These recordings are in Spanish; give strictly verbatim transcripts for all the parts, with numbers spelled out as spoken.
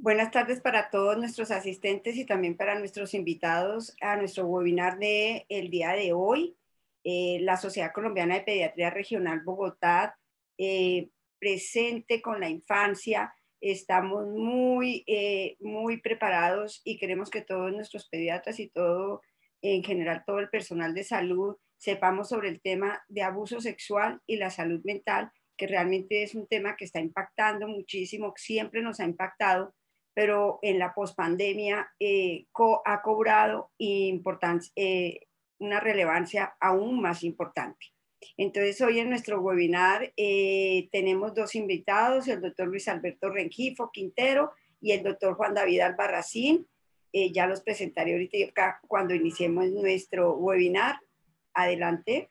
Buenas tardes para todos nuestros asistentes y también para nuestros invitados a nuestro webinar de el día de hoy. Eh, la Sociedad Colombiana de Pediatría Regional Bogotá, eh, presente con la infancia. Estamos muy, eh, muy preparados y queremos que todos nuestros pediatras y todo, en general, todo el personal de salud, sepamos sobre el tema de abuso sexual y la salud mental, que realmente es un tema que está impactando muchísimo, siempre nos ha impactado, pero en la pospandemia eh, co ha cobrado importancia, eh, una relevancia aún más importante. Entonces, hoy en nuestro webinar eh, tenemos dos invitados, el doctor Luis Alberto Rengifo Quintero y el doctor Juan David Albarracín. Eh, ya los presentaré ahorita cuando iniciemos nuestro webinar. Adelante.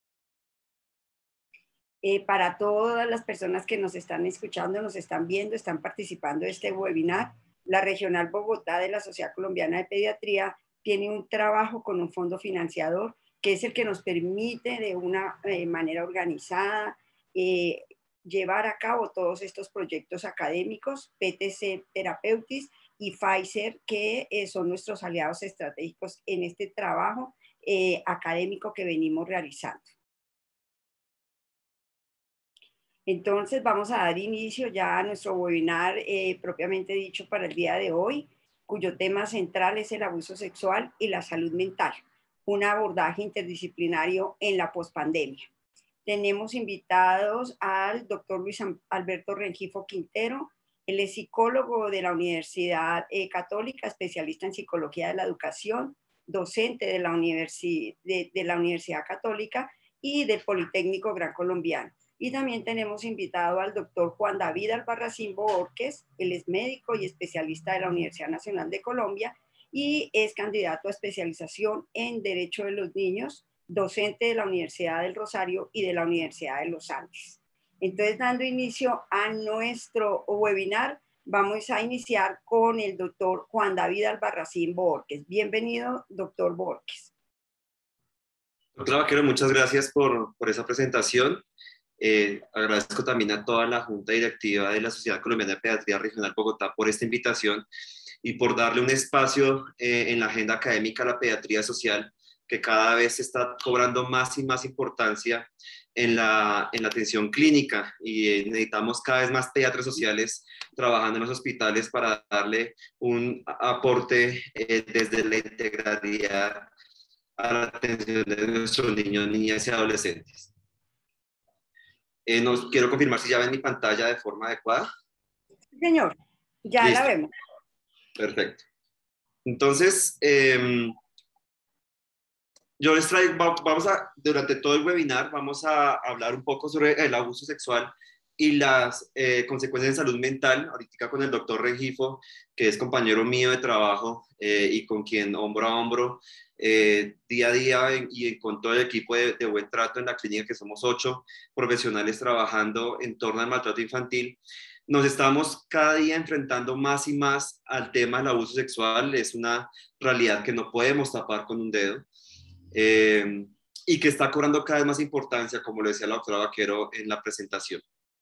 Eh, para todas las personas que nos están escuchando, nos están viendo, están participando de este webinar, la Regional Bogotá de la Sociedad Colombiana de Pediatría tiene un trabajo con un fondo financiador que es el que nos permite de una eh, manera organizada eh, llevar a cabo todos estos proyectos académicos, P T C Therapeutics y Pfizer, que eh, son nuestros aliados estratégicos en este trabajo eh, académico que venimos realizando. Entonces vamos a dar inicio ya a nuestro webinar eh, propiamente dicho para el día de hoy, cuyo tema central es el abuso sexual y la salud mental, un abordaje interdisciplinario en la pospandemia. Tenemos invitados al doctor Luis Alberto Rengifo Quintero. Él es psicólogo de la Universidad eh, Católica, especialista en psicología de la educación, docente de la, Universi de, de la Universidad Católica y del Politécnico Gran Colombiano. Y también tenemos invitado al doctor Juan David Albarracín Borques. Él es médico y especialista de la Universidad Nacional de Colombia y es candidato a especialización en Derecho de los Niños, docente de la Universidad del Rosario y de la Universidad de los Andes. Entonces, dando inicio a nuestro webinar, vamos a iniciar con el doctor Juan David Albarracín Borques. Bienvenido, doctor Borques. Doctora Vaquero, muchas gracias por, por esa presentación. Eh, agradezco también a toda la Junta Directiva de la Sociedad Colombiana de Pediatría Regional Bogotá por esta invitación y por darle un espacio eh, en la agenda académica a la pediatría social, que cada vez está cobrando más y más importancia en la, en la atención clínica, y eh, necesitamos cada vez más pediatras sociales trabajando en los hospitales para darle un aporte eh, desde la integralidad a la atención de nuestros niños, niñas y adolescentes. Eh, nos, quiero confirmar si ya ven mi pantalla de forma adecuada. Señor, ya Listo. La vemos. Perfecto. Entonces, eh, yo les traigo, vamos a, durante todo el webinar, vamos a hablar un poco sobre el abuso sexual y las eh, consecuencias de salud mental, ahorita con el doctor Rengifo, que es compañero mío de trabajo eh, y con quien hombro a hombro, eh, día a día en, y con todo el equipo de, de Buen Trato en la clínica, que somos ocho profesionales trabajando en torno al maltrato infantil. Nos estamos cada día enfrentando más y más al tema del abuso sexual. Es una realidad que no podemos tapar con un dedo. Eh, y que está cobrando cada vez más importancia, como lo decía la doctora Vaquero en la presentación.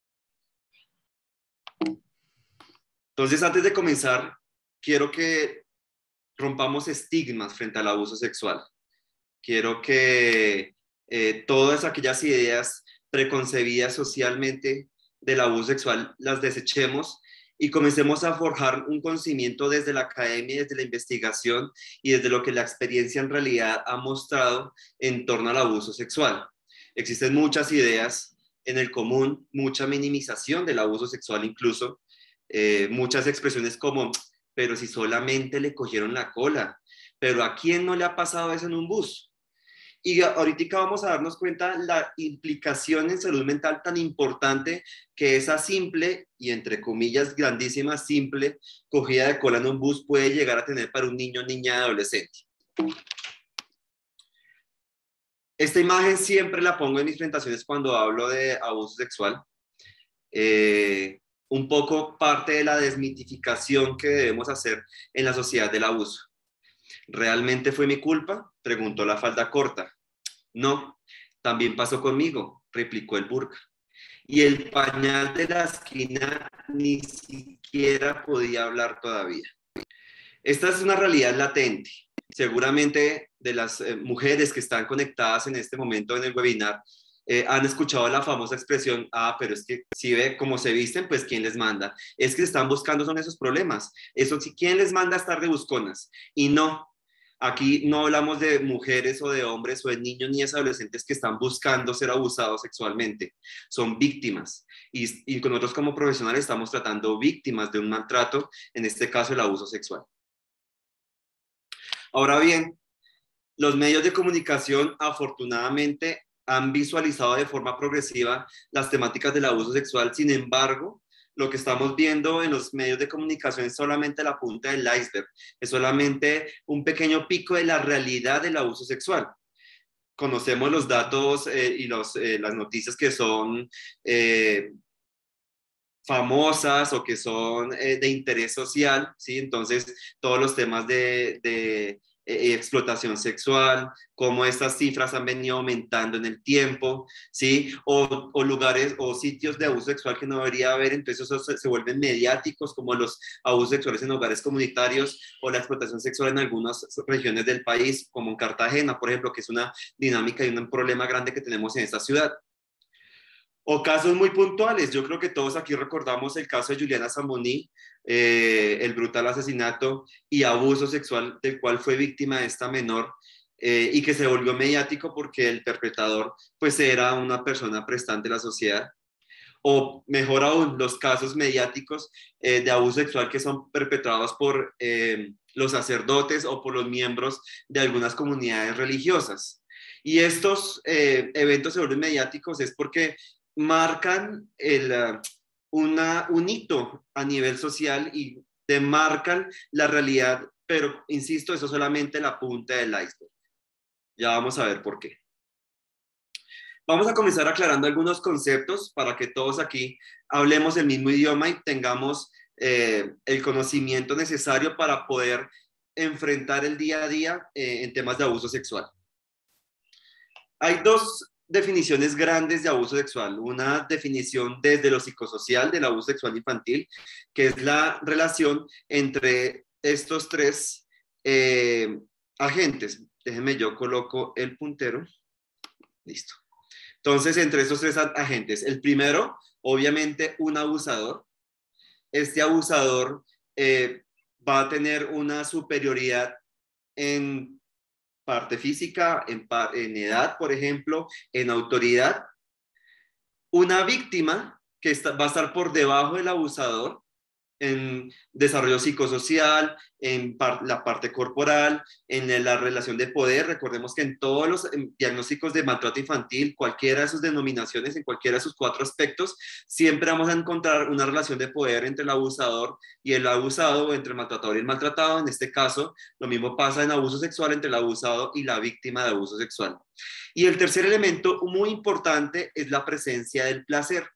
Entonces, antes de comenzar, quiero que rompamos estigmas frente al abuso sexual. Quiero que eh, todas aquellas ideas preconcebidas socialmente del abuso sexual las desechemos y comencemos a forjar un conocimiento desde la academia, desde la investigación y desde lo que la experiencia en realidad ha mostrado en torno al abuso sexual. Existen muchas ideas en el común, mucha minimización del abuso sexual incluso, eh, muchas expresiones como, pero si solamente le cogieron la cola, pero ¿a quién no le ha pasado eso en un bus? Y ahorita vamos a darnos cuenta la implicación en salud mental tan importante que esa simple, y entre comillas grandísima, simple cogida de cola en un bus puede llegar a tener para un niño, niña, adolescente. Esta imagen siempre la pongo en mis presentaciones cuando hablo de abuso sexual. Eh, un poco parte de la desmitificación que debemos hacer en la sociedad del abuso. ¿Realmente fue mi culpa?, preguntó la falda corta. No, también pasó conmigo, replicó el burka. y el pañal de la esquina ni siquiera podía hablar todavía. Esta es una realidad latente. Seguramente de las eh, mujeres que están conectadas en este momento en el webinar eh, han escuchado la famosa expresión, ah, pero es que si ve cómo se visten, pues ¿quién les manda? Es que están buscando son esos problemas. Eso, ¿quién les manda a estar de busconas? Y no, aquí no hablamos de mujeres o de hombres o de niños ni de adolescentes que están buscando ser abusados sexualmente. Son víctimas. Y, y nosotros como profesionales estamos tratando víctimas de un maltrato, en este caso el abuso sexual. Ahora bien, los medios de comunicación afortunadamente han visualizado de forma progresiva las temáticas del abuso sexual. Sin embargo, lo que estamos viendo en los medios de comunicación es solamente la punta del iceberg, es solamente un pequeño pico de la realidad del abuso sexual. Conocemos los datos eh, y los, eh, las noticias que son eh, famosas o que son eh, de interés social, ¿sí? Entonces, todos los temas de, de eh, explotación sexual, cómo estas cifras han venido aumentando en el tiempo, ¿sí? O, o lugares o sitios de abuso sexual que no debería haber, entonces esos se, se vuelven mediáticos, como los abusos sexuales en hogares comunitarios o la explotación sexual en algunas regiones del país, como en Cartagena, por ejemplo, que es una dinámica y un problema grande que tenemos en esta ciudad. O casos muy puntuales. Yo creo que todos aquí recordamos el caso de Juliana Zamboni, eh, el brutal asesinato y abuso sexual del cual fue víctima esta menor eh, y que se volvió mediático porque el perpetrador pues era una persona prestante de la sociedad. O mejor aún, los casos mediáticos eh, de abuso sexual que son perpetrados por eh, los sacerdotes o por los miembros de algunas comunidades religiosas. Y estos eh, eventos se vuelven mediáticos es porque marcan el, uh, una, un hito a nivel social y demarcan la realidad, pero insisto, eso es solamente la punta del iceberg. Ya vamos a ver por qué. Vamos a comenzar aclarando algunos conceptos para que todos aquí hablemos el mismo idioma y tengamos eh, el conocimiento necesario para poder enfrentar el día a día eh, en temas de abuso sexual. Hay dos definiciones grandes de abuso sexual. Una definición desde lo psicosocial del abuso sexual infantil, que es la relación entre estos tres eh, agentes. Déjenme, yo coloco el puntero. Listo. Entonces, entre estos tres agentes, el primero, obviamente, un abusador. Este abusador eh, va a tener una superioridad en parte física, en, en edad, por ejemplo, en autoridad. Una víctima que está, va a estar por debajo del abusador en desarrollo psicosocial, en par, la parte corporal, en la relación de poder. Recordemos que en todos los diagnósticos de maltrato infantil, cualquiera de sus denominaciones, en cualquiera de sus cuatro aspectos, siempre vamos a encontrar una relación de poder entre el abusador y el abusado, o entre el maltratador y el maltratado. En este caso, lo mismo pasa en abuso sexual entre el abusado y la víctima de abuso sexual. Y el tercer elemento muy importante es la presencia del placer.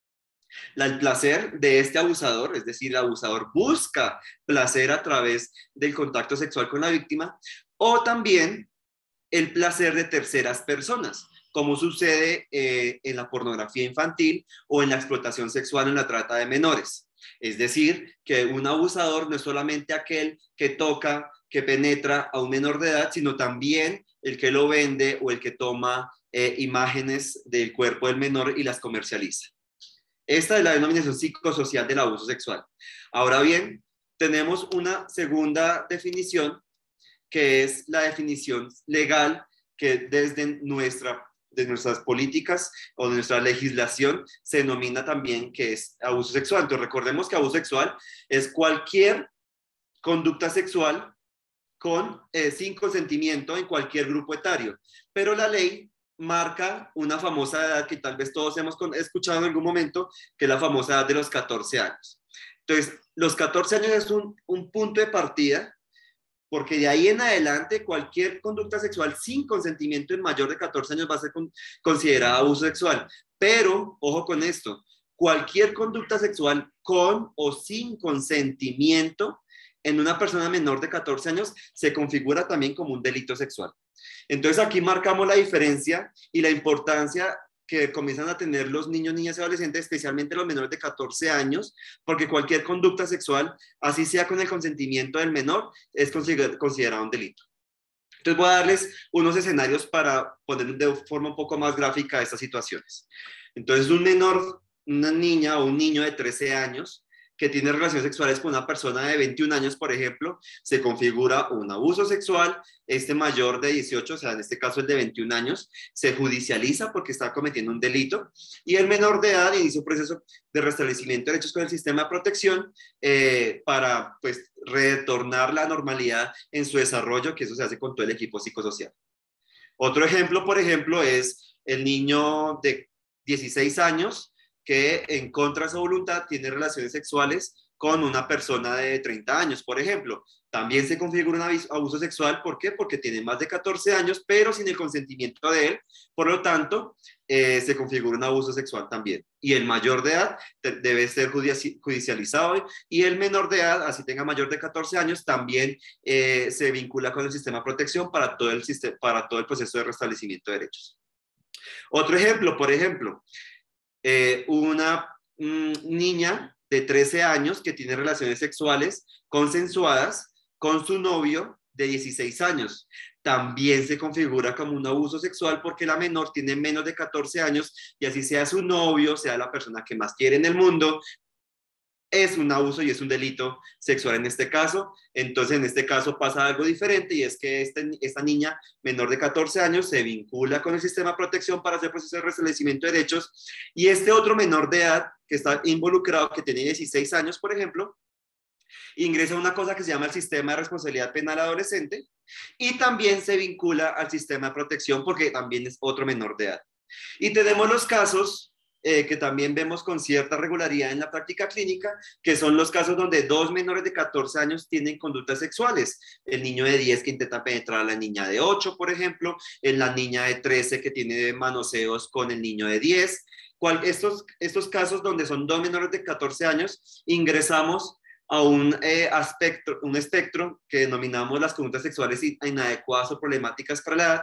El placer de este abusador, es decir, el abusador busca placer a través del contacto sexual con la víctima, o también el placer de terceras personas, como sucede eh, en la pornografía infantil o en la explotación sexual en la trata de menores. Es decir, que un abusador no es solamente aquel que toca, que penetra a un menor de edad, sino también el que lo vende o el que toma eh, imágenes del cuerpo del menor y las comercializa. Esta es la denominación psicosocial del abuso sexual. Ahora bien, tenemos una segunda definición, que es la definición legal, que desde nuestra, de nuestras políticas o de nuestra legislación se denomina también que es abuso sexual. Entonces, recordemos que abuso sexual es cualquier conducta sexual con, eh, sin consentimiento en cualquier grupo etario. Pero la ley marca una famosa edad que tal vez todos hemos escuchado en algún momento, que es la famosa edad de los catorce años. Entonces, los catorce años es un, un punto de partida, porque de ahí en adelante cualquier conducta sexual sin consentimiento en mayor de catorce años va a ser con, considerada abuso sexual. Pero, ojo con esto, cualquier conducta sexual con o sin consentimiento en una persona menor de catorce años se configura también como un delito sexual. Entonces aquí marcamos la diferencia y la importancia que comienzan a tener los niños, niñas y adolescentes, especialmente los menores de catorce años, porque cualquier conducta sexual, así sea con el consentimiento del menor, es considerado un delito. Entonces voy a darles unos escenarios para poner de forma un poco más gráfica estas situaciones. Entonces un menor, una niña o un niño de trece años que tiene relaciones sexuales con una persona de veintiún años, por ejemplo, se configura un abuso sexual. Este mayor de dieciocho, o sea, en este caso el de veintiún años, se judicializa porque está cometiendo un delito, y el menor de edad inicia un proceso de restablecimiento de derechos con el sistema de protección eh, para, pues, retornar la normalidad en su desarrollo, que eso se hace con todo el equipo psicosocial. Otro ejemplo, por ejemplo, es el niño de dieciséis años que en contra de su voluntad tiene relaciones sexuales con una persona de treinta años, por ejemplo. También se configura un abuso sexual. ¿Por qué? Porque tiene más de catorce años, pero sin el consentimiento de él. Por lo tanto, eh, se configura un abuso sexual también. Y el mayor de edad debe ser judicializado, y el menor de edad, así tenga mayor de catorce años, también eh, se vincula con el sistema de protección para todo el, sistema, para todo el proceso de restablecimiento de derechos. Otro ejemplo, por ejemplo, eh, una mm, niña de trece años que tiene relaciones sexuales consensuadas con su novio de dieciséis años. También se configura como un abuso sexual porque la menor tiene menos de catorce años, y así sea su novio, sea la persona que más quiere en el mundo, es un abuso y es un delito sexual en este caso. Entonces, en este caso pasa algo diferente, y es que este, esta niña menor de catorce años se vincula con el sistema de protección para hacer proceso de restablecimiento de derechos, y este otro menor de edad que está involucrado, que tiene dieciséis años, por ejemplo, ingresa a una cosa que se llama el sistema de responsabilidad penal adolescente, y también se vincula al sistema de protección porque también es otro menor de edad. Y tenemos los casos Eh, que también vemos con cierta regularidad en la práctica clínica, que son los casos donde dos menores de catorce años tienen conductas sexuales. El niño de diez que intenta penetrar a la niña de ocho, por ejemplo, en la niña de trece que tiene manoseos con el niño de diez. ¿Cuál, estos, estos casos donde son dos menores de catorce años, ingresamos a un, eh, aspecto, un espectro que denominamos las conductas sexuales inadecuadas o problemáticas para la edad,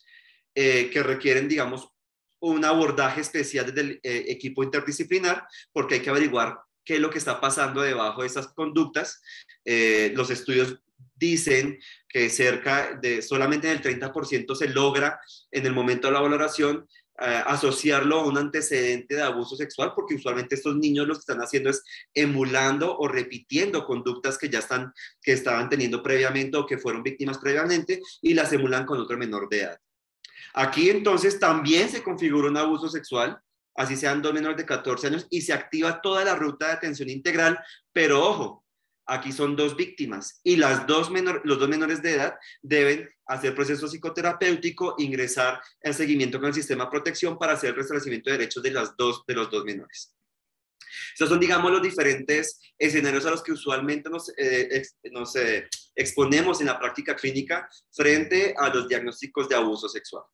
eh, que requieren, digamos, un abordaje especial desde el eh, equipo interdisciplinar, porque hay que averiguar qué es lo que está pasando debajo de esas conductas. Eh, los estudios dicen que cerca de solamente en el treinta por ciento se logra en el momento de la valoración eh, asociarlo a un antecedente de abuso sexual, porque usualmente estos niños lo que están haciendo es emulando o repitiendo conductas que ya están, que estaban teniendo previamente o que fueron víctimas previamente, y las emulan con otro menor de edad. Aquí entonces también se configura un abuso sexual, así sean dos menores de catorce años, y se activa toda la ruta de atención integral, pero ojo, aquí son dos víctimas, y las dos menor, los dos menores de edad deben hacer proceso psicoterapéutico, ingresar en seguimiento con el sistema de protección para hacer el restablecimiento de derechos de, las dos, de los dos menores. Estos son, digamos, los diferentes escenarios a los que usualmente nos, eh, ex, nos eh, exponemos en la práctica clínica frente a los diagnósticos de abuso sexual.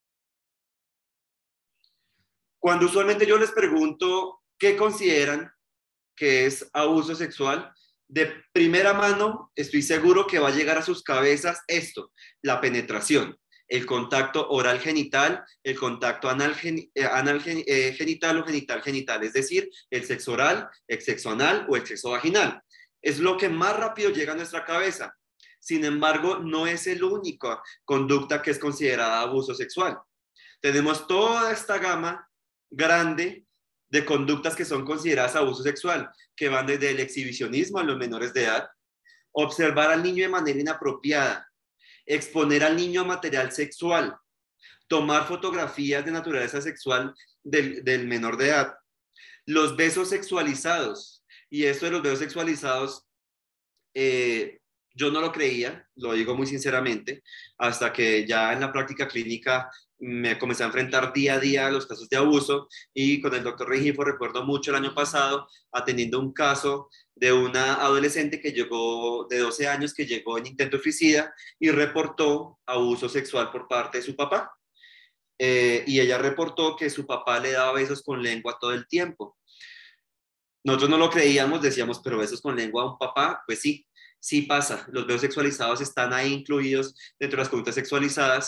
Cuando usualmente yo les pregunto qué consideran que es abuso sexual, de primera mano estoy seguro que va a llegar a sus cabezas esto: la penetración, el contacto oral genital, el contacto anal, eh, anal eh, genital o genital genital, es decir, el sexo oral, el sexo anal o el sexo vaginal. Es lo que más rápido llega a nuestra cabeza. Sin embargo, no es el único conducta que es considerada abuso sexual. Tenemos toda esta gama grande de conductas que son consideradas abuso sexual, que van desde el exhibicionismo a los menores de edad, observar al niño de manera inapropiada, exponer al niño a material sexual, tomar fotografías de naturaleza sexual del, del menor de edad, los besos sexualizados. Y esto de los besos sexualizados, eh, yo no lo creía, lo digo muy sinceramente, hasta que ya en la práctica clínica me comencé a enfrentar día a día a los casos de abuso, y con el doctor Rengifo recuerdo mucho el año pasado atendiendo un caso de una adolescente que llegó, de doce años, que llegó en intento suicida y reportó abuso sexual por parte de su papá. Eh, y ella reportó que su papá le daba besos con lengua todo el tiempo. Nosotros no lo creíamos, decíamos, pero besos con lengua a un papá, pues sí, sí pasa. Los besos sexualizados están ahí incluidos dentro de las conductas sexualizadas.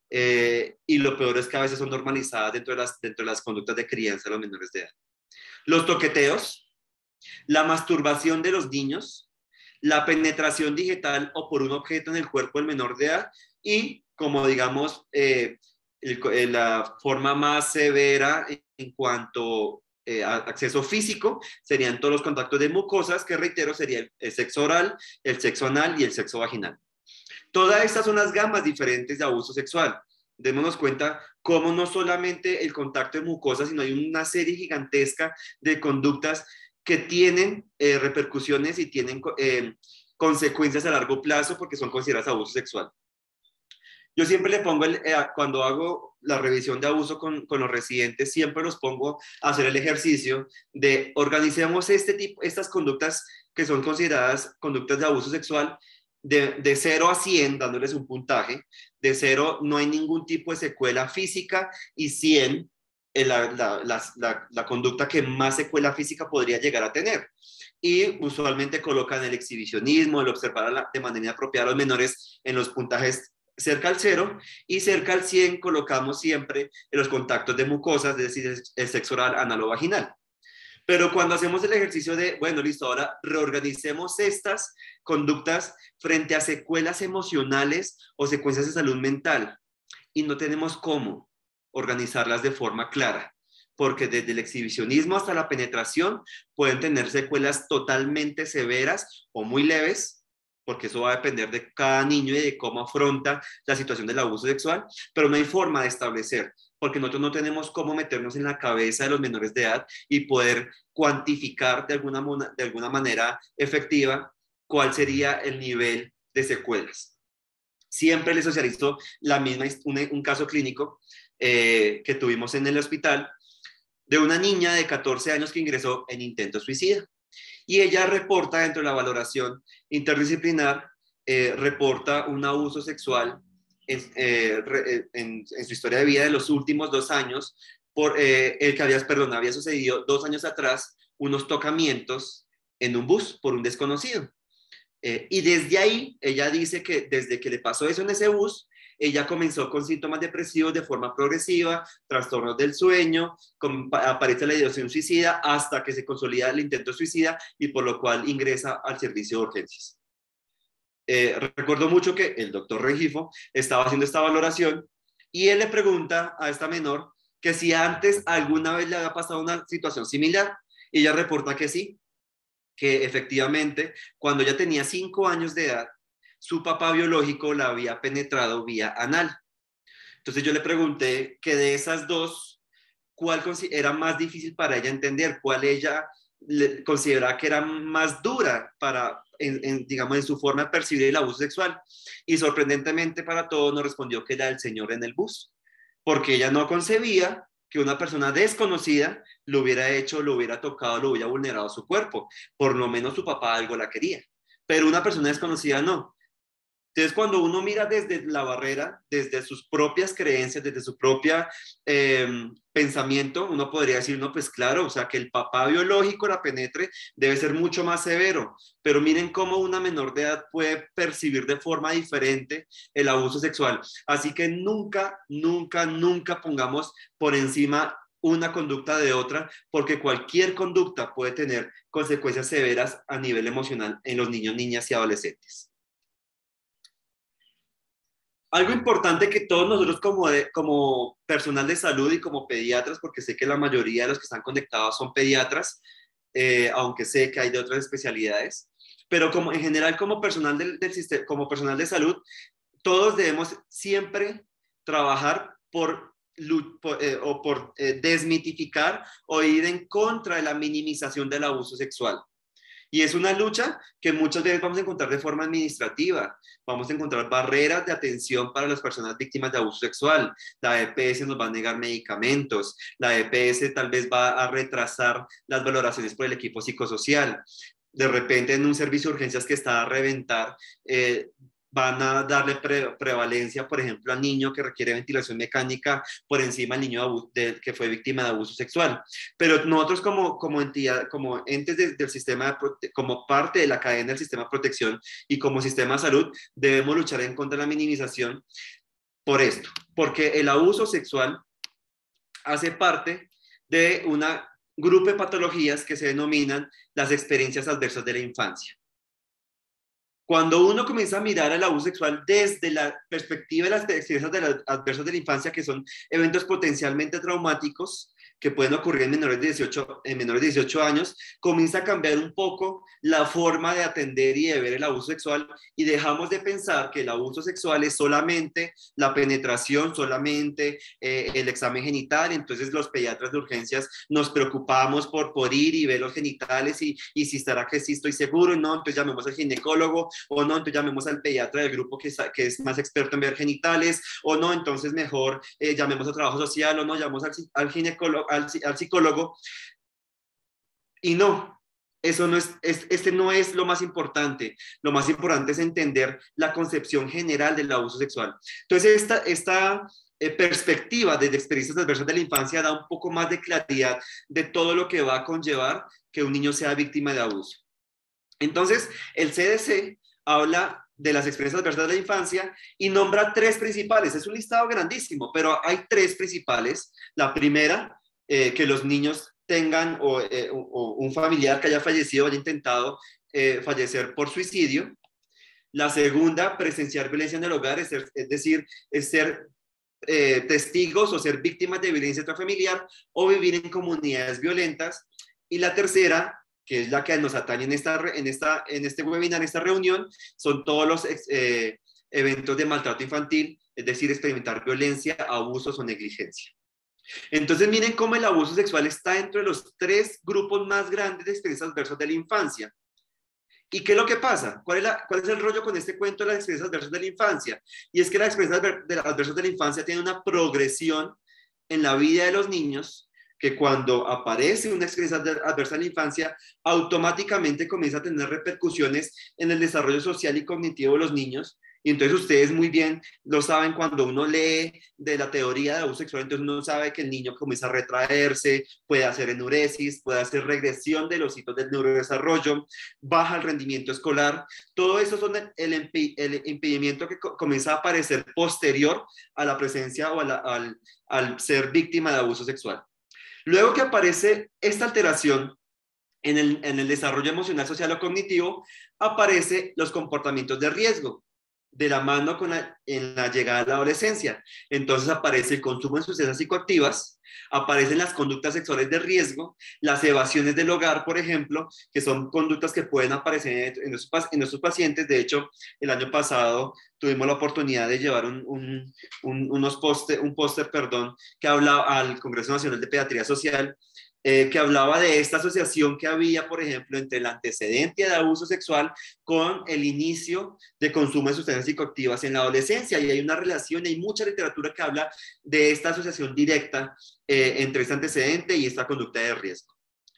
eh, y lo peor es que a veces son normalizadas dentro de las, dentro de las conductas de crianza de los menores de edad. Los toqueteos, la masturbación de los niños, la penetración digital o por un objeto en el cuerpo del menor de edad y, como digamos, eh, el, el, la forma más severa en, en cuanto eh, a acceso físico serían todos los contactos de mucosas, que reitero sería el, el sexo oral, el sexo anal y el sexo vaginal. Todas estas son las gamas diferentes de abuso sexual. Démonos cuenta cómo no solamente el contacto de mucosas, sino hay una serie gigantesca de conductas que tienen eh, repercusiones y tienen eh, consecuencias a largo plazo porque son consideradas abuso sexual. Yo siempre le pongo, el, eh, cuando hago la revisión de abuso con, con los residentes, siempre los pongo a hacer el ejercicio de organicemos este tipo, estas conductas que son consideradas conductas de abuso sexual de, de cero a cien, dándoles un puntaje. De cero no hay ningún tipo de secuela física y cien la, la, la, la, la conducta que más secuela física podría llegar a tener. Y usualmente colocan el exhibicionismo, el observar la, de manera apropiada a los menores en los puntajes cerca al cero, y cerca al cien colocamos siempre en los contactos de mucosas, es decir, el sexo oral, anal o vaginal. Pero cuando hacemos el ejercicio de, bueno, listo, ahora reorganicemos estas conductas frente a secuelas emocionales o secuencias de salud mental, y no tenemos cómo organizarlas de forma clara, porque desde el exhibicionismo hasta la penetración pueden tener secuelas totalmente severas o muy leves, porque eso va a depender de cada niño y de cómo afronta la situación del abuso sexual, pero no hay forma de establecer, porque nosotros no tenemos cómo meternos en la cabeza de los menores de edad y poder cuantificar de alguna, de alguna manera efectiva cuál sería el nivel de secuelas. Siempre le socializo la misma, un, un caso clínico eh, que tuvimos en el hospital de una niña de catorce años que ingresó en intento suicida. Y ella reporta dentro de la valoración interdisciplinar, eh, reporta un abuso sexual en, eh, en, en su historia de vida de los últimos dos años, por eh, el que había, perdón, había sucedido dos años atrás, unos tocamientos en un bus por un desconocido. Eh, y desde ahí, ella dice que desde que le pasó eso en ese bus, ella comenzó con síntomas depresivos de forma progresiva, trastornos del sueño, con, aparece la ideación suicida hasta que se consolida el intento suicida y por lo cual ingresa al servicio de urgencias. Eh, recuerdo mucho que el doctor Regifo estaba haciendo esta valoración y él le pregunta a esta menor que si antes alguna vez le había pasado una situación similar, y ella reporta que sí, que efectivamente cuando ella tenía cinco años de edad, su papá biológico la había penetrado vía anal. Entonces yo le pregunté que de esas dos, ¿cuál era más difícil para ella entender? ¿Cuál ella consideraba que era más dura para, en, en, digamos, en su forma de percibir el abuso sexual? Y sorprendentemente para todos nos respondió que era el señor en el bus, porque ella no concebía que una persona desconocida lo hubiera hecho, lo hubiera tocado, lo hubiera vulnerado su cuerpo. Por lo menos su papá algo la quería, pero una persona desconocida no. Entonces, cuando uno mira desde la barrera, desde sus propias creencias, desde su propio eh, pensamiento, uno podría decir, no, pues claro, o sea, que el papá biológico la penetre debe ser mucho más severo, pero miren cómo una menor de edad puede percibir de forma diferente el abuso sexual. Así que nunca, nunca, nunca pongamos por encima una conducta de otra, porque cualquier conducta puede tener consecuencias severas a nivel emocional en los niños, niñas y adolescentes. Algo importante que todos nosotros como, de, como personal de salud y como pediatras, porque sé que la mayoría de los que están conectados son pediatras, eh, aunque sé que hay de otras especialidades, pero como, en general como personal, del, del sistema, como personal de salud, todos debemos siempre trabajar por, por, eh, o por eh, desmitificar o ir en contra de la minimización del abuso sexual. Y es una lucha que muchas veces vamos a encontrar de forma administrativa. Vamos a encontrar barreras de atención para las personas víctimas de abuso sexual. La E P S nos va a negar medicamentos. La E P S tal vez va a retrasar las valoraciones por el equipo psicosocial. De repente en un servicio de urgencias que está a reventar, eh, van a darle pre prevalencia, por ejemplo, al niño que requiere ventilación mecánica por encima del niño de, que fue víctima de abuso sexual. Pero nosotros como, como entidad, como entes de, del sistema, de, como parte de la cadena del sistema de protección y como sistema de salud, debemos luchar en contra de la minimización, por esto, porque el abuso sexual hace parte de un grupo de patologías que se denominan las experiencias adversas de la infancia. Cuando uno comienza a mirar el abuso sexual desde la perspectiva de las experiencias de la, adversas de la infancia, que son eventos potencialmente traumáticos, que pueden ocurrir en menores de dieciocho, en menores de dieciocho años, comienza a cambiar un poco la forma de atender y de ver el abuso sexual, y dejamos de pensar que el abuso sexual es solamente la penetración, solamente eh, el examen genital. Entonces los pediatras de urgencias nos preocupamos por, por ir y ver los genitales y, y si estará que sí estoy seguro, no, entonces llamemos al ginecólogo, o no, entonces llamemos al pediatra del grupo que, que es más experto en ver genitales, o no, entonces mejor eh, llamemos a trabajo social, o no, llamemos al, al ginecólogo, Al, al psicólogo. Y no, eso no es, es, este no es lo más importante. Lo más importante es entender la concepción general del abuso sexual. Entonces, esta, esta eh, perspectiva desde experiencias adversas de la infancia da un poco más de claridad de todo lo que va a conllevar que un niño sea víctima de abuso. Entonces, el C D C habla de las experiencias adversas de la infancia y nombra tres principales. Es un listado grandísimo, pero hay tres principales. La primera, Eh, que los niños tengan o, eh, o un familiar que haya fallecido o haya intentado eh, fallecer por suicidio. La segunda, presenciar violencia en el hogar, es, ser, es decir, es ser eh, testigos o ser víctimas de violencia intrafamiliar o vivir en comunidades violentas. Y la tercera, que es la que nos atañe en, esta, en, esta, en este webinar, en esta reunión, son todos los eh, eventos de maltrato infantil, es decir, experimentar violencia, abusos o negligencia. Entonces miren cómo el abuso sexual está dentro de los tres grupos más grandes de experiencias adversas de la infancia. ¿Y qué es lo que pasa? ¿Cuál es, la, ¿Cuál es el rollo con este cuento de las experiencias adversas de la infancia? Y es que las experiencias adversas de la infancia tienen una progresión en la vida de los niños, que cuando aparece una experiencia adversa de la infancia, automáticamente comienza a tener repercusiones en el desarrollo social y cognitivo de los niños. Y entonces ustedes muy bien lo saben, cuando uno lee de la teoría de abuso sexual, entonces uno sabe que el niño comienza a retraerse, puede hacer enuresis, puede hacer regresión de los hitos del neurodesarrollo, baja el rendimiento escolar. Todo eso son el, el, el impedimento que co comienza a aparecer posterior a la presencia o a la, al, al ser víctima de abuso sexual. Luego que aparece esta alteración en el, en el desarrollo emocional, social o cognitivo, aparecen los comportamientos de riesgo, de la mano con la, en la llegada a la adolescencia. Entonces aparece el consumo de sustancias psicoactivas, aparecen las conductas sexuales de riesgo, las evasiones del hogar, por ejemplo, que son conductas que pueden aparecer en nuestros, en nuestros pacientes. De hecho, el año pasado tuvimos la oportunidad de llevar un, un, un, unos póster, un póster, perdón, que hablaba al Congreso Nacional de Pediatría Social, Eh, que hablaba de esta asociación que había, por ejemplo, entre el antecedente de abuso sexual con el inicio de consumo de sustancias psicoactivas en la adolescencia. Y hay una relación, hay mucha literatura que habla de esta asociación directa eh, entre este antecedente y esta conducta de riesgo.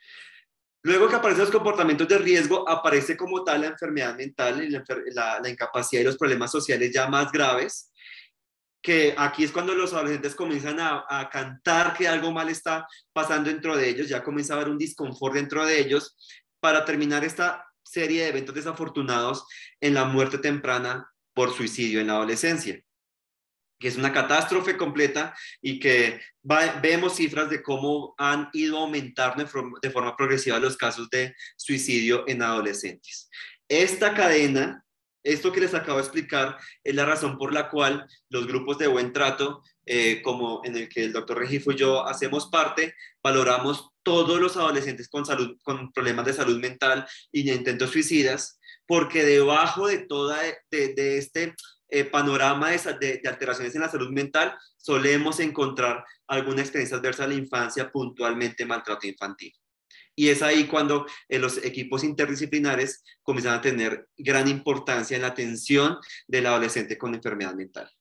Luego que aparecen los comportamientos de riesgo, aparece como tal la enfermedad mental y la, la, la incapacidad y los problemas sociales ya más graves, que aquí es cuando los adolescentes comienzan a, a cantar que algo mal está pasando dentro de ellos, ya comienza a haber un disconfort dentro de ellos, para terminar esta serie de eventos desafortunados en la muerte temprana por suicidio en la adolescencia, que es una catástrofe completa y que va, vemos cifras de cómo han ido aumentando de forma, de forma progresiva los casos de suicidio en adolescentes. Esta cadena, esto que les acabo de explicar, es la razón por la cual los grupos de buen trato, eh, como en el que el doctor Regifo y yo hacemos parte, valoramos todos los adolescentes con, salud, con problemas de salud mental y de intentos suicidas, porque debajo de, toda, de, de este eh, panorama de, de, de alteraciones en la salud mental, solemos encontrar alguna experiencia adversa de la infancia, puntualmente maltrato infantil. Y es ahí cuando eh, los equipos interdisciplinares comienzan a tener gran importancia en la atención del adolescente con enfermedad mental.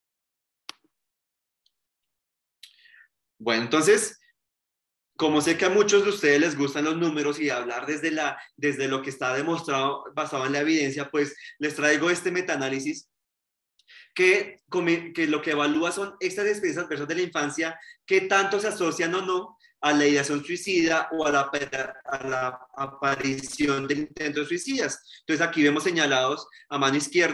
Bueno, entonces, como sé que a muchos de ustedes les gustan los números y hablar desde, la, desde lo que está demostrado basado en la evidencia, pues les traigo este metaanálisis que, que lo que evalúa son estas experiencias adversas de la infancia, que tanto se asocian o no a la ideación suicida o a la, a la aparición del intento de suicidas. Entonces aquí vemos señalados a mano izquierda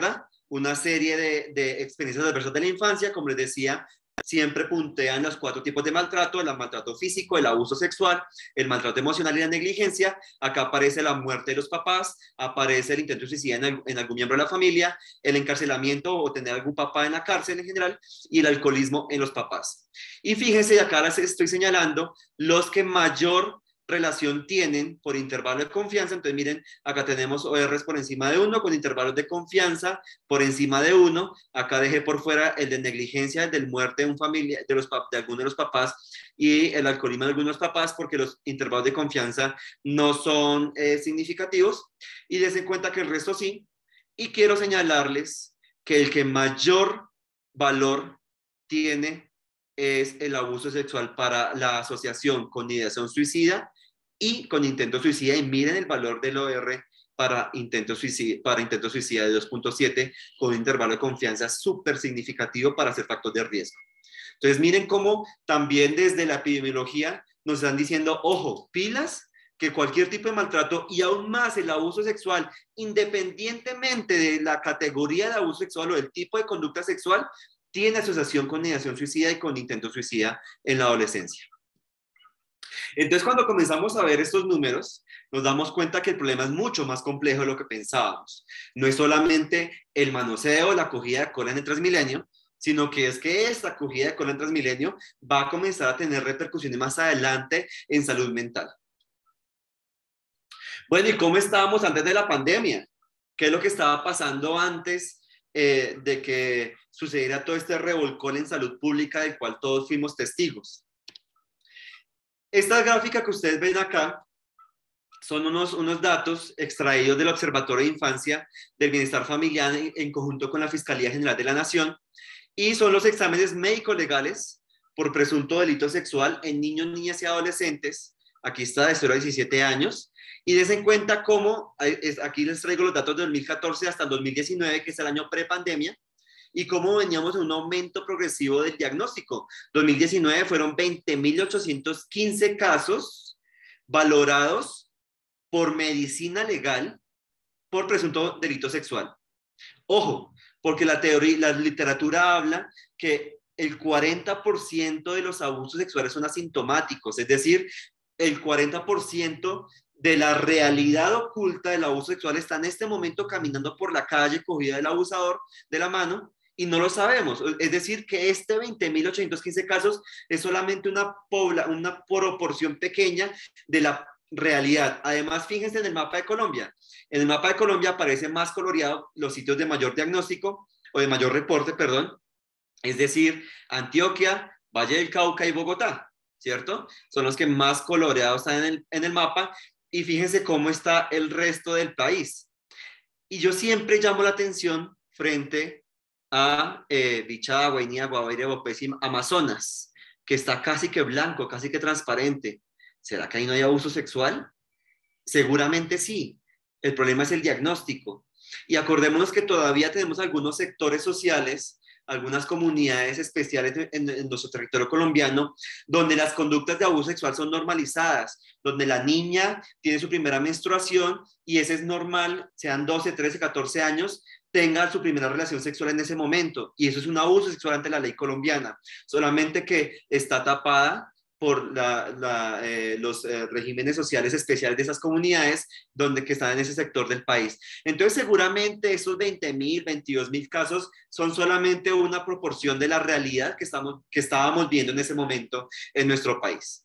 una serie de, de experiencias adversas de la infancia. Como les decía, siempre puntean los cuatro tipos de maltrato: el maltrato físico, el abuso sexual, el maltrato emocional y la negligencia. Acá aparece la muerte de los papás, aparece el intento de suicidio en, el, en algún miembro de la familia, el encarcelamiento o tener algún papá en la cárcel en general, y el alcoholismo en los papás. Y fíjense, acá les estoy señalando los que mayor relación tienen por intervalo de confianza. Entonces miren, acá tenemos O Rs por encima de uno, con intervalos de confianza por encima de uno. Acá dejé por fuera el de negligencia, el de muerte de, un familia, de, los, de alguno de los papás, y el alcoholismo de algunos papás, porque los intervalos de confianza no son eh, significativos, y dense cuenta que el resto sí. Y quiero señalarles que el que mayor valor tiene es el abuso sexual para la asociación con ideación suicida y con intento suicida. Y miren el valor del O R para intento suicida, para intento suicida de dos punto siete, con un intervalo de confianza súper significativo para ser factor de riesgo. Entonces miren cómo también desde la epidemiología nos están diciendo, ojo, pilas, que cualquier tipo de maltrato, y aún más el abuso sexual, independientemente de la categoría de abuso sexual o del tipo de conducta sexual, tiene asociación con ideación suicida y con intento suicida en la adolescencia. Entonces, cuando comenzamos a ver estos números, nos damos cuenta que el problema es mucho más complejo de lo que pensábamos. No es solamente el manoseo, la acogida de cola en el Transmilenio, sino que es que esta acogida de cola en Transmilenio va a comenzar a tener repercusiones más adelante en salud mental. Bueno, ¿y cómo estábamos antes de la pandemia? ¿Qué es lo que estaba pasando antes eh, de que sucediera todo este revolcón en salud pública del cual todos fuimos testigos? Esta gráfica que ustedes ven acá son unos, unos datos extraídos del Observatorio de Infancia del Bienestar Familiar en, en conjunto con la Fiscalía General de la Nación, y son los exámenes médicos legales por presunto delito sexual en niños, niñas y adolescentes. Aquí está, de cero a diecisiete años, y des en cuenta cómo, aquí les traigo los datos de dos mil catorce hasta el dos mil diecinueve, que es el año pre-pandemia, y cómo veníamos en un aumento progresivo del diagnóstico. dos mil diecinueve fueron veinte mil ochocientos quince casos valorados por medicina legal por presunto delito sexual. Ojo, porque la teoría, la literatura habla que el cuarenta por ciento de los abusos sexuales son asintomáticos, es decir, el cuarenta por ciento de la realidad oculta del abuso sexual está en este momento caminando por la calle, cogida del abusador de la mano, y no lo sabemos. Es decir, que este veinte mil ochocientos quince casos es solamente una, pobla, una proporción pequeña de la realidad. Además, fíjense en el mapa de Colombia. En el mapa de Colombia aparecen más coloreados los sitios de mayor diagnóstico, o de mayor reporte, perdón. Es decir, Antioquia, Valle del Cauca y Bogotá, ¿cierto? Son los que más coloreados están en el, en el mapa. Y fíjense cómo está el resto del país. Y yo siempre llamo la atención frente a eh, Bichada, Guainía, Guaviare, Bopés y Amazonas, que está casi que blanco, casi que transparente. ¿Será que ahí no hay abuso sexual? Seguramente sí. El problema es el diagnóstico. Y acordémonos que todavía tenemos algunos sectores sociales, algunas comunidades especiales en, en nuestro territorio colombiano, donde las conductas de abuso sexual son normalizadas, donde la niña tiene su primera menstruación y ese es normal, sean doce, trece, catorce años, tenga su primera relación sexual en ese momento, y eso es un abuso sexual ante la ley colombiana, solamente que está tapada por la, la, eh, los eh, regímenes sociales especiales de esas comunidades donde, que están en ese sector del país. Entonces, seguramente esos veinte mil, veintidós mil casos son solamente una proporción de la realidad que, estamos, que estábamos viendo en ese momento en nuestro país.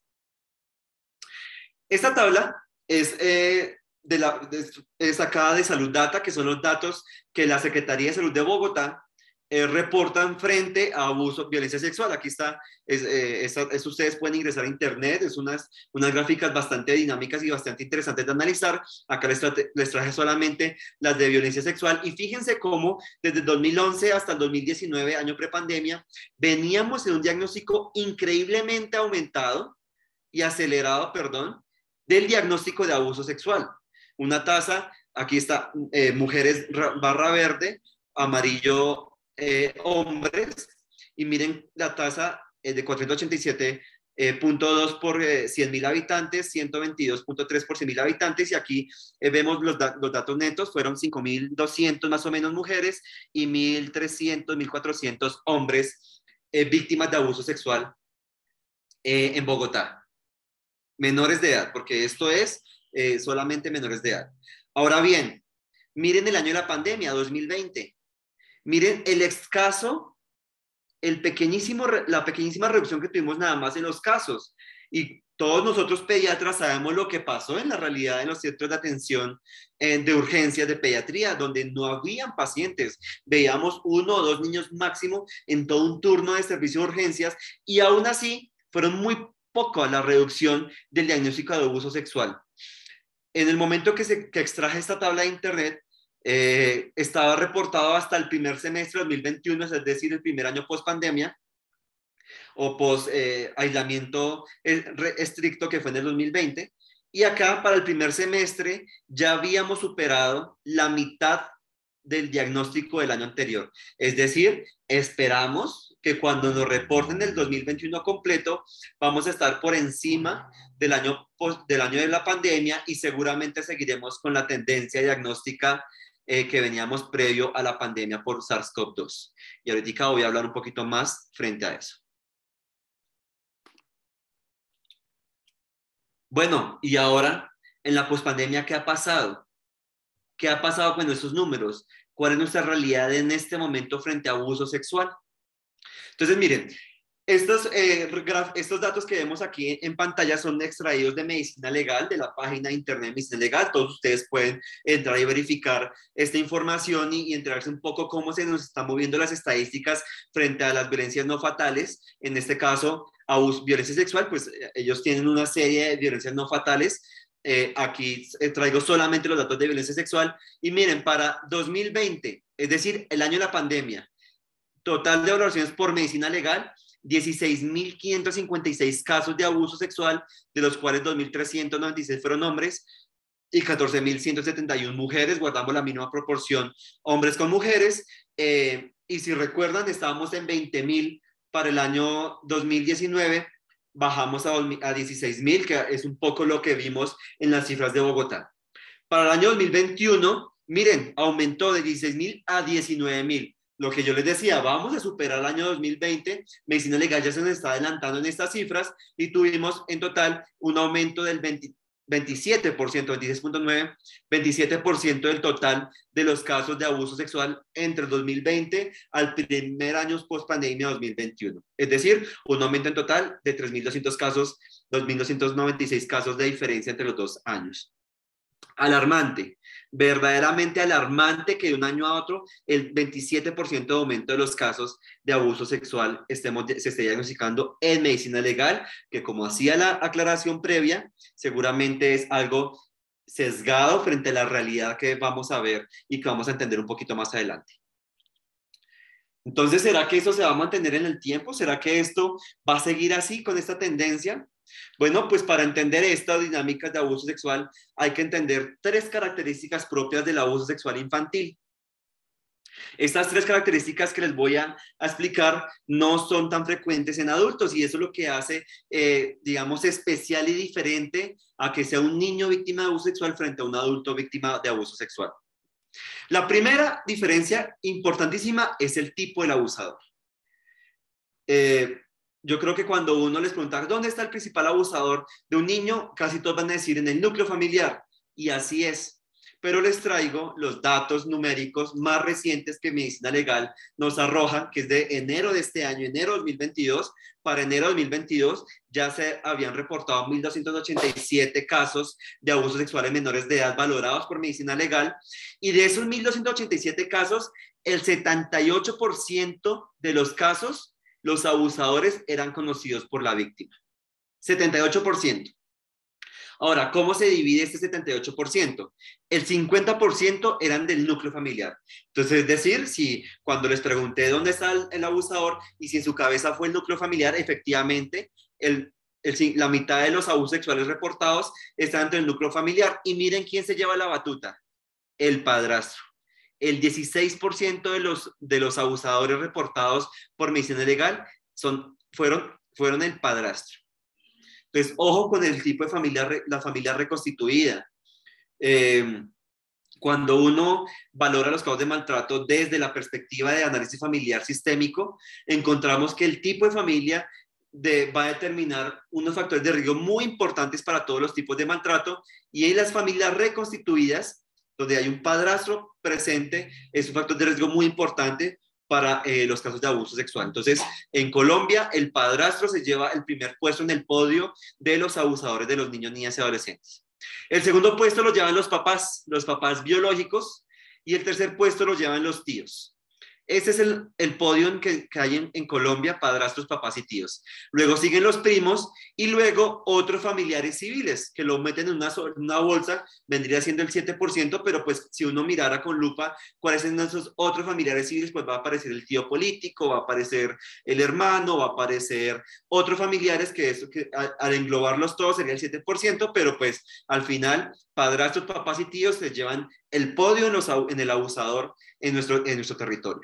Esta tabla es, eh, de la, de, es sacada de Salud Data, que son los datos que la Secretaría de Salud de Bogotá Eh, reportan frente a abuso, violencia sexual. Aquí está, es, eh, es, es, ustedes pueden ingresar a internet, es unas, unas gráficas bastante dinámicas y bastante interesantes de analizar. Acá les, trate, les traje solamente las de violencia sexual, y fíjense cómo desde el dos mil once hasta el dos mil diecinueve, año prepandemia, veníamos en un diagnóstico increíblemente aumentado y acelerado, perdón, del diagnóstico de abuso sexual. Una tasa, aquí está, eh, mujeres barra verde, amarillo Eh, hombres, y miren la tasa eh, de cuatrocientos ochenta y siete eh, cero punto dos por eh, cien mil habitantes, ciento veintidós punto tres por cien mil habitantes, y aquí eh, vemos los, da los datos netos, fueron cinco mil doscientos más o menos mujeres y mil trescientos, mil cuatrocientos hombres eh, víctimas de abuso sexual eh, en Bogotá. Menores de edad, porque esto es eh, solamente menores de edad. Ahora bien, miren el año de la pandemia, dos mil veinte. Miren el escaso, el pequeñísimo, la pequeñísima reducción que tuvimos nada más en los casos. Y todos nosotros pediatras sabemos lo que pasó en la realidad en los centros de atención eh, de urgencias de pediatría, donde no habían pacientes. Veíamos uno o dos niños máximo en todo un turno de servicio de urgencias, y aún así fueron muy poco a la reducción del diagnóstico de abuso sexual. En el momento que, se, que extraje esta tabla de internet, eh, estaba reportado hasta el primer semestre de dos mil veintiuno, es decir, el primer año post pandemia o post eh, aislamiento estricto, que fue en el dos mil veinte, y acá para el primer semestre ya habíamos superado la mitad del diagnóstico del año anterior. Es decir, esperamos que cuando nos reporten el dos mil veintiuno completo, vamos a estar por encima del año, del año de la pandemia, y seguramente seguiremos con la tendencia diagnóstica eh, que veníamos previo a la pandemia por SARS CoV dos. Y ahorita voy a hablar un poquito más frente a eso. Bueno, y ahora, en la pospandemia, ¿qué ha pasado? ¿Qué ha pasado con esos números? ¿Cuál es nuestra realidad en este momento frente a abuso sexual? Entonces, miren, estos, eh, estos datos que vemos aquí en pantalla son extraídos de Medicina Legal, de la página de internet de Medicina Legal. Todos ustedes pueden entrar y verificar esta información y, y enterarse un poco cómo se nos están moviendo las estadísticas frente a las violencias no fatales. En este caso, abuso, violencia sexual, pues ellos tienen una serie de violencias no fatales. Eh, aquí eh, traigo solamente los datos de violencia sexual, y miren, para dos mil veinte, es decir, el año de la pandemia, total de valoraciones por Medicina Legal, dieciséis mil quinientos cincuenta y seis casos de abuso sexual, de los cuales dos mil trescientos noventa y seis fueron hombres y catorce mil ciento setenta y uno mujeres. Guardamos la misma proporción hombres con mujeres, eh, y si recuerdan, estábamos en veinte mil para el año dos mil diecinueve, bajamos a, a dieciséis mil, que es un poco lo que vimos en las cifras de Bogotá. Para el año dos mil veintiuno, miren, aumentó de dieciséis mil a diecinueve mil. Lo que yo les decía, vamos a superar el año dos mil veinte, Medicina Legal ya se nos está adelantando en estas cifras, y tuvimos en total un aumento del veinte, veintisiete por ciento, veintiséis punto nueve, veintisiete por ciento del total de los casos de abuso sexual entre el dos mil veinte al primer año post pandemia dos mil veintiuno. Es decir, un aumento en total de tres mil doscientos casos, dos mil doscientos noventa y seis casos de diferencia entre los dos años. Alarmante, verdaderamente alarmante que de un año a otro el veintisiete por ciento de aumento de los casos de abuso sexual estemos, se esté diagnosticando en Medicina Legal, que, como hacía la aclaración previa, seguramente es algo sesgado frente a la realidad que vamos a ver y que vamos a entender un poquito más adelante. Entonces, ¿será que esto se va a mantener en el tiempo? ¿Será que esto va a seguir así, con esta tendencia? Bueno, pues para entender estas dinámicas de abuso sexual hay que entender tres características propias del abuso sexual infantil. Estas tres características que les voy a, a explicar no son tan frecuentes en adultos, y eso es lo que hace, eh, digamos, especial y diferente a que sea un niño víctima de abuso sexual frente a un adulto víctima de abuso sexual. La primera diferencia importantísima es el tipo del abusador. Eh, Yo creo que cuando uno les pregunta ¿dónde está el principal abusador de un niño?, casi todos van a decir en el núcleo familiar, y así es. Pero les traigo los datos numéricos más recientes que Medicina Legal nos arroja, que es de enero de este año, enero de dos mil veintidós. Para enero de dos mil veintidós ya se habían reportado mil doscientos ochenta y siete casos de abuso sexual en menores de edad valorados por Medicina Legal, y de esos mil doscientos ochenta y siete casos, el setenta y ocho por ciento de los casos, los abusadores eran conocidos por la víctima. setenta y ocho por ciento. Ahora, ¿cómo se divide este setenta y ocho por ciento? El cincuenta por ciento eran del núcleo familiar. Entonces, es decir, si cuando les pregunté dónde está el, el abusador y si en su cabeza fue el núcleo familiar, efectivamente, el, el, la mitad de los abusos sexuales reportados están dentro del núcleo familiar. Y miren quién se lleva la batuta: el padrastro. El dieciséis por ciento de los, de los abusadores reportados por Medicina Legal son, fueron, fueron el padrastro. Entonces, ojo con el tipo de familia, la familia reconstituida. Eh, Cuando uno valora los casos de maltrato desde la perspectiva de análisis familiar sistémico, encontramos que el tipo de familia de, va a determinar unos factores de riesgo muy importantes para todos los tipos de maltrato, y en las familias reconstituidas, donde hay un padrastro presente, es un factor de riesgo muy importante para eh, los casos de abuso sexual. Entonces, en Colombia, el padrastro se lleva el primer puesto en el podio de los abusadores de los niños, niñas y adolescentes. El segundo puesto lo llevan los papás, los papás biológicos, y el tercer puesto lo llevan los tíos. Este es el, el podio que, que hay en, en Colombia: padrastros, papás y tíos. Luego siguen los primos y luego otros familiares civiles que lo meten en una, una bolsa, vendría siendo el siete por ciento, pero pues si uno mirara con lupa cuáles son esos otros familiares civiles, pues va a aparecer el tío político, va a aparecer el hermano, va a aparecer otros familiares que, eso, que al, al englobarlos todos sería el siete por ciento, pero pues al final padrastros, papás y tíos se llevan el podio en, los, en el abusador en nuestro, en nuestro territorio.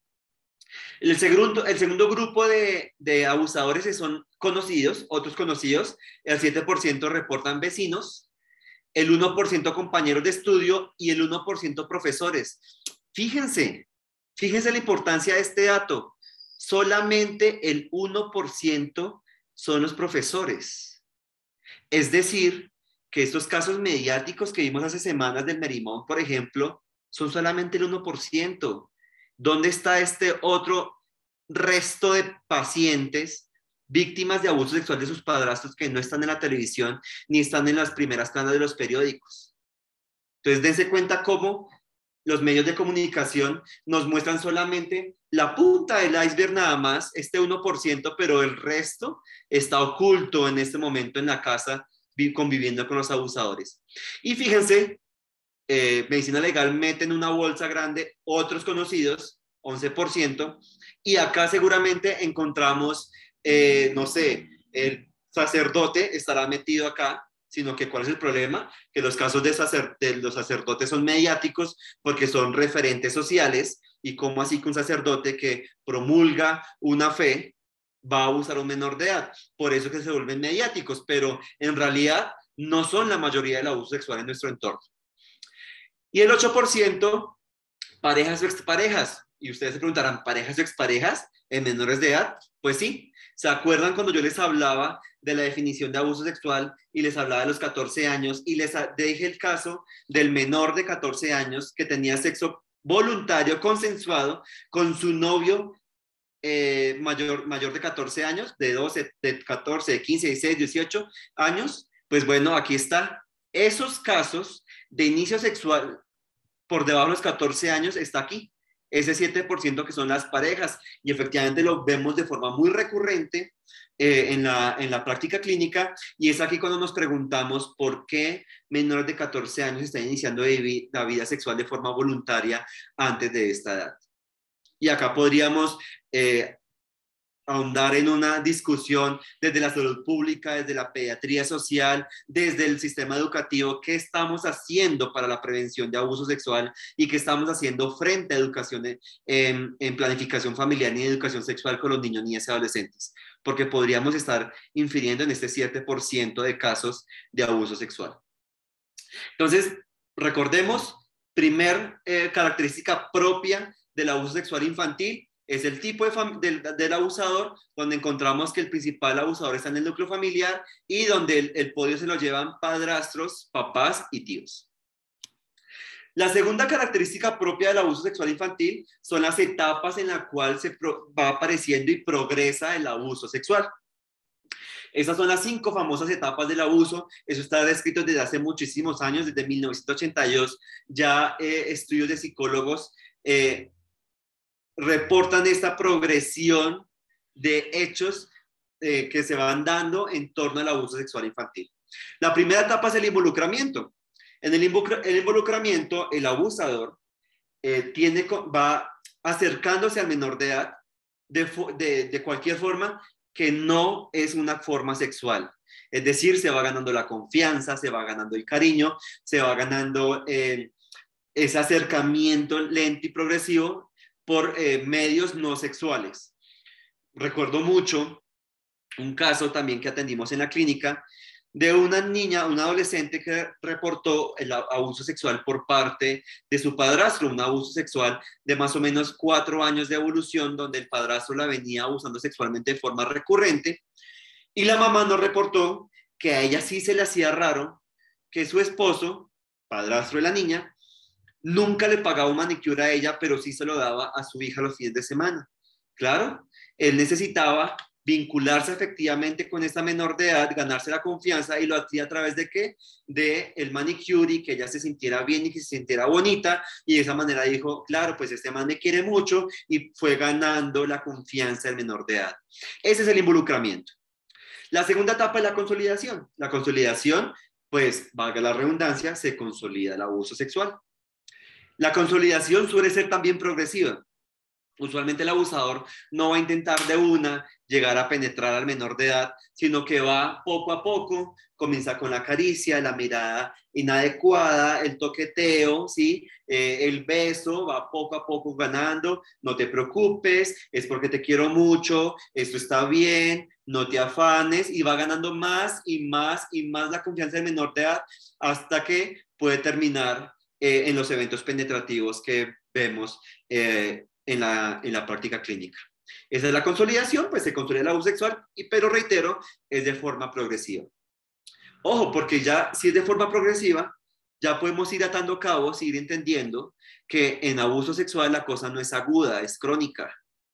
El segundo, el segundo grupo de, de abusadores son conocidos, otros conocidos. El siete por ciento reportan vecinos, el uno por ciento compañeros de estudio y el uno por ciento profesores. Fíjense, fíjense la importancia de este dato. Solamente el uno por ciento son los profesores. Es decir, que estos casos mediáticos que vimos hace semanas del Merimón, por ejemplo, son solamente el uno por ciento. ¿Dónde está este otro resto de pacientes víctimas de abuso sexual de sus padrastros que no están en la televisión ni están en las primeras planas de los periódicos? Entonces, dense cuenta cómo los medios de comunicación nos muestran solamente la punta del iceberg nada más, este uno por ciento, pero el resto está oculto en este momento en la casa conviviendo con los abusadores. Y fíjense, Eh, medicina legal mete en una bolsa grande otros conocidos, once por ciento, y acá seguramente encontramos, eh, no sé, el sacerdote estará metido acá, sino que ¿cuál es el problema? Que los casos de, sacer, de los sacerdotes son mediáticos porque son referentes sociales, y cómo así que un sacerdote que promulga una fe va a abusar a un menor de edad. Por eso que se vuelven mediáticos, pero en realidad no son la mayoría del abuso sexual en nuestro entorno. Y el ocho por ciento, parejas o exparejas. Y ustedes se preguntarán, ¿parejas o exparejas en menores de edad? Pues sí. ¿Se acuerdan cuando yo les hablaba de la definición de abuso sexual y les hablaba de los catorce años y les dije el caso del menor de catorce años que tenía sexo voluntario, consensuado, con su novio eh, mayor, mayor de catorce años, de doce, de catorce, de quince, dieciséis, dieciocho años? Pues bueno, aquí está. Esos casos de inicio sexual por debajo de los catorce años está aquí, ese siete por ciento que son las parejas, y efectivamente lo vemos de forma muy recurrente eh, en, la, en la práctica clínica, y es aquí cuando nos preguntamos por qué menores de catorce años están iniciando la vida sexual de forma voluntaria antes de esta edad. Y acá podríamos eh, ahondar en una discusión desde la salud pública, desde la pediatría social, desde el sistema educativo, qué estamos haciendo para la prevención de abuso sexual y qué estamos haciendo frente a educación en, en planificación familiar y educación sexual con los niños, niñas y adolescentes, porque podríamos estar infiriendo en este siete por ciento de casos de abuso sexual. Entonces, recordemos, primer eh, característica propia del abuso sexual infantil es el tipo de del, del abusador, donde encontramos que el principal abusador está en el núcleo familiar y donde el, el podio se lo llevan padrastros, papás y tíos. La segunda característica propia del abuso sexual infantil son las etapas en las cuales se pro, va apareciendo y progresa el abuso sexual. Esas son las cinco famosas etapas del abuso. Eso está descrito desde hace muchísimos años, desde mil novecientos ochenta y dos. Ya eh, estudios de psicólogos eh, reportan esta progresión de hechos eh, que se van dando en torno al abuso sexual infantil. La primera etapa es el involucramiento. En el, involucra el involucramiento, el abusador eh, tiene, va acercándose al menor de edad de, de, de cualquier forma que no es una forma sexual. Es decir, se va ganando la confianza, se va ganando el cariño, se va ganando eh, ese acercamiento lento y progresivo por eh, medios no sexuales. Recuerdo mucho un caso también que atendimos en la clínica de una niña, una adolescente que reportó el abuso sexual por parte de su padrastro, un abuso sexual de más o menos cuatro años de evolución, donde el padrastro la venía abusando sexualmente de forma recurrente, y la mamá nos reportó que a ella sí se le hacía raro que su esposo, padrastro de la niña, nunca le pagaba un manicure a ella, pero sí se lo daba a su hija los fines de semana. Claro, él necesitaba vincularse efectivamente con esta menor de edad, ganarse la confianza, y lo hacía a través de qué? De el manicure, y que ella se sintiera bien y que se sintiera bonita, y de esa manera dijo, claro, pues este man me quiere mucho, y fue ganando la confianza del menor de edad. Ese es el involucramiento. La segunda etapa es la consolidación. La consolidación, pues, valga la redundancia, se consolida el abuso sexual. La consolidación suele ser también progresiva. Usualmente el abusador no va a intentar de una llegar a penetrar al menor de edad, sino que va poco a poco, comienza con la caricia, la mirada inadecuada, el toqueteo, ¿sí? Eh, el beso, va poco a poco ganando, no te preocupes, es porque te quiero mucho, esto está bien, no te afanes, y va ganando más y más y más la confianza del menor de edad, hasta que puede terminar eh, en los eventos penetrativos que vemos eh, En la, en la práctica clínica. Esa es la consolidación, pues se consolida el abuso sexual, y, pero reitero, es de forma progresiva. Ojo, porque ya si es de forma progresiva, ya podemos ir atando cabos, ir entendiendo que en abuso sexual la cosa no es aguda, es crónica.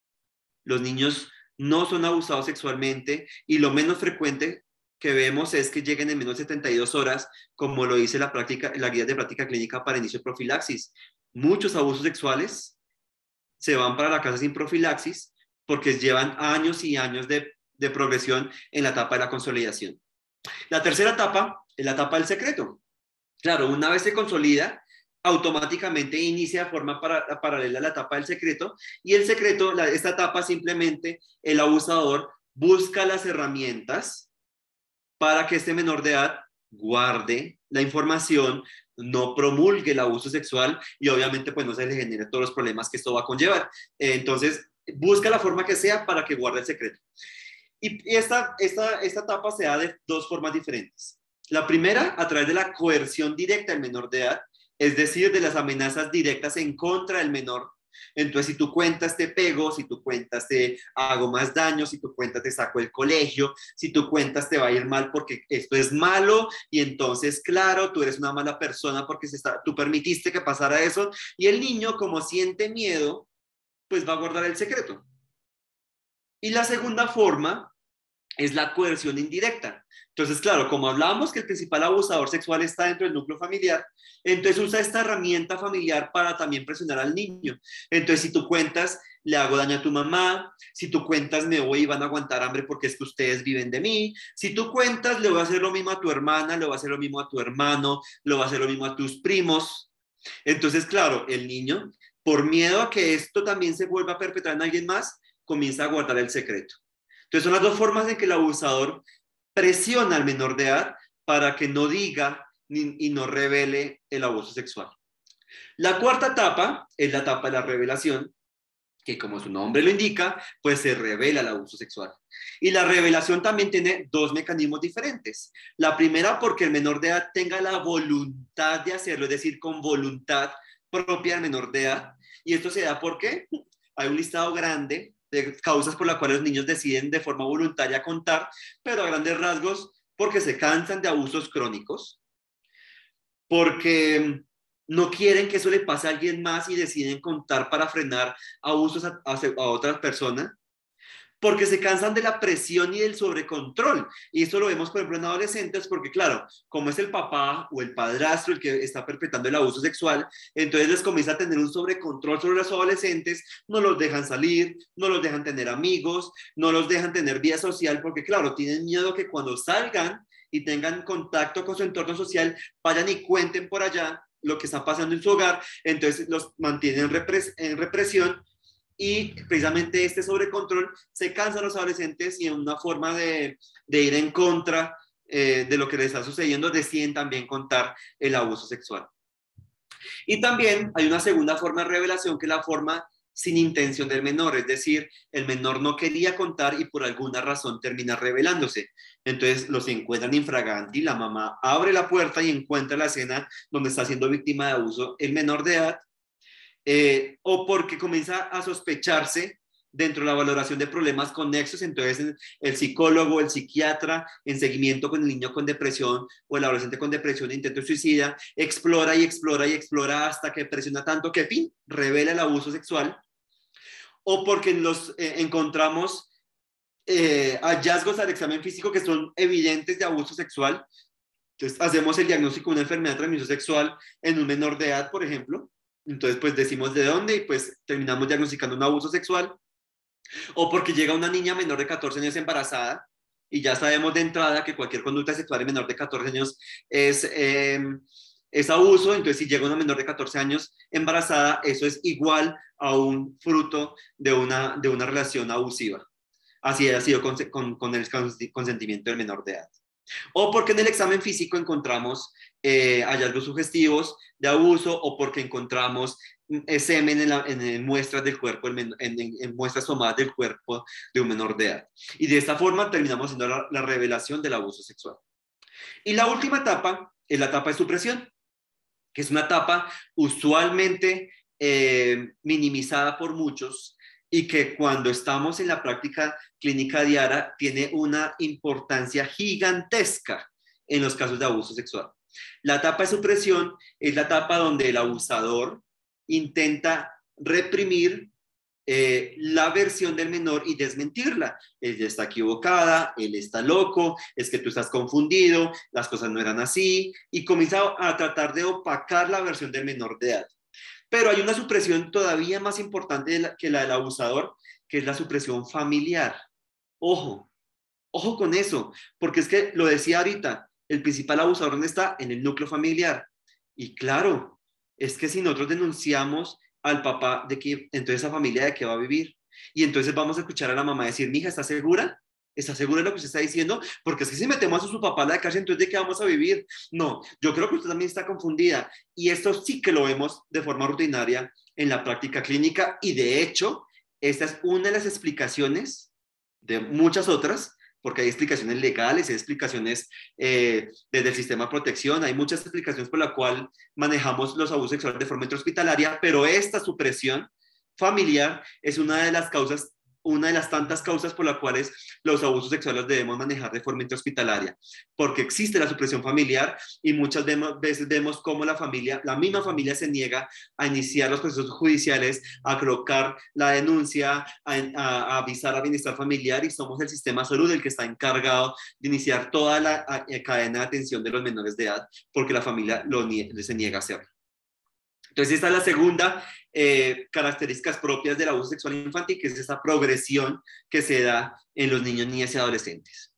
Los niños no son abusados sexualmente, y lo menos frecuente que vemos es que lleguen en menos de setenta y dos horas, como lo dice la, práctica, la guía de práctica clínica para inicio de profilaxis. Muchos abusos sexuales se van para la casa sin profilaxis porque llevan años y años de, de progresión en la etapa de la consolidación. La tercera etapa es la etapa del secreto. Claro, una vez se consolida, automáticamente inicia de forma para, paralela a la etapa del secreto, y el secreto, la, esta etapa simplemente el abusador busca las herramientas para que este menor de edad guarde la información, no promulgue el abuso sexual, y obviamente pues no se le genere todos los problemas que esto va a conllevar. Eh, entonces, busca la forma que sea para que guarde el secreto. Y esta, esta, esta etapa se da de dos formas diferentes. La primera, a través de la coerción directa del menor de edad, es decir, de las amenazas directas en contra del menor. Entonces, si tú cuentas te pego, si tú cuentas te hago más daño, si tú cuentas te saco del colegio, si tú cuentas te va a ir mal porque esto es malo, y entonces, claro, tú eres una mala persona porque se está, tú permitiste que pasara eso, y el niño, como siente miedo, pues va a guardar el secreto. Y la segunda forma es la coerción indirecta. Entonces, claro, como hablábamos que el principal abusador sexual está dentro del núcleo familiar, entonces usa esta herramienta familiar para también presionar al niño. Entonces, si tú cuentas, le hago daño a tu mamá; si tú cuentas, me voy y van a aguantar hambre porque es que ustedes viven de mí; si tú cuentas, le voy a hacer lo mismo a tu hermana, le voy a hacer lo mismo a tu hermano, le voy a hacer lo mismo a tus primos. Entonces, claro, el niño, por miedo a que esto también se vuelva a perpetrar en alguien más, comienza a guardar el secreto. Entonces, son las dos formas en que el abusador presiona al menor de edad para que no diga ni, y no revele el abuso sexual. La cuarta etapa es la etapa de la revelación, que como su nombre lo indica, pues se revela el abuso sexual. Y la revelación también tiene dos mecanismos diferentes. La primera, porque el menor de edad tenga la voluntad de hacerlo, es decir, con voluntad propia del menor de edad. Y esto se da porque hay un listado grande de causas por las cuales los niños deciden de forma voluntaria contar, pero a grandes rasgos porque se cansan de abusos crónicos, porque no quieren que eso le pase a alguien más y deciden contar para frenar abusos a, a, a otras personas, porque se cansan de la presión y del sobrecontrol. Y esto lo vemos, por ejemplo, en adolescentes, porque claro, como es el papá o el padrastro el que está perpetrando el abuso sexual, entonces les comienza a tener un sobrecontrol sobre los adolescentes, no los dejan salir, no los dejan tener amigos, no los dejan tener vida social, porque claro, tienen miedo que cuando salgan y tengan contacto con su entorno social, vayan y cuenten por allá lo que está pasando en su hogar. Entonces los mantienen en, repres en represión, y precisamente este sobrecontrol se cansa a los adolescentes, y en una forma de, de ir en contra eh, de lo que les está sucediendo, deciden también contar el abuso sexual. Y también hay una segunda forma de revelación, que es la forma sin intención del menor, es decir, el menor no quería contar y por alguna razón termina revelándose. Entonces los encuentran infraganti, la mamá abre la puerta y encuentra la escena donde está siendo víctima de abuso el menor de edad, eh, o porque comienza a sospecharse dentro de la valoración de problemas conexos, entonces el psicólogo, el psiquiatra, en seguimiento con el niño con depresión o el adolescente con depresión e intento suicida, explora y explora y explora hasta que presiona tanto que, fin, revela el abuso sexual, o porque los eh, encontramos eh, hallazgos al examen físico que son evidentes de abuso sexual. Entonces hacemos el diagnóstico de una enfermedad de transmisión sexual en un menor de edad, por ejemplo. Entonces pues decimos de dónde y pues terminamos diagnosticando un abuso sexual. O porque llega una niña menor de catorce años embarazada y ya sabemos de entrada que cualquier conducta sexual en menor de catorce años es, eh, es abuso. Entonces si llega una menor de catorce años embarazada, eso es igual a un fruto de una, de una relación abusiva. Así ha sido con, con, con el consentimiento del menor de edad. O porque en el examen físico encontramos eh, hallazgos sugestivos de abuso, o porque encontramos eh, semen en, la, en, en muestras del cuerpo, en, en, en, en muestras tomadas del cuerpo de un menor de edad. Y de esta forma terminamos haciendo la, la revelación del abuso sexual. Y la última etapa es la etapa de supresión, que es una etapa usualmente eh, minimizada por muchos, y que cuando estamos en la práctica clínica diaria tiene una importancia gigantesca en los casos de abuso sexual. La etapa de supresión es la etapa donde el abusador intenta reprimir eh, la versión del menor y desmentirla. Ella está equivocada, él está loco, es que tú estás confundido, las cosas no eran así, y comienza a tratar de opacar la versión del menor de edad. Pero hay una supresión todavía más importante de la, que la del abusador, que es la supresión familiar. Ojo, ojo con eso, porque es que lo decía ahorita, el principal abusador, ¿dónde está? En el núcleo familiar. Y claro, es que si nosotros denunciamos al papá, de que entonces esa familia de qué va a vivir. Y entonces vamos a escuchar a la mamá decir, mija, ¿estás segura? ¿Está segura de lo que usted está diciendo? Porque es que si metemos a su papá a la cárcel, entonces ¿de qué vamos a vivir? No, yo creo que usted también está confundida. Y esto sí que lo vemos de forma rutinaria en la práctica clínica. Y de hecho, esta es una de las explicaciones de muchas otras, porque hay explicaciones legales, hay explicaciones eh, desde el sistema de protección, hay muchas explicaciones por la cual manejamos los abusos sexuales de forma intrahospitalaria, pero esta supresión familiar es una de las causas, una de las tantas causas por las cuales los abusos sexuales debemos manejar de forma intrahospitalaria, porque existe la supresión familiar y muchas veces vemos cómo la familia, la misma familia se niega a iniciar los procesos judiciales, a colocar la denuncia, a, a, a avisar al bienestar familiar, y somos el sistema de salud el que está encargado de iniciar toda la a, a cadena de atención de los menores de edad, porque la familia lo nie- se niega a hacerlo. Entonces esta es la segunda eh, características propias del abuso sexual infantil, que es esa progresión que se da en los niños, niñas y adolescentes.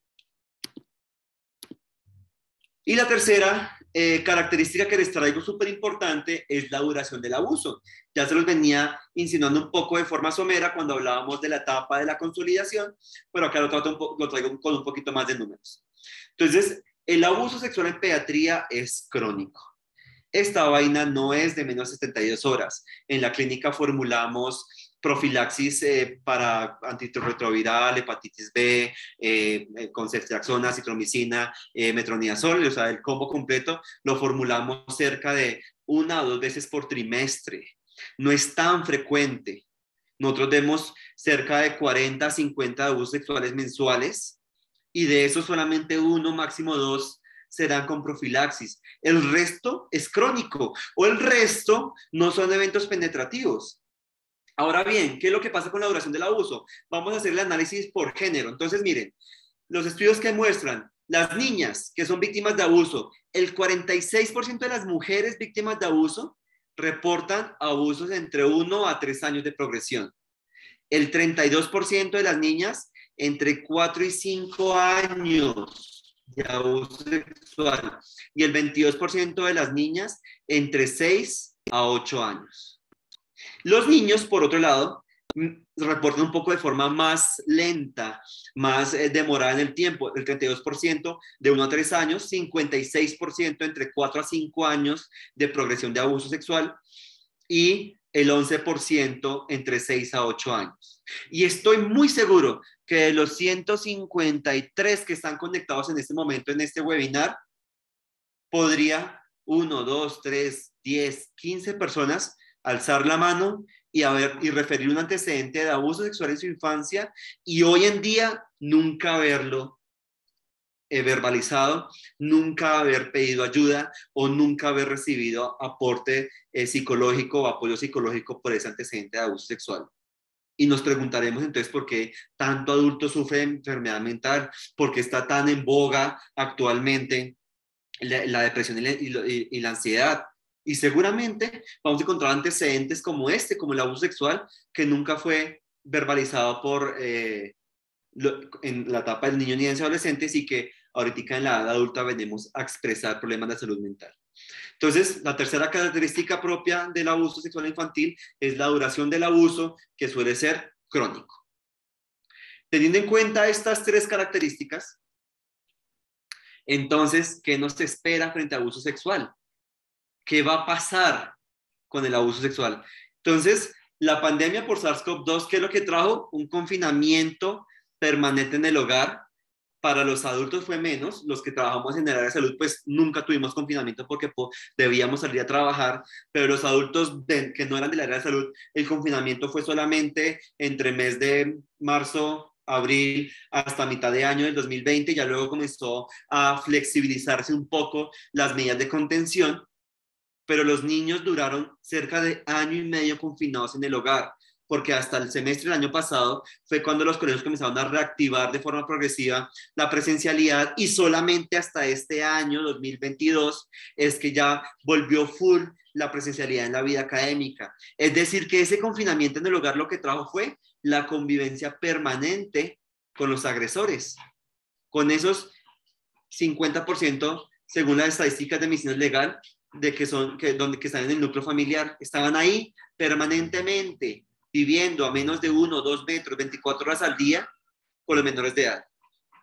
Y la tercera eh, característica que les traigo súper importante es la duración del abuso. Ya se los venía insinuando un poco de forma somera cuando hablábamos de la etapa de la consolidación, pero acá lo, trato un po- lo traigo con un poquito más de números. Entonces, el abuso sexual en pediatría es crónico. Esta vaina no es de menos de setenta y dos horas. En la clínica formulamos profilaxis eh, para antirretroviral, hepatitis B, eh, con ceftriaxona, acitromicina, eh, metronidazol, o sea, el combo completo lo formulamos cerca de una o dos veces por trimestre. No es tan frecuente. Nosotros vemos cerca de cuarenta a cincuenta abusos sexuales mensuales, y de esos solamente uno, máximo dos, serán con profilaxis. El resto es crónico, o el resto no son eventos penetrativos. Ahora bien, ¿qué es lo que pasa con la duración del abuso? Vamos a hacer el análisis por género. Entonces, miren, los estudios que muestran las niñas que son víctimas de abuso, el cuarenta y seis por ciento de las mujeres víctimas de abuso reportan abusos entre uno a tres años de progresión. El treinta y dos por ciento de las niñas entre cuatro y cinco años de abuso sexual, y el veintidós por ciento de las niñas entre seis a ocho años. Los niños, por otro lado, reportan un poco de forma más lenta, más eh, demorada en el tiempo, el treinta y dos por ciento de uno a tres años, cincuenta y seis por ciento entre cuatro a cinco años de progresión de abuso sexual, y el once por ciento entre seis a ocho años. Y estoy muy seguro que de los ciento cincuenta y tres que están conectados en este momento en este webinar, podría uno, dos, tres, diez, quince personas alzar la mano y, a ver, y referir un antecedente de abuso sexual en su infancia y hoy en día nunca haberlo eh, verbalizado, nunca haber pedido ayuda o nunca haber recibido aporte eh, psicológico o apoyo psicológico por ese antecedente de abuso sexual. Y nos preguntaremos entonces por qué tanto adulto sufre de enfermedad mental, por qué está tan en boga actualmente la, la depresión y la, y, y la ansiedad. Y seguramente vamos a encontrar antecedentes como este, como el abuso sexual, que nunca fue verbalizado por, eh, lo, en la etapa del niño, niña y adolescentes y que ahorita en la edad adulta venimos a expresar problemas de salud mental. Entonces, la tercera característica propia del abuso sexual infantil es la duración del abuso, que suele ser crónico. Teniendo en cuenta estas tres características, entonces, ¿qué nos espera frente a abuso sexual? ¿Qué va a pasar con el abuso sexual? Entonces, la pandemia por SARS-CoV dos, ¿qué es lo que trajo? Un confinamiento permanente en el hogar. Para los adultos fue menos, los que trabajamos en el área de salud, pues nunca tuvimos confinamiento porque debíamos salir a trabajar, pero los adultos de, que no eran del área de salud, el confinamiento fue solamente entre mes de marzo, abril, hasta mitad de año del dos mil veinte, ya luego comenzó a flexibilizarse un poco las medidas de contención, pero los niños duraron cerca de año y medio confinados en el hogar, porque hasta el semestre del año pasado fue cuando los colegios comenzaron a reactivar de forma progresiva la presencialidad y solamente hasta este año, dos mil veintidós, es que ya volvió full la presencialidad en la vida académica. Es decir, que ese confinamiento en el hogar lo que trajo fue la convivencia permanente con los agresores, con esos cincuenta por ciento, según las estadísticas de medicina legal, de que, son, que, donde, que están en el núcleo familiar, estaban ahí permanentemente, viviendo a menos de uno o dos metros, veinticuatro horas al día, con los menores de edad.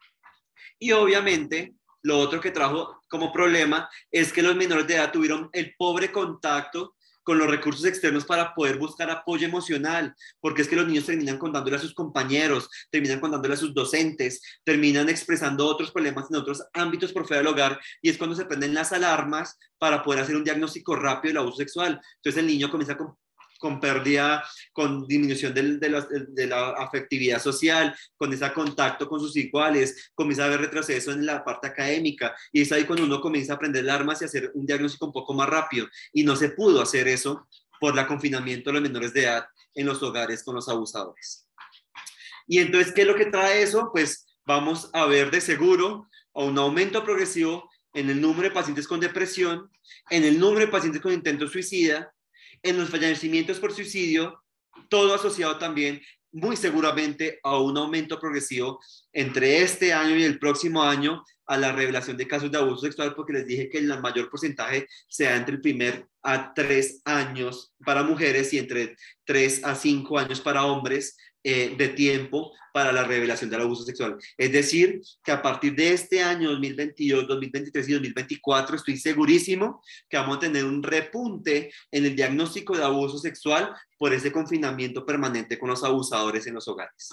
Y obviamente, lo otro que trajo como problema es que los menores de edad tuvieron el pobre contacto con los recursos externos para poder buscar apoyo emocional, porque es que los niños terminan contándole a sus compañeros, terminan contándole a sus docentes, terminan expresando otros problemas en otros ámbitos por fuera del hogar, y es cuando se prenden las alarmas para poder hacer un diagnóstico rápido del abuso sexual. Entonces el niño comienza con con pérdida, con disminución de, de, la, de la afectividad social, con ese contacto con sus iguales, comienza a haber retroceso en la parte académica, y es ahí cuando uno comienza a aprender armas y hacer un diagnóstico un poco más rápido, y no se pudo hacer eso por el confinamiento de los menores de edad en los hogares con los abusadores. Y entonces, ¿qué es lo que trae eso? Pues vamos a ver de seguro a un aumento progresivo en el número de pacientes con depresión, en el número de pacientes con intento suicida, en los fallecimientos por suicidio, todo asociado también muy seguramente a un aumento progresivo entre este año y el próximo año a la revelación de casos de abuso sexual, porque les dije que el mayor porcentaje se da entre el primer a tres años para mujeres y entre tres a cinco años para hombres, eh, de tiempo para la revelación del abuso sexual. Es decir, que a partir de este año dos mil veintidós, dos mil veintitrés y dos mil veinticuatro estoy segurísimo que vamos a tener un repunte en el diagnóstico de abuso sexual por ese confinamiento permanente con los abusadores en los hogares.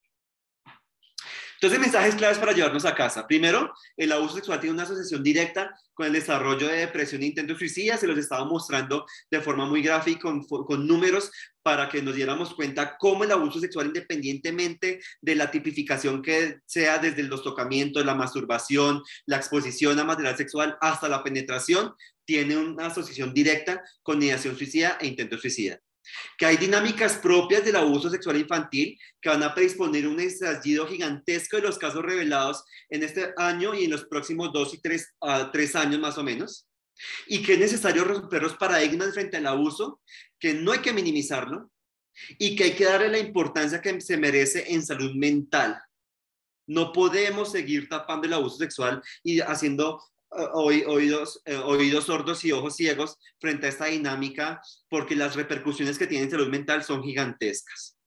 Entonces, mensajes claves para llevarnos a casa. Primero, el abuso sexual tiene una asociación directa con el desarrollo de depresión e intentos suicidas. Se los estaba mostrando de forma muy gráfica, con, con números, para que nos diéramos cuenta cómo el abuso sexual, independientemente de la tipificación que sea desde los tocamientos, la masturbación, la exposición a material sexual, hasta la penetración, tiene una asociación directa con ideación suicida e intento suicida. Que hay dinámicas propias del abuso sexual infantil que van a predisponer un estallido gigantesco de los casos revelados en este año y en los próximos dos y tres, uh, tres años más o menos, y que es necesario romper los paradigmas frente al abuso, que no hay que minimizarlo y que hay que darle la importancia que se merece en salud mental. No podemos seguir tapando el abuso sexual y haciendo Oídos, eh, oídos sordos y ojos ciegos frente a esta dinámica, porque las repercusiones que tiene en salud mental son gigantescas.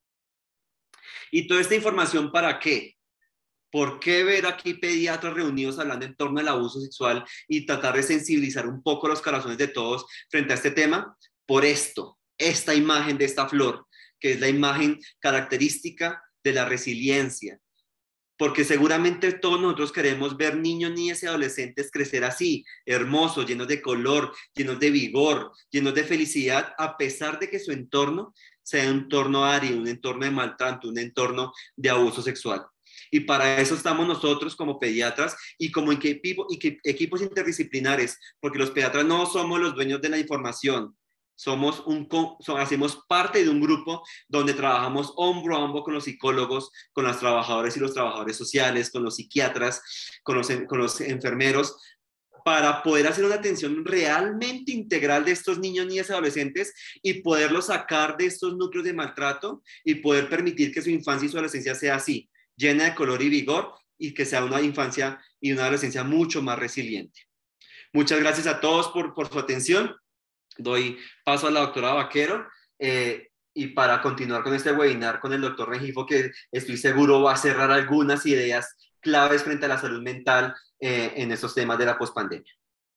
¿Y toda esta información para qué? ¿Por qué ver aquí pediatras reunidos hablando en torno al abuso sexual y tratar de sensibilizar un poco los corazones de todos frente a este tema? Por esto, esta imagen de esta flor, que es la imagen característica de la resiliencia. Porque seguramente todos nosotros queremos ver niños, niñas y adolescentes crecer así, hermosos, llenos de color, llenos de vigor, llenos de felicidad, a pesar de que su entorno sea un entorno árido, un entorno de maltrato, un entorno de abuso sexual. Y para eso estamos nosotros como pediatras y como equipo, equipos interdisciplinares, porque los pediatras no somos los dueños de la información. Somos un, hacemos parte de un grupo donde trabajamos hombro a hombro con los psicólogos, con los trabajadores y los trabajadores sociales, con los psiquiatras, con los, con los enfermeros, para poder hacer una atención realmente integral de estos niños, niñas y adolescentes y poderlos sacar de estos núcleos de maltrato y poder permitir que su infancia y su adolescencia sea así, llena de color y vigor, y que sea una infancia y una adolescencia mucho más resiliente. Muchas gracias a todos por, por su atención. Doy paso a la doctora Vaquero eh, y para continuar con este webinar con el doctor Rengifo, que estoy seguro va a cerrar algunas ideas claves frente a la salud mental eh, en estos temas de la pospandemia.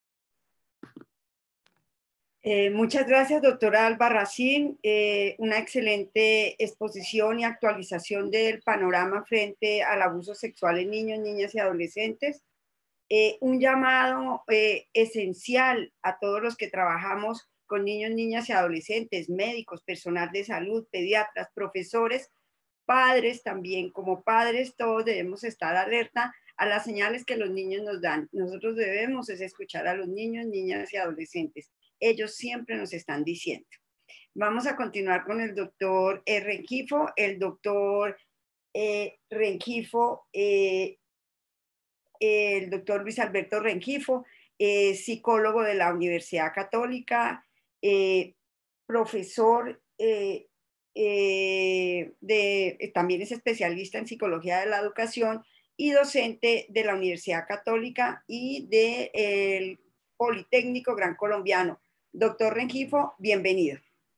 Eh, muchas gracias, doctora Albarracín. Eh, una excelente exposición y actualización del panorama frente al abuso sexual en niños, niñas y adolescentes. Eh, un llamado eh, esencial a todos los que trabajamos con niños, niñas y adolescentes, médicos, personal de salud, pediatras, profesores, padres también. Como padres todos debemos estar alerta a las señales que los niños nos dan. Nosotros debemos es escuchar a los niños, niñas y adolescentes. Ellos siempre nos están diciendo. Vamos a continuar con el doctor eh, Rengifo. El doctor eh, Rengifo, eh, el doctor Luis Alberto Rengifo, eh, psicólogo de la Universidad Católica, eh, profesor, eh, eh, de, también es especialista en psicología de la educación y docente de la Universidad Católica y del Politécnico Gran Colombiano. Doctor Rengifo, bienvenido.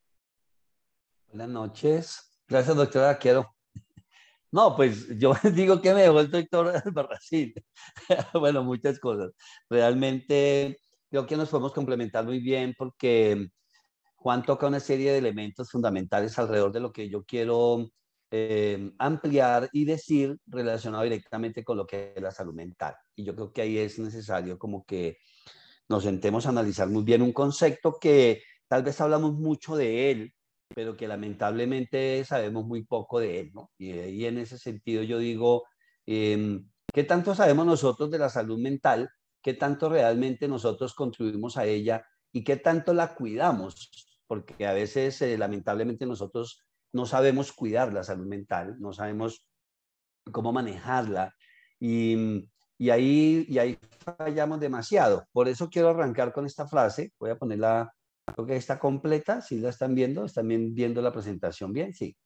Buenas noches. Gracias, doctora Vaquero. No, pues yo digo que me dejó el doctor Albarracín. Bueno, muchas cosas. Realmente creo que nos podemos complementar muy bien porque Juan toca una serie de elementos fundamentales alrededor de lo que yo quiero eh, ampliar y decir relacionado directamente con lo que es la salud mental. Y yo creo que ahí es necesario como que nos sentemos a analizar muy bien un concepto que tal vez hablamos mucho de él, pero que lamentablemente sabemos muy poco de él, ¿no? Y, y en ese sentido yo digo, eh, ¿qué tanto sabemos nosotros de la salud mental? ¿Qué tanto realmente nosotros contribuimos a ella? ¿Y qué tanto la cuidamos? Porque a veces, eh, lamentablemente, nosotros no sabemos cuidar la salud mental, no sabemos cómo manejarla. Y, y, ahí, y ahí fallamos demasiado. Por eso quiero arrancar con esta frase. Voy a ponerla. Creo que está completa, ¿sí la están viendo? ¿Están viendo la presentación bien? Sí.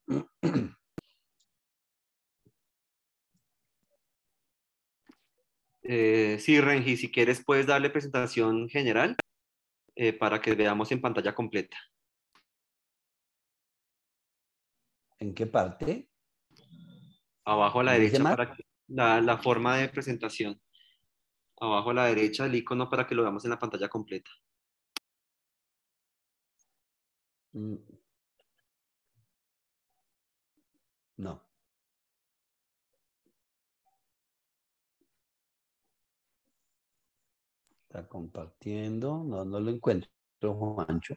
Eh, sí, Rengi, si quieres puedes darle presentación general eh, para que veamos en pantalla completa. ¿En qué parte? Abajo a la ¿Me dice derecha, más? para que, la, la forma de presentación. Abajo a la derecha el icono para que lo veamos en la pantalla completa. No. Está compartiendo. No, no lo encuentro, Juancho.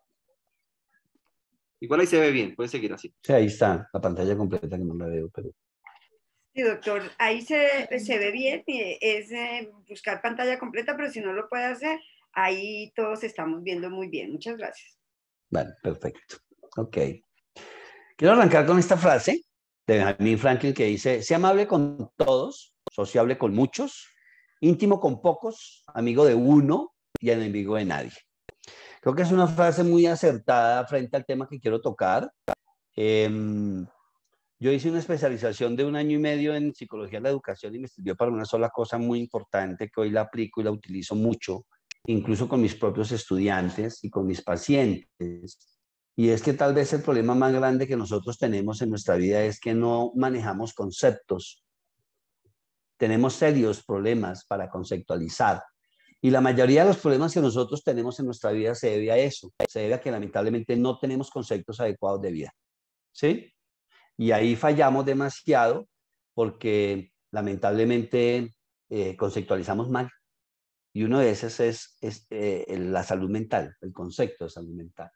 Igual ahí se ve bien, puede seguir así. Sí, ahí está, la pantalla completa que no la veo, pero... Sí, doctor, ahí se, se ve bien, es eh, buscar pantalla completa, pero si no lo puede hacer, ahí todos estamos viendo muy bien. Muchas gracias. Vale, perfecto. Ok. Quiero arrancar con esta frase de Benjamin Franklin que dice, sea amable con todos, sociable con muchos, íntimo con pocos, amigo de uno y enemigo de nadie. Creo que es una frase muy acertada frente al tema que quiero tocar. Eh, yo hice una especialización de un año y medio en psicología de la educación y me sirvió para una sola cosa muy importante que hoy la aplico y la utilizo mucho, incluso con mis propios estudiantes y con mis pacientes. Y es que tal vez el problema más grande que nosotros tenemos en nuestra vida es que no manejamos conceptos. Tenemos serios problemas para conceptualizar. Y la mayoría de los problemas que nosotros tenemos en nuestra vida se debe a eso, se debe a que lamentablemente no tenemos conceptos adecuados de vida, ¿sí? Y ahí fallamos demasiado porque lamentablemente eh, conceptualizamos mal. Y uno de esos es, es eh, la salud mental, el concepto de salud mental.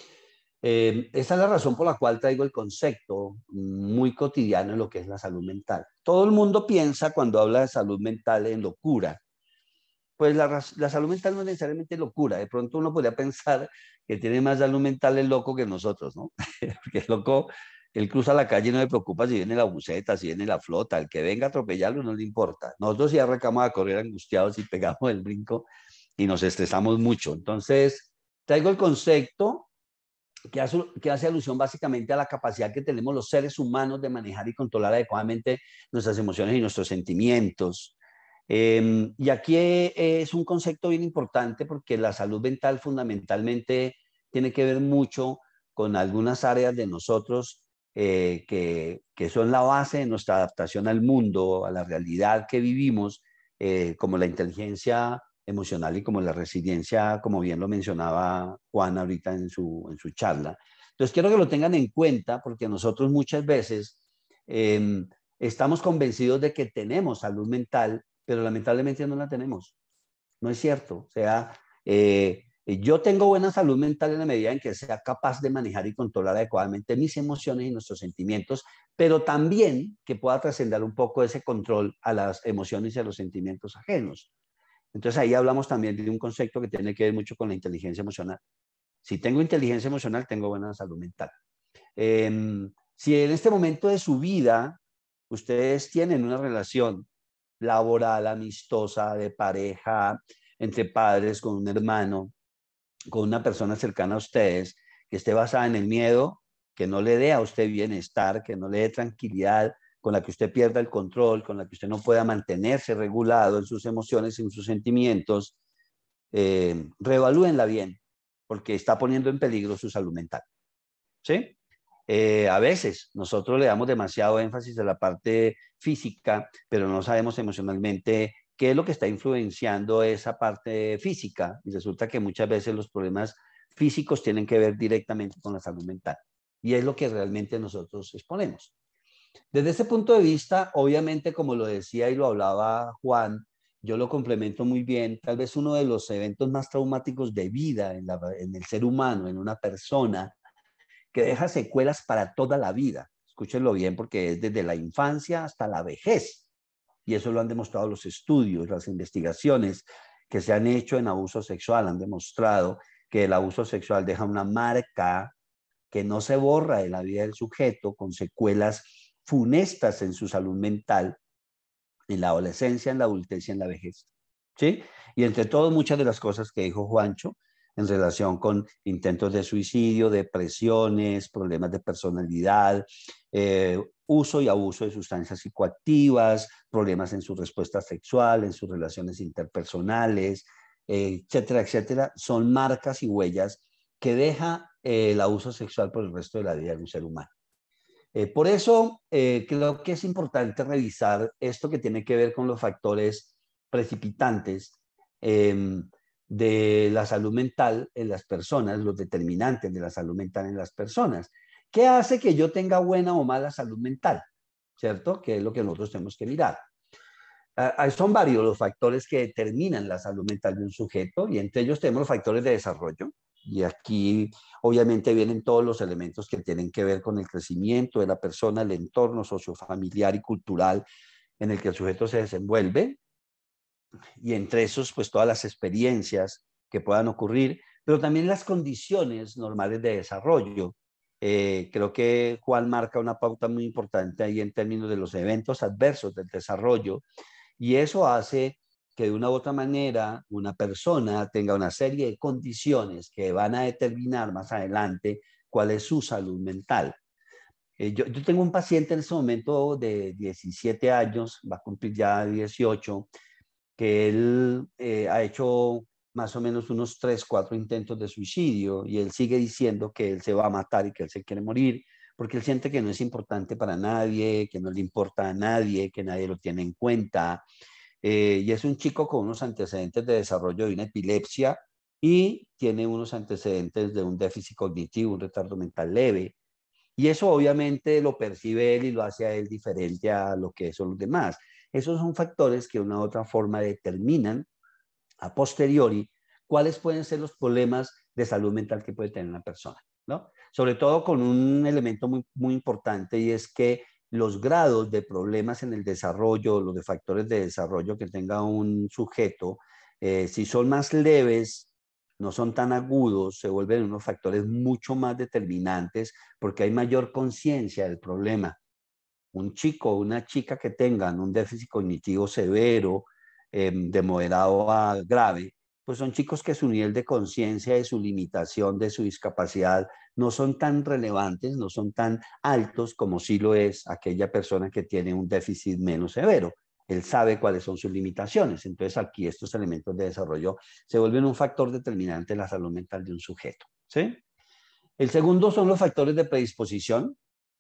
Eh, esa es la razón por la cual traigo el concepto muy cotidiano en lo que es la salud mental. Todo el mundo piensa cuando habla de salud mental en locura. Pues la, la salud mental no es necesariamente locura. De pronto uno podría pensar que tiene más salud mental el loco que nosotros, ¿no? Porque el loco, él cruza la calle y no le preocupa si viene la buceta, si viene la flota, el que venga a atropellarlo no le importa. Nosotros ya arrancamos a correr angustiados y pegamos el brinco y nos estresamos mucho. Entonces, traigo el concepto que hace, que hace alusión básicamente a la capacidad que tenemos los seres humanos de manejar y controlar adecuadamente nuestras emociones y nuestros sentimientos. Eh, y aquí es un concepto bien importante porque la salud mental fundamentalmente tiene que ver mucho con algunas áreas de nosotros eh, que, que son la base de nuestra adaptación al mundo, a la realidad que vivimos, eh, como la inteligencia emocional y como la resiliencia, como bien lo mencionaba Juan ahorita en su, en su charla. Entonces quiero que lo tengan en cuenta porque nosotros muchas veces eh, estamos convencidos de que tenemos salud mental, pero lamentablemente no la tenemos. No es cierto. O sea, eh, yo tengo buena salud mental en la medida en que sea capaz de manejar y controlar adecuadamente mis emociones y nuestros sentimientos, pero también que pueda trascender un poco ese control a las emociones y a los sentimientos ajenos. Entonces ahí hablamos también de un concepto que tiene que ver mucho con la inteligencia emocional. Si tengo inteligencia emocional, tengo buena salud mental. Eh, si en este momento de su vida ustedes tienen una relación laboral, amistosa, de pareja, entre padres, con un hermano, con una persona cercana a ustedes, que esté basada en el miedo, que no le dé a usted bienestar, que no le dé tranquilidad, con la que usted pierda el control, con la que usted no pueda mantenerse regulado en sus emociones y en sus sentimientos, eh, reevalúenla bien, porque está poniendo en peligro su salud mental. ¿Sí? Eh, a veces nosotros le damos demasiado énfasis a la parte física, pero no sabemos emocionalmente qué es lo que está influenciando esa parte física. Y resulta que muchas veces los problemas físicos tienen que ver directamente con la salud mental. Y es lo que realmente nosotros exponemos. Desde ese punto de vista, obviamente, como lo decía y lo hablaba Juan, yo lo complemento muy bien. Tal vez uno de los eventos más traumáticos de vida en, la, en el ser humano, en una persona, que deja secuelas para toda la vida. Escúchenlo bien porque es desde la infancia hasta la vejez. Y eso lo han demostrado los estudios, las investigaciones que se han hecho en abuso sexual. Han demostrado que el abuso sexual deja una marca que no se borra de la vida del sujeto, con secuelas funestas en su salud mental, en la adolescencia, en la adultez y en la vejez. ¿Sí? Y entre todo, muchas de las cosas que dijo Juancho en relación con intentos de suicidio, depresiones, problemas de personalidad, eh, uso y abuso de sustancias psicoactivas, problemas en su respuesta sexual, en sus relaciones interpersonales, eh, etcétera, etcétera, son marcas y huellas que deja eh, el abuso sexual por el resto de la vida de un ser humano. Eh, por eso eh, creo que es importante revisar esto que tiene que ver con los factores precipitantes eh, de la salud mental en las personas, los determinantes de la salud mental en las personas. ¿Qué hace que yo tenga buena o mala salud mental? ¿Cierto? Que es lo que nosotros tenemos que mirar. Ah, son varios los factores que determinan la salud mental de un sujeto y entre ellos tenemos los factores de desarrollo. Y aquí obviamente vienen todos los elementos que tienen que ver con el crecimiento de la persona, el entorno sociofamiliar y cultural en el que el sujeto se desenvuelve. Y entre esos, pues todas las experiencias que puedan ocurrir, pero también las condiciones normales de desarrollo. Eh, creo que Juan marca una pauta muy importante ahí en términos de los eventos adversos del desarrollo. Y eso hace que de una u otra manera una persona tenga una serie de condiciones que van a determinar más adelante cuál es su salud mental. Eh, yo, yo tengo un paciente en este momento de diecisiete años, va a cumplir ya dieciocho, que él eh, ha hecho más o menos unos tres, cuatro intentos de suicidio y él sigue diciendo que él se va a matar y que él se quiere morir porque él siente que no es importante para nadie, que no le importa a nadie, que nadie lo tiene en cuenta. eh, y es un chico con unos antecedentes de desarrollo de una epilepsia y tiene unos antecedentes de un déficit cognitivo, un retardo mental leve. Y eso obviamente lo percibe él y lo hace a él diferente a lo que son los demás. Esos son factores que de una u otra forma determinan a posteriori cuáles pueden ser los problemas de salud mental que puede tener una persona, ¿no? Sobre todo con un elemento muy, muy importante, y es que los grados de problemas en el desarrollo, los de factores de desarrollo que tenga un sujeto, eh, si son más leves, no son tan agudos, se vuelven unos factores mucho más determinantes porque hay mayor conciencia del problema. Un chico o una chica que tengan un déficit cognitivo severo, eh, de moderado a grave, pues son chicos que su nivel de conciencia de su limitación, de su discapacidad, no son tan relevantes, no son tan altos como sí lo es aquella persona que tiene un déficit menos severo. Él sabe cuáles son sus limitaciones. Entonces aquí estos elementos de desarrollo se vuelven un factor determinante en la salud mental de un sujeto, ¿sí? El segundo son los factores de predisposición.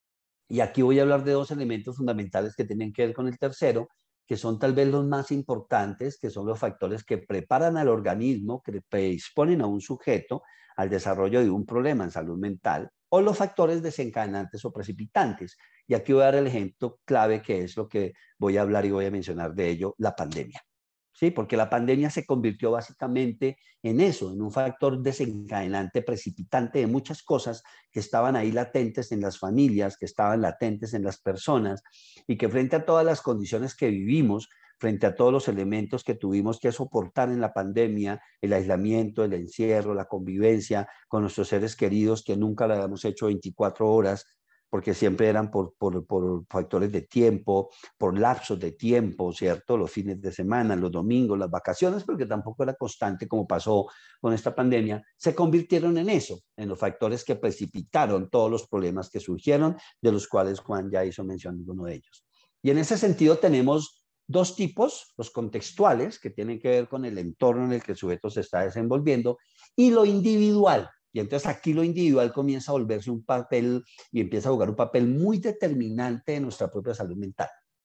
Y aquí voy a hablar de dos elementos fundamentales que tienen que ver con el tercero, que son tal vez los más importantes, que son los factores que preparan al organismo, que predisponen a un sujeto al desarrollo de un problema en salud mental, o los factores desencadenantes o precipitantes. Y aquí voy a dar el ejemplo clave, que es lo que voy a hablar y voy a mencionar de ello, la pandemia. ¿Sí? Porque la pandemia se convirtió básicamente en eso, en un factor desencadenante, precipitante de muchas cosas que estaban ahí latentes en las familias, que estaban latentes en las personas, y que frente a todas las condiciones que vivimos, frente a todos los elementos que tuvimos que soportar en la pandemia, el aislamiento, el encierro, la convivencia con nuestros seres queridos, que nunca lo habíamos hecho veinticuatro horas, porque siempre eran por, por, por factores de tiempo, por lapsos de tiempo, ¿cierto? Los fines de semana, los domingos, las vacaciones, porque tampoco era constante como pasó con esta pandemia, se convirtieron en eso, en los factores que precipitaron todos los problemas que surgieron, de los cuales Juan ya hizo mención de uno de ellos. Y en ese sentido tenemos dos tipos, los contextuales, que tienen que ver con el entorno en el que el sujeto se está desenvolviendo, y lo individual. Y entonces aquí lo individual comienza a volverse un papel y empieza a jugar un papel muy determinante en nuestra propia salud mental.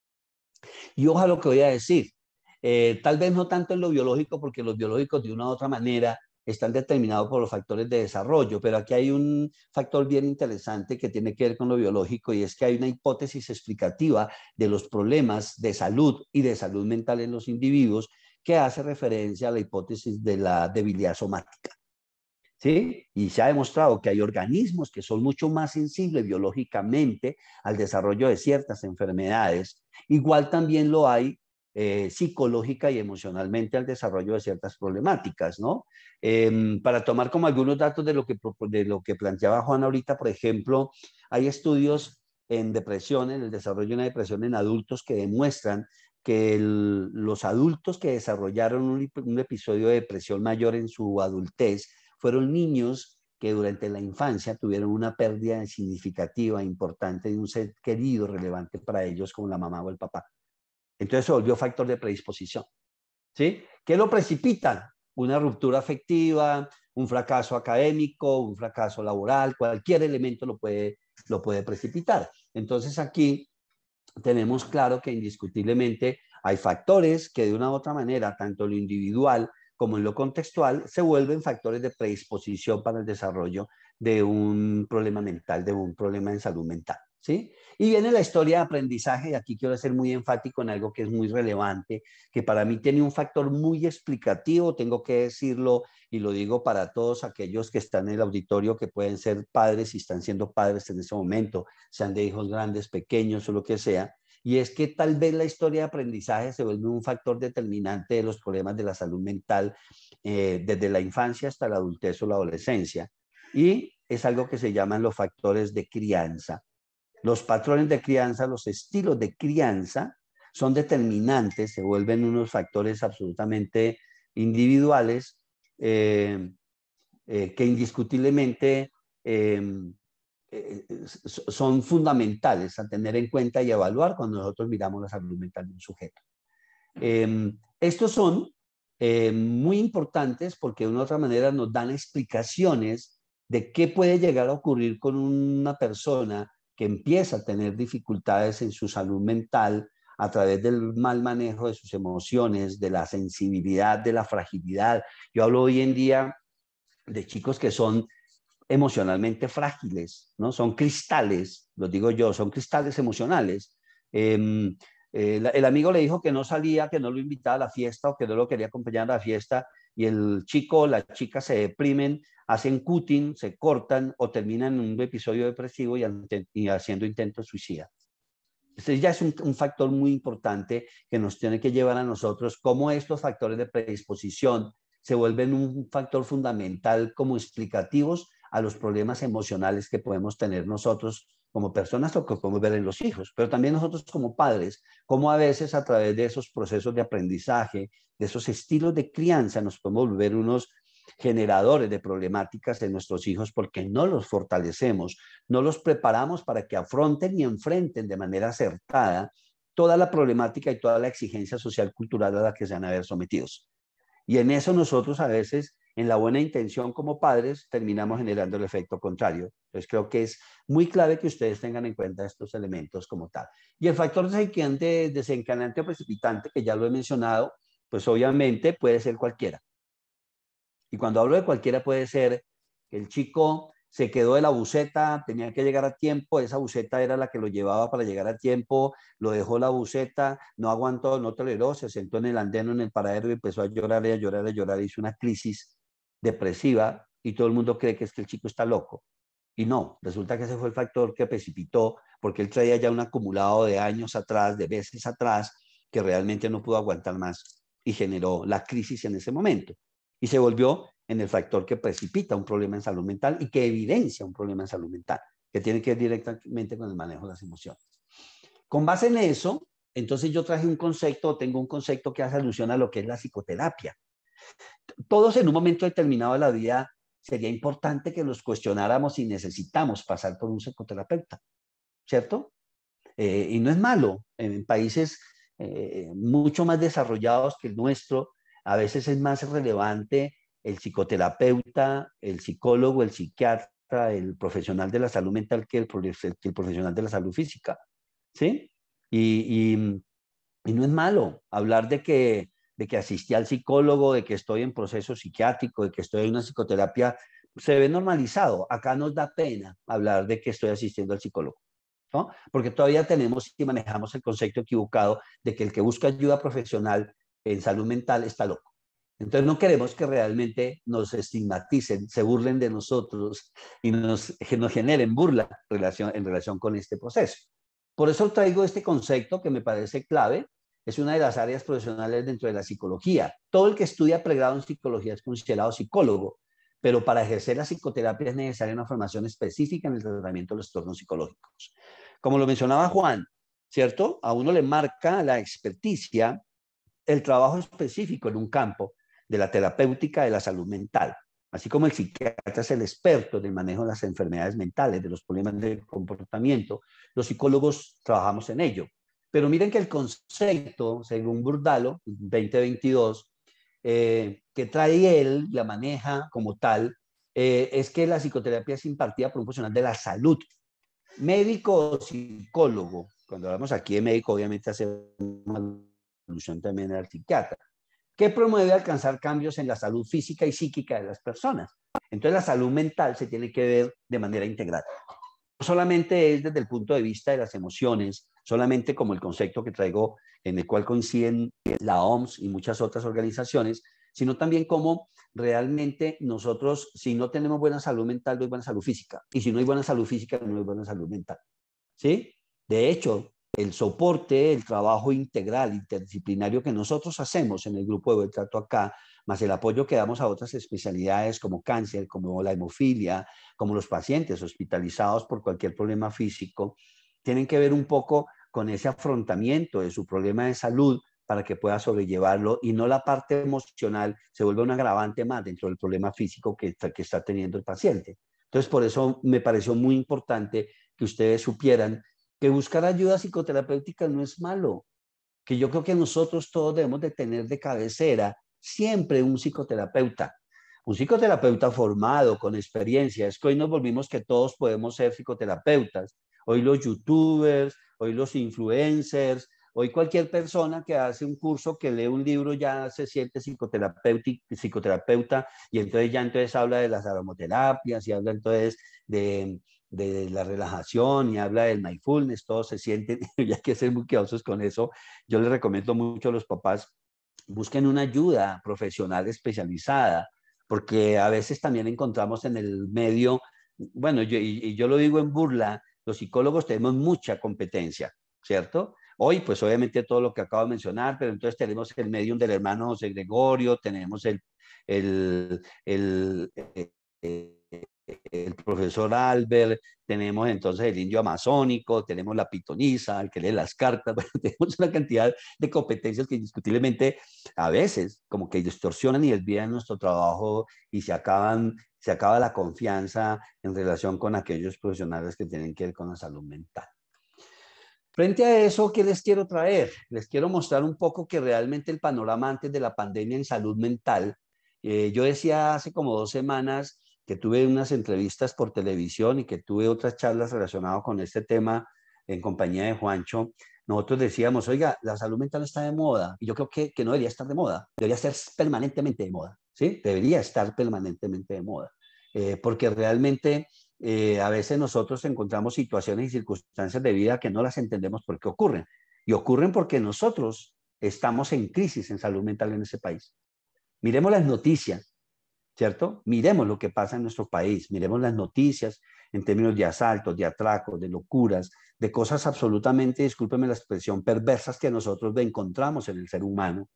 Y ojalá lo que voy a decir, eh, tal vez no tanto en lo biológico, porque los biológicos de una u otra manera están determinados por los factores de desarrollo, pero aquí hay un factor bien interesante que tiene que ver con lo biológico, y es que hay una hipótesis explicativa de los problemas de salud y de salud mental en los individuos que hace referencia a la hipótesis de la debilidad somática. ¿Sí? Y se ha demostrado que hay organismos que son mucho más sensibles biológicamente al desarrollo de ciertas enfermedades. Igual también lo hay eh, psicológica y emocionalmente al desarrollo de ciertas problemáticas, ¿no? Eh, para tomar como algunos datos de lo, que, de lo que planteaba Juan ahorita, por ejemplo, hay estudios en depresión, en el desarrollo de una depresión en adultos, que demuestran que el, los adultos que desarrollaron un, un episodio de depresión mayor en su adultez fueron niños que durante la infancia tuvieron una pérdida significativa, importante, de un ser querido, relevante para ellos, como la mamá o el papá. Entonces se volvió factor de predisposición. ¿Sí? ¿Qué lo precipita? Una ruptura afectiva, un fracaso académico, un fracaso laboral, cualquier elemento lo puede, lo puede precipitar. Entonces aquí tenemos claro que indiscutiblemente hay factores que de una u otra manera, tanto en lo individual como en lo contextual, se vuelven factores de predisposición para el desarrollo de un problema mental, de un problema en salud mental, ¿sí? Y viene la historia de aprendizaje, y aquí quiero ser muy enfático en algo que es muy relevante, que para mí tiene un factor muy explicativo, tengo que decirlo, y lo digo para todos aquellos que están en el auditorio, que pueden ser padres y están siendo padres en ese momento, sean de hijos grandes, pequeños o lo que sea, y es que tal vez la historia de aprendizaje se vuelve un factor determinante de los problemas de la salud mental eh, desde la infancia hasta la adultez o la adolescencia. Y es algo que se llaman los factores de crianza. Los patrones de crianza, los estilos de crianza son determinantes, se vuelven unos factores absolutamente individuales eh, eh, que indiscutiblemente eh, eh, son fundamentales a tener en cuenta y evaluar cuando nosotros miramos la salud mental de un sujeto. Eh, estos son eh, muy importantes porque de una u otra manera nos dan explicaciones de qué puede llegar a ocurrir con una persona que empieza a tener dificultades en su salud mental a través del mal manejo de sus emociones, de la sensibilidad, de la fragilidad. Yo hablo hoy en día de chicos que son emocionalmente frágiles, ¿no? Son cristales, lo digo yo, son cristales emocionales. Eh, eh, el amigo le dijo que no salía, que no lo invitaba a la fiesta o que no lo quería acompañar a la fiesta, y el chico o la chica se deprimen, hacen cutting, se cortan o terminan en un episodio depresivo y, y haciendo intentos suicidas. Este ya es un, un factor muy importante que nos tiene que llevar a nosotros cómo estos factores de predisposición se vuelven un factor fundamental como explicativos a los problemas emocionales que podemos tener nosotros como personas o que podemos ver en los hijos, pero también nosotros como padres, cómo a veces a través de esos procesos de aprendizaje, de esos estilos de crianza, nos podemos volver unos generadores de problemáticas en nuestros hijos porque no los fortalecemos, no los preparamos para que afronten y enfrenten de manera acertada toda la problemática y toda la exigencia social cultural a la que se van a ver sometidos. Y en eso nosotros a veces, en la buena intención como padres, terminamos generando el efecto contrario. Entonces creo que es muy clave que ustedes tengan en cuenta estos elementos como tal. Y el factor desencadenante, desencadenante o precipitante, que ya lo he mencionado, pues obviamente puede ser cualquiera. Y cuando hablo de cualquiera puede ser que el chico se quedó de la buseta, tenía que llegar a tiempo, esa buseta era la que lo llevaba para llegar a tiempo, lo dejó la buseta, no aguantó, no toleró, se sentó en el andén, en el paradero y empezó a llorar y a llorar y a llorar, hizo una crisis depresiva y todo el mundo cree que es que el chico está loco. Y no, resulta que ese fue el factor que precipitó, porque él traía ya un acumulado de años atrás, de veces atrás, que realmente no pudo aguantar más y generó la crisis en ese momento. Y se volvió en el factor que precipita un problema en salud mental y que evidencia un problema en salud mental, que tiene que ver directamente con el manejo de las emociones. Con base en eso, entonces yo traje un concepto, tengo un concepto que hace alusión a lo que es la psicoterapia. Todos en un momento determinado de la vida sería importante que nos cuestionáramos si necesitamos pasar por un psicoterapeuta, ¿cierto? Eh, y no es malo. En países eh, mucho más desarrollados que el nuestro, a veces es más relevante el psicoterapeuta, el psicólogo, el psiquiatra, el profesional de la salud mental que el, que el profesional de la salud física, ¿sí? Y, y, y no es malo hablar de que, de que asistí al psicólogo, de que estoy en proceso psiquiátrico, de que estoy en una psicoterapia, se ve normalizado. Acá nos da pena hablar de que estoy asistiendo al psicólogo, ¿no? Porque todavía tenemos y manejamos el concepto equivocado de que el que busca ayuda profesional en salud mental está loco. Entonces no queremos que realmente nos estigmaticen, se burlen de nosotros y nos, nos generen burla en relación, en relación con este proceso. Por eso traigo este concepto que me parece clave, es una de las áreas profesionales dentro de la psicología. Todo el que estudia pregrado en psicología es considerado psicólogo, pero para ejercer la psicoterapia es necesaria una formación específica en el tratamiento de los trastornos psicológicos. Como lo mencionaba Juan, ¿cierto? A uno le marca la experticia, el trabajo específico en un campo de la terapéutica de la salud mental. Así como el psiquiatra es el experto del manejo de las enfermedades mentales, de los problemas de comportamiento, los psicólogos trabajamos en ello. Pero miren que el concepto, según Burdalo, veinte veintidós, eh, que trae él, la maneja como tal, eh, es que la psicoterapia es impartida por un profesional de la salud, médico o psicólogo. Cuando hablamos aquí de médico, obviamente hacemos alusión también al psiquiatra, que promueve alcanzar cambios en la salud física y psíquica de las personas. Entonces la salud mental se tiene que ver de manera integral. No solamente es desde el punto de vista de las emociones, solamente como el concepto que traigo, en el cual coinciden la O M S y muchas otras organizaciones, sino también como realmente nosotros, si no tenemos buena salud mental, no hay buena salud física. Y si no hay buena salud física, no hay buena salud mental. ¿Sí? De hecho, el soporte, el trabajo integral, interdisciplinario que nosotros hacemos en el grupo de Buen Trato Acá, más el apoyo que damos a otras especialidades como cáncer, como la hemofilia, como los pacientes hospitalizados por cualquier problema físico, tienen que ver un poco con ese afrontamiento de su problema de salud para que pueda sobrellevarlo y no la parte emocional se vuelve un agravante más dentro del problema físico que está, que está teniendo el paciente. Entonces, por eso me pareció muy importante que ustedes supieran que buscar ayuda psicoterapéutica no es malo, que yo creo que nosotros todos debemos de tener de cabecera siempre un psicoterapeuta, un psicoterapeuta formado, con experiencia. Es que hoy nos volvimos que todos podemos ser psicoterapeutas. Hoy los youtubers, hoy los influencers, Hoy cualquier persona que hace un curso, que lee un libro, ya se siente psicoterapeuta y entonces ya entonces habla de las aromaterapias y habla entonces de, de la relajación y habla del mindfulness, todos se sienten, y hay que ser muy cuidadosos con eso. Yo les recomiendo mucho a los papás, busquen una ayuda profesional especializada, porque a veces también encontramos en el medio, bueno, yo, y, y yo lo digo en burla, los psicólogos tenemos mucha competencia, ¿cierto? Hoy, pues obviamente todo lo que acabo de mencionar, pero entonces tenemos el medium del hermano José Gregorio, tenemos el, el, el, el, el profesor Albert, tenemos entonces el indio amazónico, tenemos la pitonisa, el que lee las cartas, bueno, tenemos una cantidad de competencias que indiscutiblemente a veces como que distorsionan y desvían nuestro trabajo y se acaban, se acaba la confianza en relación con aquellos profesionales que tienen que ver con la salud mental. Frente a eso, ¿qué les quiero traer? Les quiero mostrar un poco que realmente el panorama antes de la pandemia en salud mental, eh, yo decía hace como dos semanas que tuve unas entrevistas por televisión y que tuve otras charlas relacionadas con este tema en compañía de Juancho. Nosotros decíamos, oiga, la salud mental está de moda, y yo creo que, que no debería estar de moda, debería ser permanentemente de moda, ¿sí? Debería estar permanentemente de moda, eh, porque realmente eh, a veces nosotros encontramos situaciones y circunstancias de vida que no las entendemos por qué ocurren, y ocurren porque nosotros estamos en crisis en salud mental en ese país. Miremos las noticias, ¿cierto? Miremos lo que pasa en nuestro país, miremos las noticias en términos de asaltos, de atracos, de locuras, de cosas absolutamente, discúlpeme la expresión, perversas que nosotros encontramos en el ser humano.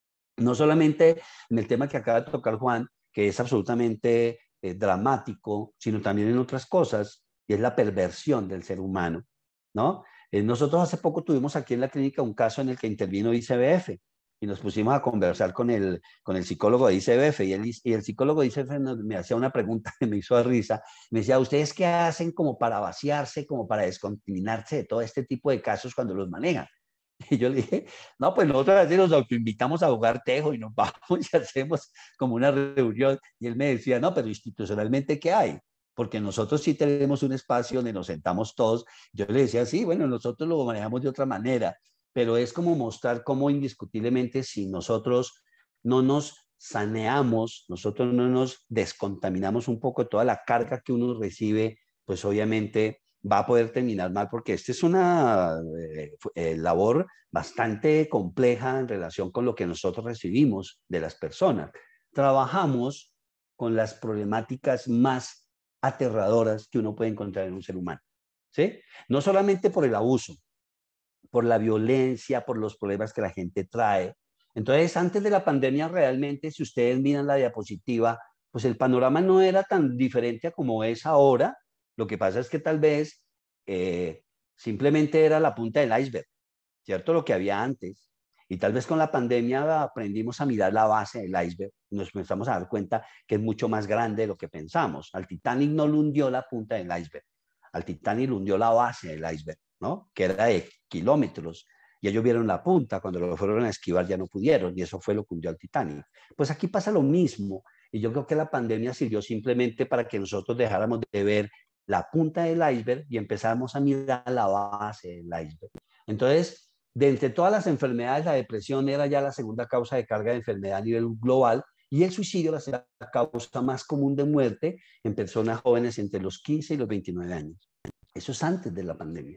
No solamente en el tema que acaba de tocar Juan, que es absolutamente eh, dramático, sino también en otras cosas, y es la perversión del ser humano, ¿no? Eh, nosotros hace poco tuvimos aquí en la clínica un caso en el que intervino I C B F, y nos pusimos a conversar con el, con el psicólogo de I C B F, y el, y el psicólogo de I C B F nos, me hacía una pregunta que me hizo de risa, me decía, ¿ustedes qué hacen como para vaciarse, como para descontaminarse de todo este tipo de casos cuando los manejan? Y yo le dije, no, pues nosotros a veces nos autoinvitamos a jugar tejo y nos vamos y hacemos como una reunión. Y él me decía, no, pero institucionalmente, ¿qué hay? Porque nosotros sí tenemos un espacio donde nos sentamos todos. Yo le decía, sí, bueno, nosotros lo manejamos de otra manera, pero es como mostrar cómo indiscutiblemente si nosotros no nos saneamos, nosotros no nos descontaminamos un poco toda la carga que uno recibe, pues obviamente va a poder terminar mal, porque esta es una eh, eh, labor bastante compleja en relación con lo que nosotros recibimos de las personas. Trabajamos con las problemáticas más aterradoras que uno puede encontrar en un ser humano, ¿sí? No solamente por el abuso, por la violencia, por los problemas que la gente trae. Entonces, antes de la pandemia, realmente, si ustedes miran la diapositiva, pues el panorama no era tan diferente a como es ahora. Lo que pasa es que tal vez eh, simplemente era la punta del iceberg, ¿cierto? Lo que había antes. Y tal vez con la pandemia aprendimos a mirar la base del iceberg. Nos empezamos a dar cuenta que es mucho más grande de lo que pensamos. Al Titanic no lo hundió la punta del iceberg. Al Titanic lo hundió la base del iceberg, ¿no? Que era de kilómetros. Y ellos vieron la punta, cuando lo fueron a esquivar ya no pudieron, y eso fue lo que hundió al Titanic. Pues aquí pasa lo mismo, y yo creo que la pandemia sirvió simplemente para que nosotros dejáramos de ver la punta del iceberg y empezamos a mirar la base del iceberg. Entonces, de entre todas las enfermedades, la depresión era ya la segunda causa de carga de enfermedad a nivel global, y el suicidio la segunda causa más común de muerte en personas jóvenes entre los quince y los veintinueve años. Eso es antes de la pandemia.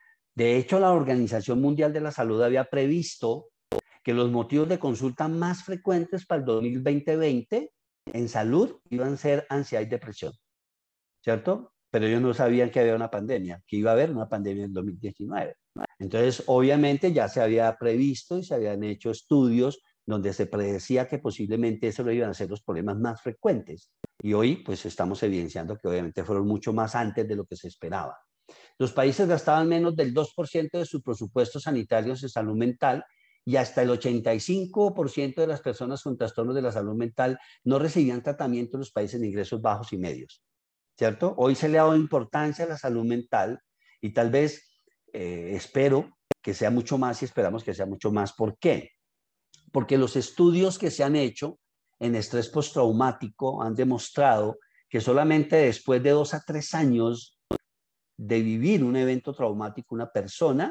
De hecho, la Organización Mundial de la Salud había previsto que los motivos de consulta más frecuentes para el dos mil veinte en salud iban a ser ansiedad y depresión, ¿cierto? Pero ellos no sabían que había una pandemia, que iba a haber una pandemia en el dos mil diecinueve. Entonces, obviamente ya se había previsto y se habían hecho estudios donde se predecía que posiblemente eso lo iban a ser los problemas más frecuentes. Y hoy, pues, estamos evidenciando que obviamente fueron mucho más antes de lo que se esperaba. Los países gastaban menos del dos por ciento de sus presupuestos sanitarios en salud mental, y hasta el ochenta y cinco por ciento de las personas con trastornos de la salud mental no recibían tratamiento en los países de ingresos bajos y medios, ¿cierto? Hoy se le ha dado importancia a la salud mental y tal vez eh, espero que sea mucho más y esperamos que sea mucho más. ¿Por qué? Porque los estudios que se han hecho en estrés postraumático han demostrado que solamente después de dos a tres años de vivir un evento traumático, una persona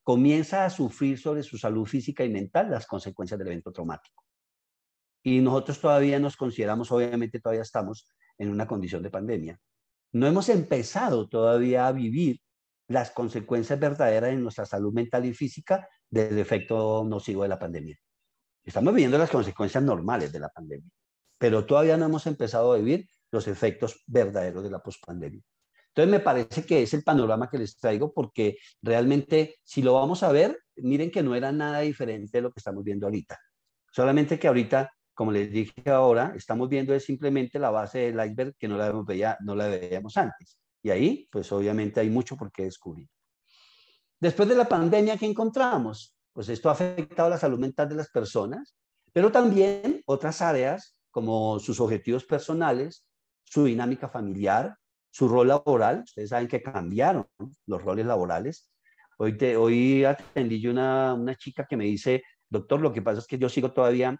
comienza a sufrir sobre su salud física y mental las consecuencias del evento traumático. Y nosotros todavía nos consideramos, obviamente todavía estamos en una condición de pandemia. No hemos empezado todavía a vivir las consecuencias verdaderas en nuestra salud mental y física del efecto nocivo de la pandemia. Estamos viviendo las consecuencias normales de la pandemia, pero todavía no hemos empezado a vivir los efectos verdaderos de la pospandemia. Entonces me parece que es el panorama que les traigo, porque realmente si lo vamos a ver, miren que no era nada diferente de lo que estamos viendo ahorita. Solamente que ahorita, como les dije ahora, estamos viendo es simplemente la base del iceberg que no la, veía, no la veíamos antes. Y ahí, pues obviamente hay mucho por qué descubrir. Después de la pandemia, ¿qué encontramos? Pues esto ha afectado la salud mental de las personas, pero también otras áreas como sus objetivos personales, su dinámica familiar, su rol laboral. Ustedes saben que cambiaron los roles laborales. Hoy, te, hoy atendí yo una, una chica que me dice, doctor, lo que pasa es que yo sigo todavía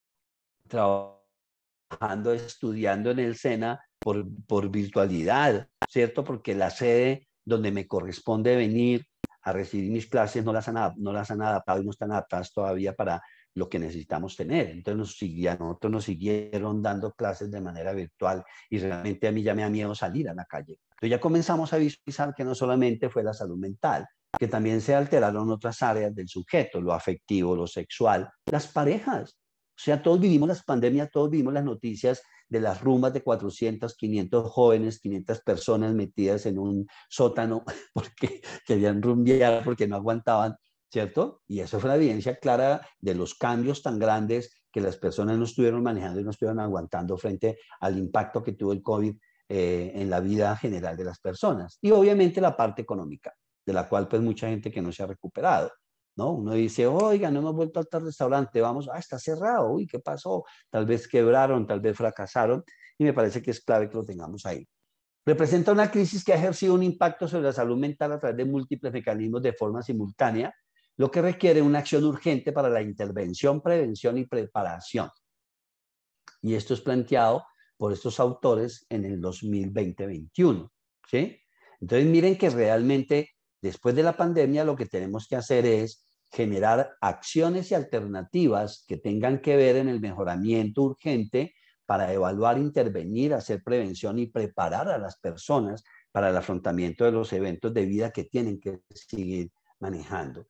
trabajando, estudiando en el SENA por, por virtualidad, ¿cierto? Porque la sede donde me corresponde venir a recibir mis clases no las han, no las han adaptado y no están adaptadas todavía para lo que necesitamos tener. Entonces nos seguían, nosotros nos siguieron dando clases de manera virtual y realmente a mí ya me da miedo salir a la calle. Entonces ya comenzamos a visualizar que no solamente fue la salud mental, que también se alteraron otras áreas del sujeto, lo afectivo, lo sexual, las parejas. O sea, todos vivimos las pandemias, todos vivimos las noticias de las rumbas de cuatrocientos, quinientos jóvenes, quinientas personas metidas en un sótano porque querían rumbear, porque no aguantaban, ¿cierto? Y eso fue una evidencia clara de los cambios tan grandes que las personas no estuvieron manejando y no estuvieron aguantando frente al impacto que tuvo el COVID eh, en la vida general de las personas. Y obviamente la parte económica, de la cual pues mucha gente que no se ha recuperado, ¿no? Uno dice, oiga, no hemos vuelto al restaurante, vamos, ah, está cerrado, uy, ¿qué pasó? Tal vez quebraron, tal vez fracasaron, y me parece que es clave que lo tengamos ahí. Representa una crisis que ha ejercido un impacto sobre la salud mental a través de múltiples mecanismos de forma simultánea, lo que requiere una acción urgente para la intervención, prevención y preparación. Y esto es planteado por estos autores en el dos mil veinte veintiuno, ¿sí? Entonces miren que realmente después de la pandemia lo que tenemos que hacer es generar acciones y alternativas que tengan que ver en el mejoramiento urgente para evaluar, intervenir, hacer prevención y preparar a las personas para el afrontamiento de los eventos de vida que tienen que seguir manejando.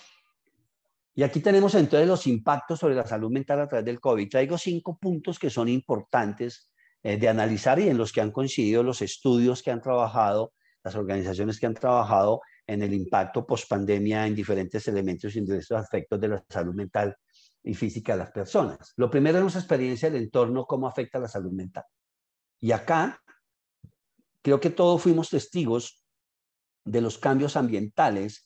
Y aquí tenemos entonces los impactos sobre la salud mental a través del COVID. Traigo cinco puntos que son importantes eh, de analizar y en los que han coincidido los estudios que han trabajado, las organizaciones que han trabajado en el impacto post-pandemia en diferentes elementos y en diversos aspectos de la salud mental y física de las personas. Lo primero es nuestra experiencia del entorno, cómo afecta la salud mental. Y acá creo que todos fuimos testigos de los cambios ambientales,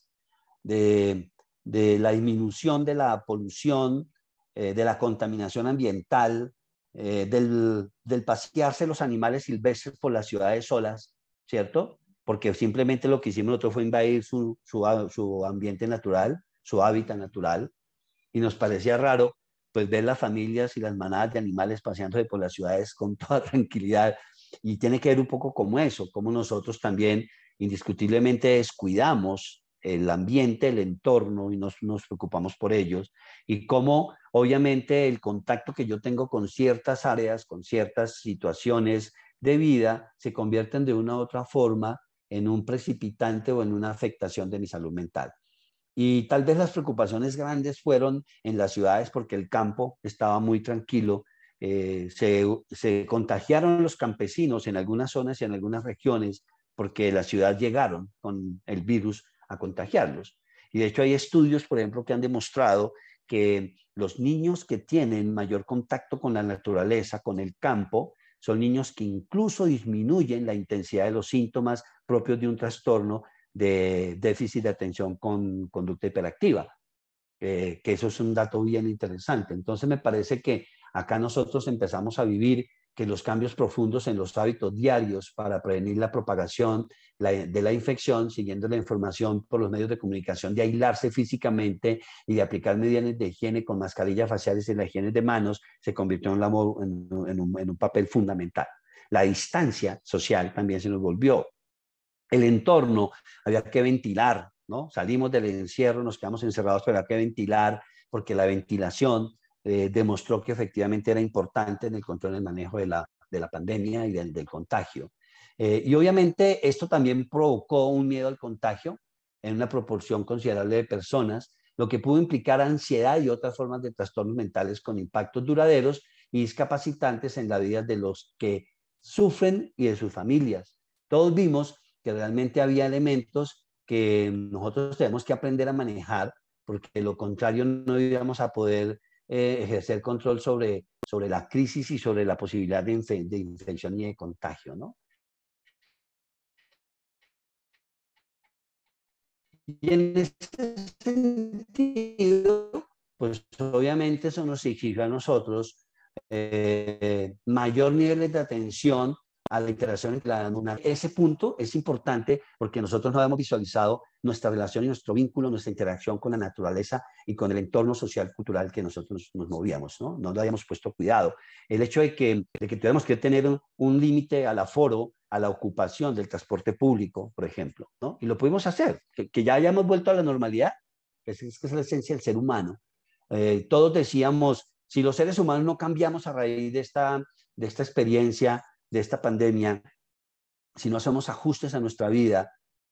de, de la disminución de la polución, eh, de la contaminación ambiental, eh, del, del pasearse los animales silvestres por las ciudades solas, ¿cierto? Porque simplemente lo que hicimos nosotros fue invadir su, su, su ambiente natural, su hábitat natural, y nos parecía raro pues ver las familias y las manadas de animales paseándose por las ciudades con toda tranquilidad, y tiene que ver un poco como eso, como nosotros también indiscutiblemente descuidamos el ambiente, el entorno y nos, nos preocupamos por ellos, y cómo obviamente el contacto que yo tengo con ciertas áreas, con ciertas situaciones de vida, se convierten de una u otra forma en un precipitante o en una afectación de mi salud mental. Y tal vez las preocupaciones grandes fueron en las ciudades porque el campo estaba muy tranquilo. Eh, se, se contagiaron los campesinos en algunas zonas y en algunas regiones porque la ciudad llegaron con el virus a contagiarlos. Y de hecho hay estudios, por ejemplo, que han demostrado que los niños que tienen mayor contacto con la naturaleza, con el campo, son niños que incluso disminuyen la intensidad de los síntomas propios de un trastorno de déficit de atención con conducta hiperactiva, eh, que eso es un dato bien interesante. Entonces me parece que acá nosotros empezamos a vivir que los cambios profundos en los hábitos diarios para prevenir la propagación la, de la infección, siguiendo la información por los medios de comunicación, de aislarse físicamente y de aplicar medidas de higiene con mascarillas faciales y la higiene de manos, se convirtió en, la, en, en, un, en un papel fundamental. La distancia social también se nos volvió. El entorno, había que ventilar ¿no? Salimos del encierro, nos quedamos encerrados, pero hay que ventilar, porque la ventilación eh, demostró que efectivamente era importante en el control y el manejo de la, de la pandemia y del, del contagio. Eh, y obviamente esto también provocó un miedo al contagio en una proporción considerable de personas, lo que pudo implicar ansiedad y otras formas de trastornos mentales con impactos duraderos y discapacitantes en la vida de los que sufren y de sus familias. Todos vimos que realmente había elementos que nosotros tenemos que aprender a manejar, porque de lo contrario no íbamos a poder eh, ejercer control sobre, sobre la crisis y sobre la posibilidad de, infe de infección y de contagio, ¿no? Y en este sentido, pues obviamente eso nos exigió a nosotros eh, mayor nivel de atención a la interacción entre la alumna. Ese punto es importante porque nosotros no habíamos visualizado nuestra relación y nuestro vínculo, nuestra interacción con la naturaleza y con el entorno social, cultural que nosotros nos movíamos, ¿no? No le habíamos puesto cuidado. El hecho de que, de que tuviéramos que tener un, un límite al aforo, a la ocupación del transporte público, por ejemplo, ¿no? Y lo pudimos hacer, que, que ya hayamos vuelto a la normalidad, que es, es, que es la esencia del ser humano. Eh, todos decíamos, si los seres humanos no cambiamos a raíz de esta, de esta experiencia, de esta pandemia, si no hacemos ajustes a nuestra vida,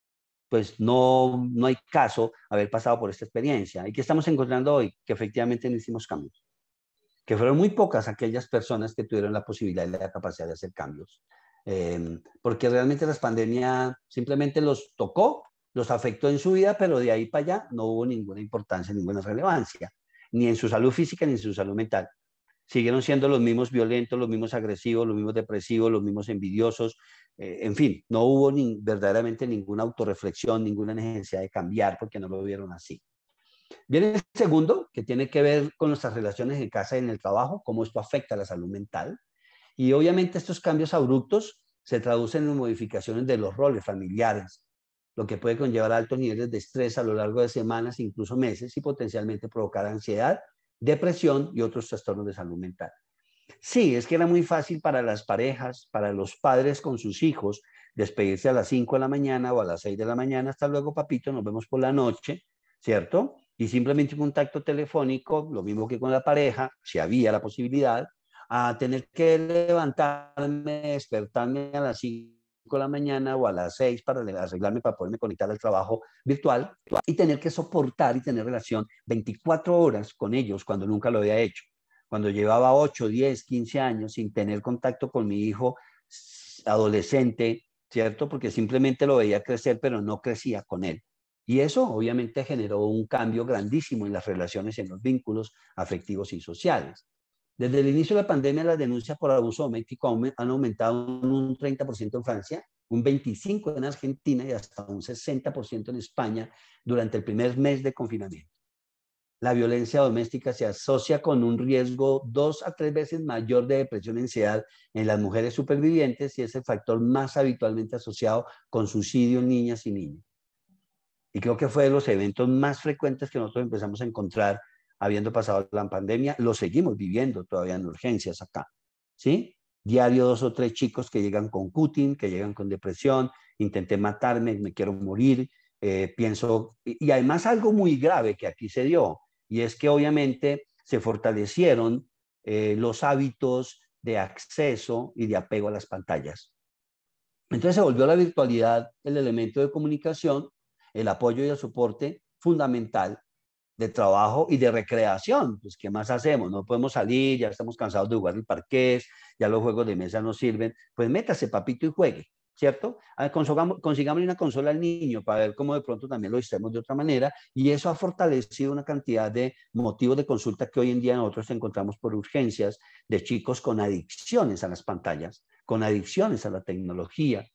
pues no, no hay caso haber pasado por esta experiencia. ¿Y qué estamos encontrando hoy? Que efectivamente no hicimos cambios. Que fueron muy pocas aquellas personas que tuvieron la posibilidad y la capacidad de hacer cambios. Eh, porque realmente la pandemia simplemente los tocó, los afectó en su vida, pero de ahí para allá no hubo ninguna importancia, ninguna relevancia, ni en su salud física ni en su salud mental. Siguieron siendo los mismos violentos, los mismos agresivos, los mismos depresivos, los mismos envidiosos, eh, en fin, no hubo ni, verdaderamente ninguna autorreflexión, ninguna necesidad de cambiar porque no lo vieron así. Viene el segundo, que tiene que ver con nuestras relaciones en casa y en el trabajo, cómo esto afecta a la salud mental. Y obviamente estos cambios abruptos se traducen en modificaciones de los roles familiares, lo que puede conllevar altos niveles de estrés a lo largo de semanas, incluso meses, y potencialmente provocar ansiedad, depresión y otros trastornos de salud mental. Sí, es que era muy fácil para las parejas, para los padres con sus hijos, despedirse a las cinco de la mañana o a las seis de la mañana, hasta luego papito, nos vemos por la noche, ¿cierto? Y simplemente un contacto telefónico, lo mismo que con la pareja, si había la posibilidad, a tener que levantarme, despertarme a las cinco de la mañana o a las seis para arreglarme para poderme conectar al trabajo virtual y tener que soportar y tener relación veinticuatro horas con ellos cuando nunca lo había hecho. Cuando llevaba ocho, diez, quince años sin tener contacto con mi hijo adolescente, ¿cierto? Porque simplemente lo veía crecer, pero no crecía con él. Y eso obviamente generó un cambio grandísimo en las relaciones, en los vínculos afectivos y sociales. Desde el inicio de la pandemia, las denuncias por abuso doméstico han aumentado un treinta por ciento en Francia, un veinticinco por ciento en Argentina y hasta un sesenta por ciento en España durante el primer mes de confinamiento. La violencia doméstica se asocia con un riesgo dos a tres veces mayor de depresión y ansiedad en las mujeres supervivientes y es el factor más habitualmente asociado con suicidio en niñas y niños. Y creo que fue de los eventos más frecuentes que nosotros empezamos a encontrar habiendo pasado la pandemia. Lo seguimos viviendo todavía en urgencias acá, ¿sí? Diario dos o tres chicos que llegan con cutting, que llegan con depresión, intenté matarme, me quiero morir, eh, pienso... Y, y además algo muy grave que aquí se dio, y es que obviamente se fortalecieron eh, los hábitos de acceso y de apego a las pantallas. Entonces se volvió la virtualidad el elemento de comunicación, el apoyo y el soporte fundamental de trabajo y de recreación. Pues, ¿qué más hacemos? No podemos salir, ya estamos cansados de jugar el parqués, ya los juegos de mesa no sirven. Pues métase, papito, y juegue, ¿cierto? Consigamos, consigamos una consola al niño para ver cómo de pronto también lo hacemos de otra manera, y eso ha fortalecido una cantidad de motivos de consulta que hoy en día nosotros encontramos por urgencias de chicos con adicciones a las pantallas, con adicciones a la tecnología,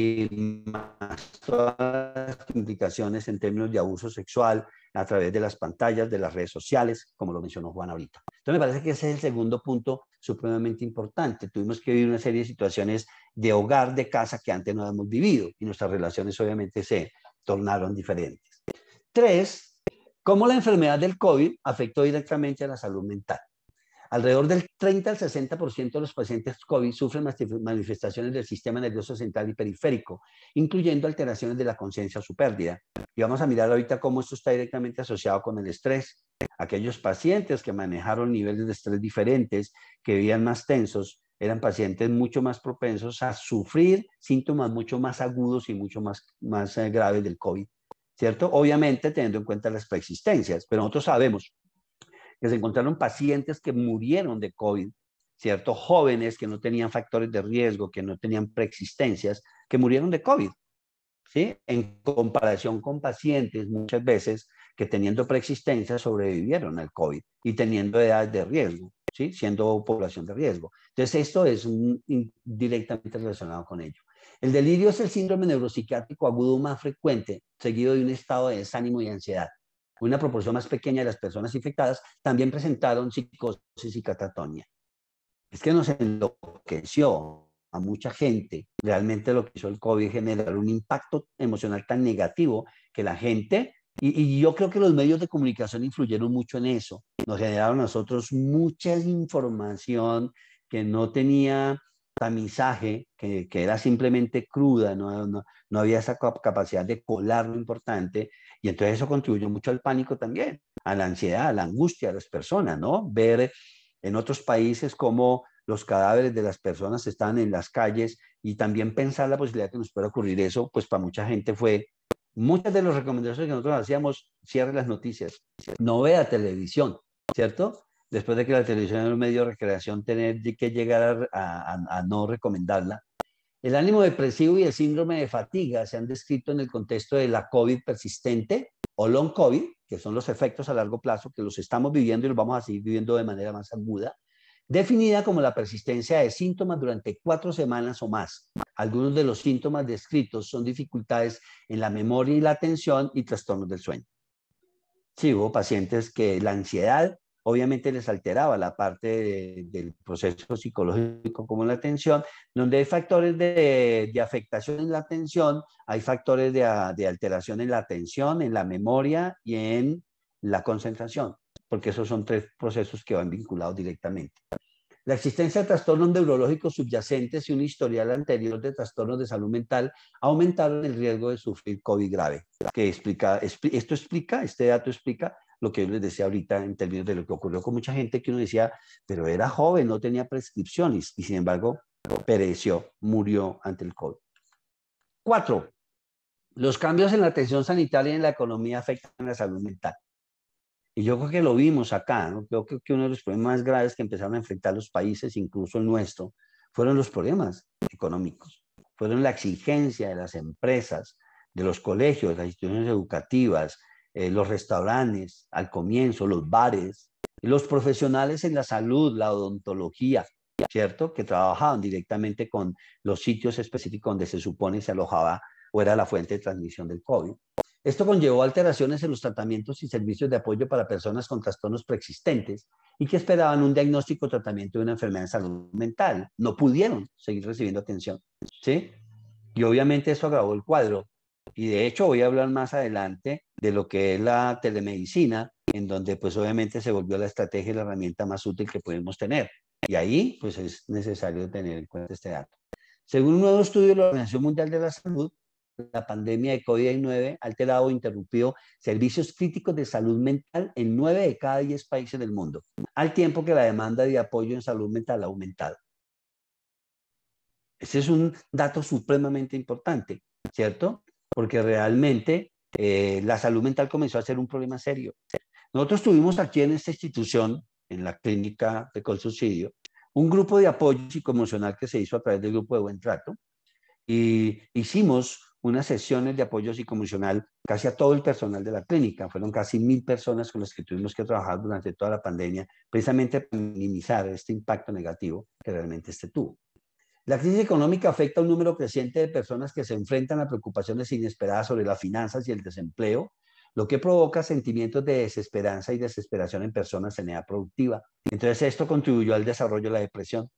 y más todas las implicaciones en términos de abuso sexual a través de las pantallas, de las redes sociales, como lo mencionó Juan ahorita. Entonces me parece que ese es el segundo punto supremamente importante. Tuvimos que vivir una serie de situaciones de hogar, de casa, que antes no habíamos vivido, y nuestras relaciones obviamente se tornaron diferentes. Tres, cómo la enfermedad del COVID afectó directamente a la salud mental. Alrededor del treinta al sesenta por ciento de los pacientes COVID sufren manifestaciones del sistema nervioso central y periférico, incluyendo alteraciones de la conciencia o su pérdida. Y vamos a mirar ahorita cómo esto está directamente asociado con el estrés. Aquellos pacientes que manejaron niveles de estrés diferentes, que vivían más tensos, eran pacientes mucho más propensos a sufrir síntomas mucho más agudos y mucho más, más eh, graves del COVID, ¿cierto? Obviamente teniendo en cuenta las preexistencias, pero nosotros sabemos que se encontraron pacientes que murieron de COVID, ¿cierto? Jóvenes que no tenían factores de riesgo, que no tenían preexistencias, que murieron de COVID, ¿sí? En comparación con pacientes muchas veces que teniendo preexistencias sobrevivieron al COVID y teniendo edades de riesgo, ¿sí? Siendo población de riesgo. Entonces esto es un, in, directamente relacionado con ello. El delirio es el síndrome neuropsiquiátrico agudo más frecuente, seguido de un estado de desánimo y ansiedad. Una proporción más pequeña de las personas infectadas también presentaron psicosis y catatonia. Es que nos enloqueció a mucha gente. Realmente lo que hizo el COVID generar un impacto emocional tan negativo que la gente, y, y yo creo que los medios de comunicación influyeron mucho en eso. Nos generaron a nosotros mucha información que no tenía tamizaje, que, que era simplemente cruda, no, no, no había esa capacidad de colar lo importante, y entonces eso contribuyó mucho al pánico también, a la ansiedad, a la angustia de las personas, ¿no? Ver en otros países cómo los cadáveres de las personas están en las calles y también pensar la posibilidad que nos pueda ocurrir eso, pues para mucha gente fue, muchas de las recomendaciones que nosotros hacíamos, cierre las noticias, no vea televisión, ¿cierto? Después de que la televisión era un medio de recreación, tener que llegar a, a, a no recomendarla. El ánimo depresivo y el síndrome de fatiga se han descrito en el contexto de la COVID persistente o long COVID, que son los efectos a largo plazo, que los estamos viviendo y los vamos a seguir viviendo de manera más aguda, definida como la persistencia de síntomas durante cuatro semanas o más. Algunos de los síntomas descritos son dificultades en la memoria y la atención y trastornos del sueño. Sí, hubo pacientes que la ansiedad obviamente les alteraba la parte de, del proceso psicológico como la atención, donde hay factores de, de afectación en la atención, hay factores de, de alteración en la atención, en la memoria y en la concentración, porque esos son tres procesos que van vinculados directamente. La existencia de trastornos neurológicos subyacentes y un historial anterior de trastornos de salud mental aumentaron el riesgo de sufrir COVID grave. Que explica, esto explica, este dato explica lo que yo les decía ahorita en términos de lo que ocurrió con mucha gente que uno decía, pero era joven, no tenía prescripciones y sin embargo pereció, murió ante el COVID. Cuatro, los cambios en la atención sanitaria y en la economía afectan la salud mental. Y yo creo que lo vimos acá, ¿no? Yo creo que uno de los problemas más graves que empezaron a enfrentar los países, incluso el nuestro, fueron los problemas económicos, fueron la exigencia de las empresas, de los colegios, de las instituciones educativas, eh, los restaurantes, al comienzo, los bares, y los profesionales en la salud, la odontología, ¿cierto? Que trabajaban directamente con los sitios específicos donde se supone se alojaba o era la fuente de transmisión del COVID. Esto conllevó alteraciones en los tratamientos y servicios de apoyo para personas con trastornos preexistentes y que esperaban un diagnóstico o tratamiento de una enfermedad de salud mental. No pudieron seguir recibiendo atención, ¿sí? Y obviamente eso agravó el cuadro. Y de hecho voy a hablar más adelante de lo que es la telemedicina, en donde pues obviamente se volvió la estrategia y la herramienta más útil que podemos tener. Y ahí pues es necesario tener en cuenta este dato. Según un nuevo estudio de la Organización Mundial de la Salud, la pandemia de COVID diecinueve ha alterado o interrumpido servicios críticos de salud mental en nueve de cada diez países del mundo, al tiempo que la demanda de apoyo en salud mental ha aumentado. Ese es un dato supremamente importante, ¿cierto? Porque realmente eh, la salud mental comenzó a ser un problema serio. Nosotros tuvimos aquí en esta institución, en la clínica de Colsubsidio, un grupo de apoyo psicoemocional que se hizo a través del grupo de Buen Trato, y hicimos unas sesiones de apoyo psicoemocional casi a todo el personal de la clínica. Fueron casi mil personas con las que tuvimos que trabajar durante toda la pandemia, precisamente para minimizar este impacto negativo que realmente este tuvo. La crisis económica afecta a un número creciente de personas que se enfrentan a preocupaciones inesperadas sobre las finanzas y el desempleo, lo que provoca sentimientos de desesperanza y desesperación en personas en edad productiva. Entonces esto contribuyó al desarrollo de la depresión,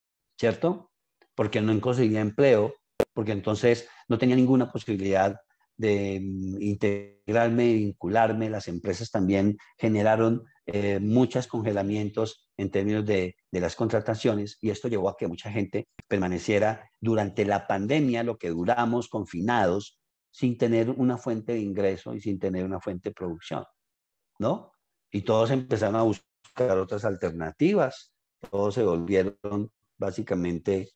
¿cierto? Porque no conseguía empleo, porque entonces no tenía ninguna posibilidad de integrarme, vincularme. Las empresas también generaron eh, muchos congelamientos en términos de, de las contrataciones, y esto llevó a que mucha gente permaneciera durante la pandemia, lo que duramos confinados, sin tener una fuente de ingreso y sin tener una fuente de producción, ¿no? Y todos empezaron a buscar otras alternativas, todos se volvieron básicamente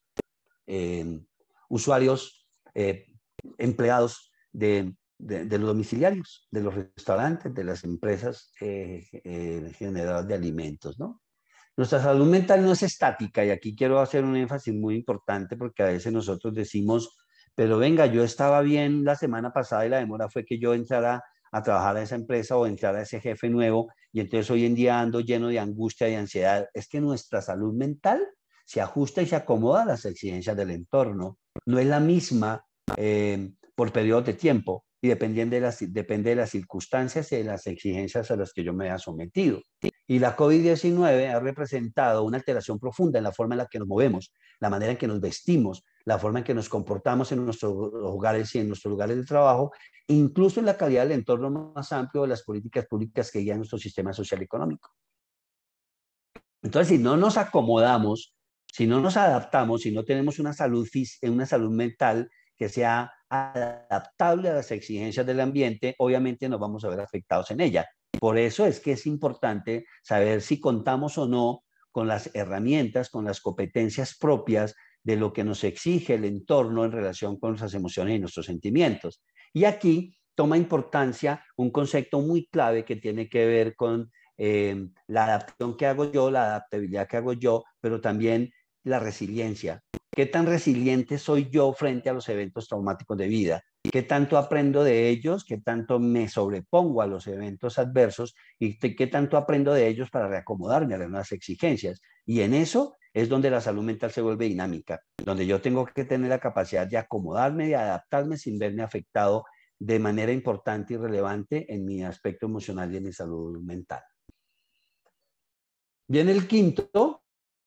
eh, usuarios, eh, empleados de, de, de los domiciliarios, de los restaurantes, de las empresas eh, eh, generadoras de alimentos, ¿no? Nuestra salud mental no es estática, y aquí quiero hacer un énfasis muy importante, porque a veces nosotros decimos, pero venga, yo estaba bien la semana pasada y la demora fue que yo entrara a trabajar a esa empresa o entrara a ese jefe nuevo, y entonces hoy en día ando lleno de angustia y ansiedad. Es que nuestra salud mental se ajusta y se acomoda a las exigencias del entorno. No es la misma eh, por periodos de tiempo, y dependiendo de las, depende de las circunstancias y de las exigencias a las que yo me haya sometido. Y la COVID diecinueve ha representado una alteración profunda en la forma en la que nos movemos, la manera en que nos vestimos, la forma en que nos comportamos en nuestros hogares y en nuestros lugares de trabajo, incluso en la calidad del entorno más amplio de las políticas públicas que guían nuestro sistema social y económico. Entonces, si no nos acomodamos, si no nos adaptamos, si no tenemos una salud, una salud mental que sea adaptable a las exigencias del ambiente, obviamente nos vamos a ver afectados en ella. Por eso es que es importante saber si contamos o no con las herramientas, con las competencias propias de lo que nos exige el entorno en relación con nuestras emociones y nuestros sentimientos. Y aquí toma importancia un concepto muy clave que tiene que ver con eh, la adaptación que hago yo, la adaptabilidad que hago yo, pero también la resiliencia. ¿Qué tan resiliente soy yo frente a los eventos traumáticos de vida? ¿Qué tanto aprendo de ellos? ¿Qué tanto me sobrepongo a los eventos adversos? ¿Y qué tanto aprendo de ellos para reacomodarme a las nuevas exigencias? Y en eso es donde la salud mental se vuelve dinámica, donde yo tengo que tener la capacidad de acomodarme, de adaptarme sin verme afectado de manera importante y relevante en mi aspecto emocional y en mi salud mental. Bien, el quinto,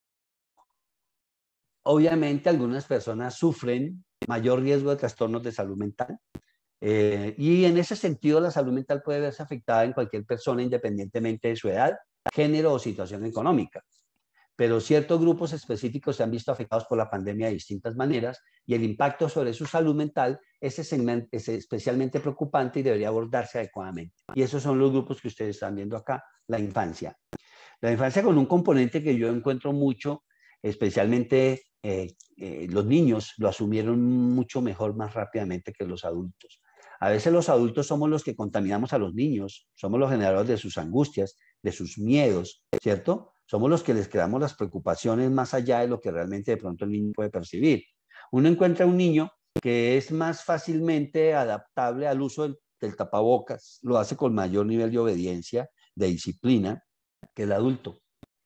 obviamente algunas personas sufren mayor riesgo de trastornos de salud mental. Eh, y en ese sentido, la salud mental puede verse afectada en cualquier persona, independientemente de su edad, género o situación económica. Pero ciertos grupos específicos se han visto afectados por la pandemia de distintas maneras, y el impacto sobre su salud mental es, es especialmente preocupante y debería abordarse adecuadamente. Y esos son los grupos que ustedes están viendo acá: la infancia. La infancia, con un componente que yo encuentro mucho, especialmente eh, eh, los niños lo asumieron mucho mejor, más rápidamente que los adultos. A veces los adultos somos los que contaminamos a los niños, somos los generadores de sus angustias, de sus miedos, ¿cierto? Somos los que les creamos las preocupaciones más allá de lo que realmente de pronto el niño puede percibir. Uno encuentra un niño que es más fácilmente adaptable al uso del, del tapabocas, lo hace con mayor nivel de obediencia, de disciplina, que el adulto.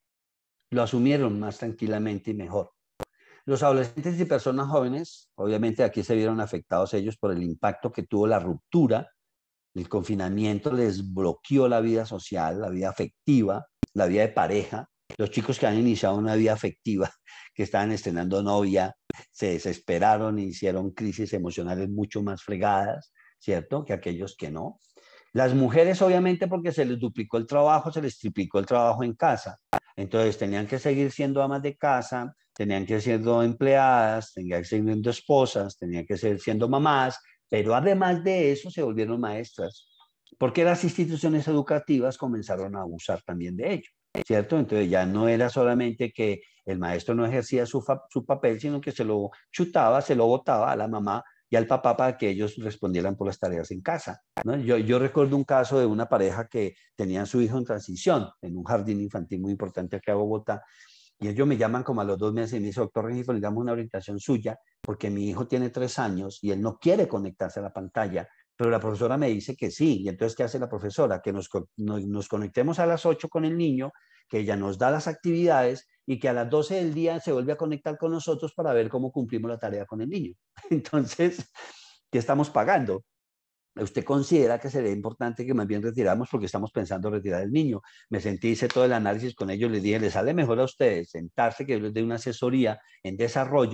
Lo asumieron más tranquilamente y mejor. Los adolescentes y personas jóvenes, obviamente aquí se vieron afectados ellos por el impacto que tuvo la ruptura. El confinamiento les bloqueó la vida social, la vida afectiva, la vida de pareja. Los chicos que han iniciado una vida afectiva, que estaban estrenando novia, se desesperaron e hicieron crisis emocionales mucho más fregadas, ¿cierto?, que aquellos que no. Las mujeres, obviamente, porque se les duplicó el trabajo, se les triplicó el trabajo en casa. Entonces tenían que seguir siendo amas de casa, tenían que ser empleadas, tenían que seguir siendo esposas, tenían que seguir siendo mamás, pero además de eso se volvieron maestras, porque las instituciones educativas comenzaron a abusar también de ello, ¿cierto? Entonces ya no era solamente que el maestro no ejercía su, su papel, sino que se lo chutaba, se lo botaba a la mamá y al papá para que ellos respondieran por las tareas en casa, ¿no? Yo, yo recuerdo un caso de una pareja que tenía a su hijo en transición en un jardín infantil muy importante acá en Bogotá, y ellos me llaman como a los dos meses y me dicen: doctor Rengifo, le damos una orientación suya porque mi hijo tiene tres años y él no quiere conectarse a la pantalla, pero la profesora me dice que sí. Y entonces, ¿qué hace la profesora? Que nos, nos, nos conectemos a las ocho con el niño, que ella nos da las actividades y que a las doce del día se vuelve a conectar con nosotros para ver cómo cumplimos la tarea con el niño. Entonces, ¿qué estamos pagando? ¿Usted considera que sería importante que más bien retiramos porque estamos pensando retirar el niño? Me sentí, hice todo el análisis con ellos, les dije: les sale mejor a ustedes sentarse, que yo les dé una asesoría en desarrollo,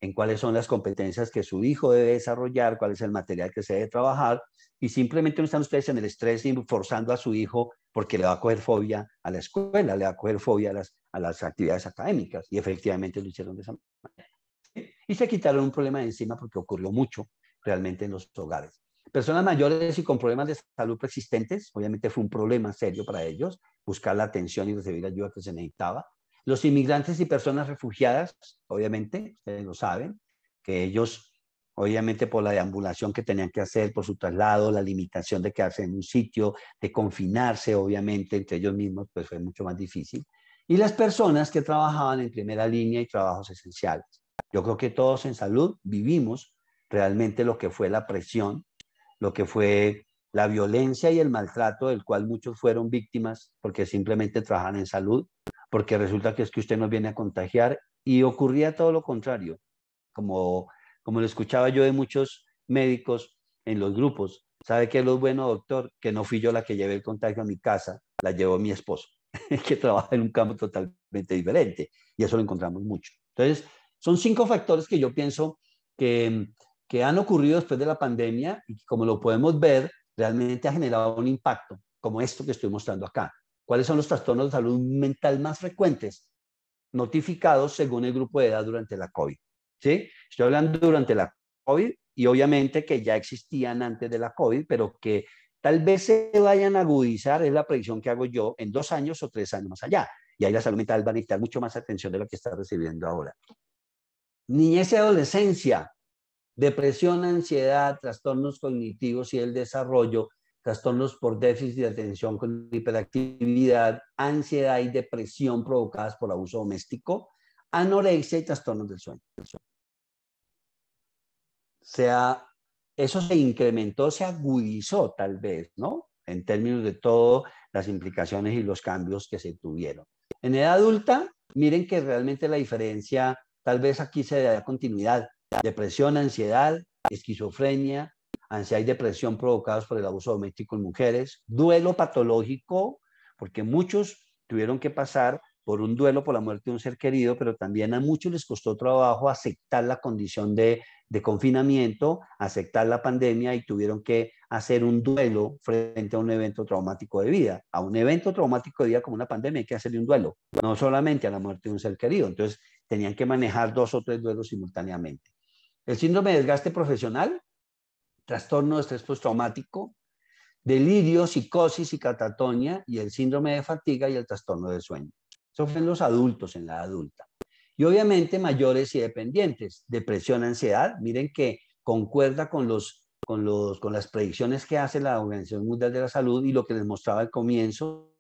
en cuáles son las competencias que su hijo debe desarrollar, cuál es el material que se debe trabajar, y simplemente no están ustedes en el estrés y forzando a su hijo porque le va a coger fobia a la escuela, le va a coger fobia a las, a las actividades académicas, y efectivamente lo hicieron de esa manera. Y se quitaron un problema de encima porque ocurrió mucho realmente en los hogares. Personas mayores y con problemas de salud persistentes, obviamente fue un problema serio para ellos, buscar la atención y recibir la ayuda que se necesitaba. Los inmigrantes y personas refugiadas, obviamente, ustedes lo saben, que ellos, obviamente por la deambulación que tenían que hacer, por su traslado, la limitación de quedarse en un sitio, de confinarse, obviamente, entre ellos mismos, pues fue mucho más difícil. Y las personas que trabajaban en primera línea y trabajos esenciales. Yo creo que todos en salud vivimos realmente lo que fue la presión, lo que fue la violencia y el maltrato del cual muchos fueron víctimas porque simplemente trabajan en salud, porque resulta que es que usted nos viene a contagiar, y ocurría todo lo contrario, como, como lo escuchaba yo de muchos médicos en los grupos. ¿Sabe qué es lo bueno, doctor? Que no fui yo la que llevé el contagio a mi casa, la llevó mi esposo, que trabaja en un campo totalmente diferente, y eso lo encontramos mucho. Entonces, son cinco factores que yo pienso que, que han ocurrido después de la pandemia y que, como lo podemos ver, realmente ha generado un impacto, como esto que estoy mostrando acá. ¿Cuáles son los trastornos de salud mental más frecuentes notificados según el grupo de edad durante la COVID? ¿Sí? Estoy hablando durante la COVID y obviamente que ya existían antes de la COVID, pero que tal vez se vayan a agudizar, es la predicción que hago yo, en dos años o tres años más allá. Y ahí la salud mental va a necesitar mucho más atención de lo que está recibiendo ahora. Niñez y adolescencia, depresión, ansiedad, trastornos cognitivos y el desarrollo, trastornos por déficit de atención con hiperactividad, ansiedad y depresión provocadas por abuso doméstico, anorexia y trastornos del sueño. O sea, eso se incrementó, se agudizó tal vez, ¿no? En términos de todas las implicaciones y los cambios que se tuvieron. En edad adulta, miren que realmente la diferencia, tal vez aquí se da continuidad. Depresión, ansiedad, esquizofrenia, ansiedad y depresión provocados por el abuso doméstico en mujeres, duelo patológico, porque muchos tuvieron que pasar por un duelo por la muerte de un ser querido, pero también a muchos les costó trabajo aceptar la condición de, de confinamiento, aceptar la pandemia, y tuvieron que hacer un duelo frente a un evento traumático de vida. A un evento traumático de vida como una pandemia hay que hacerle un duelo, no solamente a la muerte de un ser querido. Entonces tenían que manejar dos o tres duelos simultáneamente. El síndrome de desgaste profesional, trastorno de estrés postraumático, delirio, psicosis y catatonia, y el síndrome de fatiga y el trastorno del sueño. Eso fue en los adultos, en la edad adulta. Y obviamente mayores y dependientes, depresión, ansiedad. Miren que concuerda con, los, con, los, con las predicciones que hace la Organización Mundial de la Salud y lo que les mostraba al comienzo,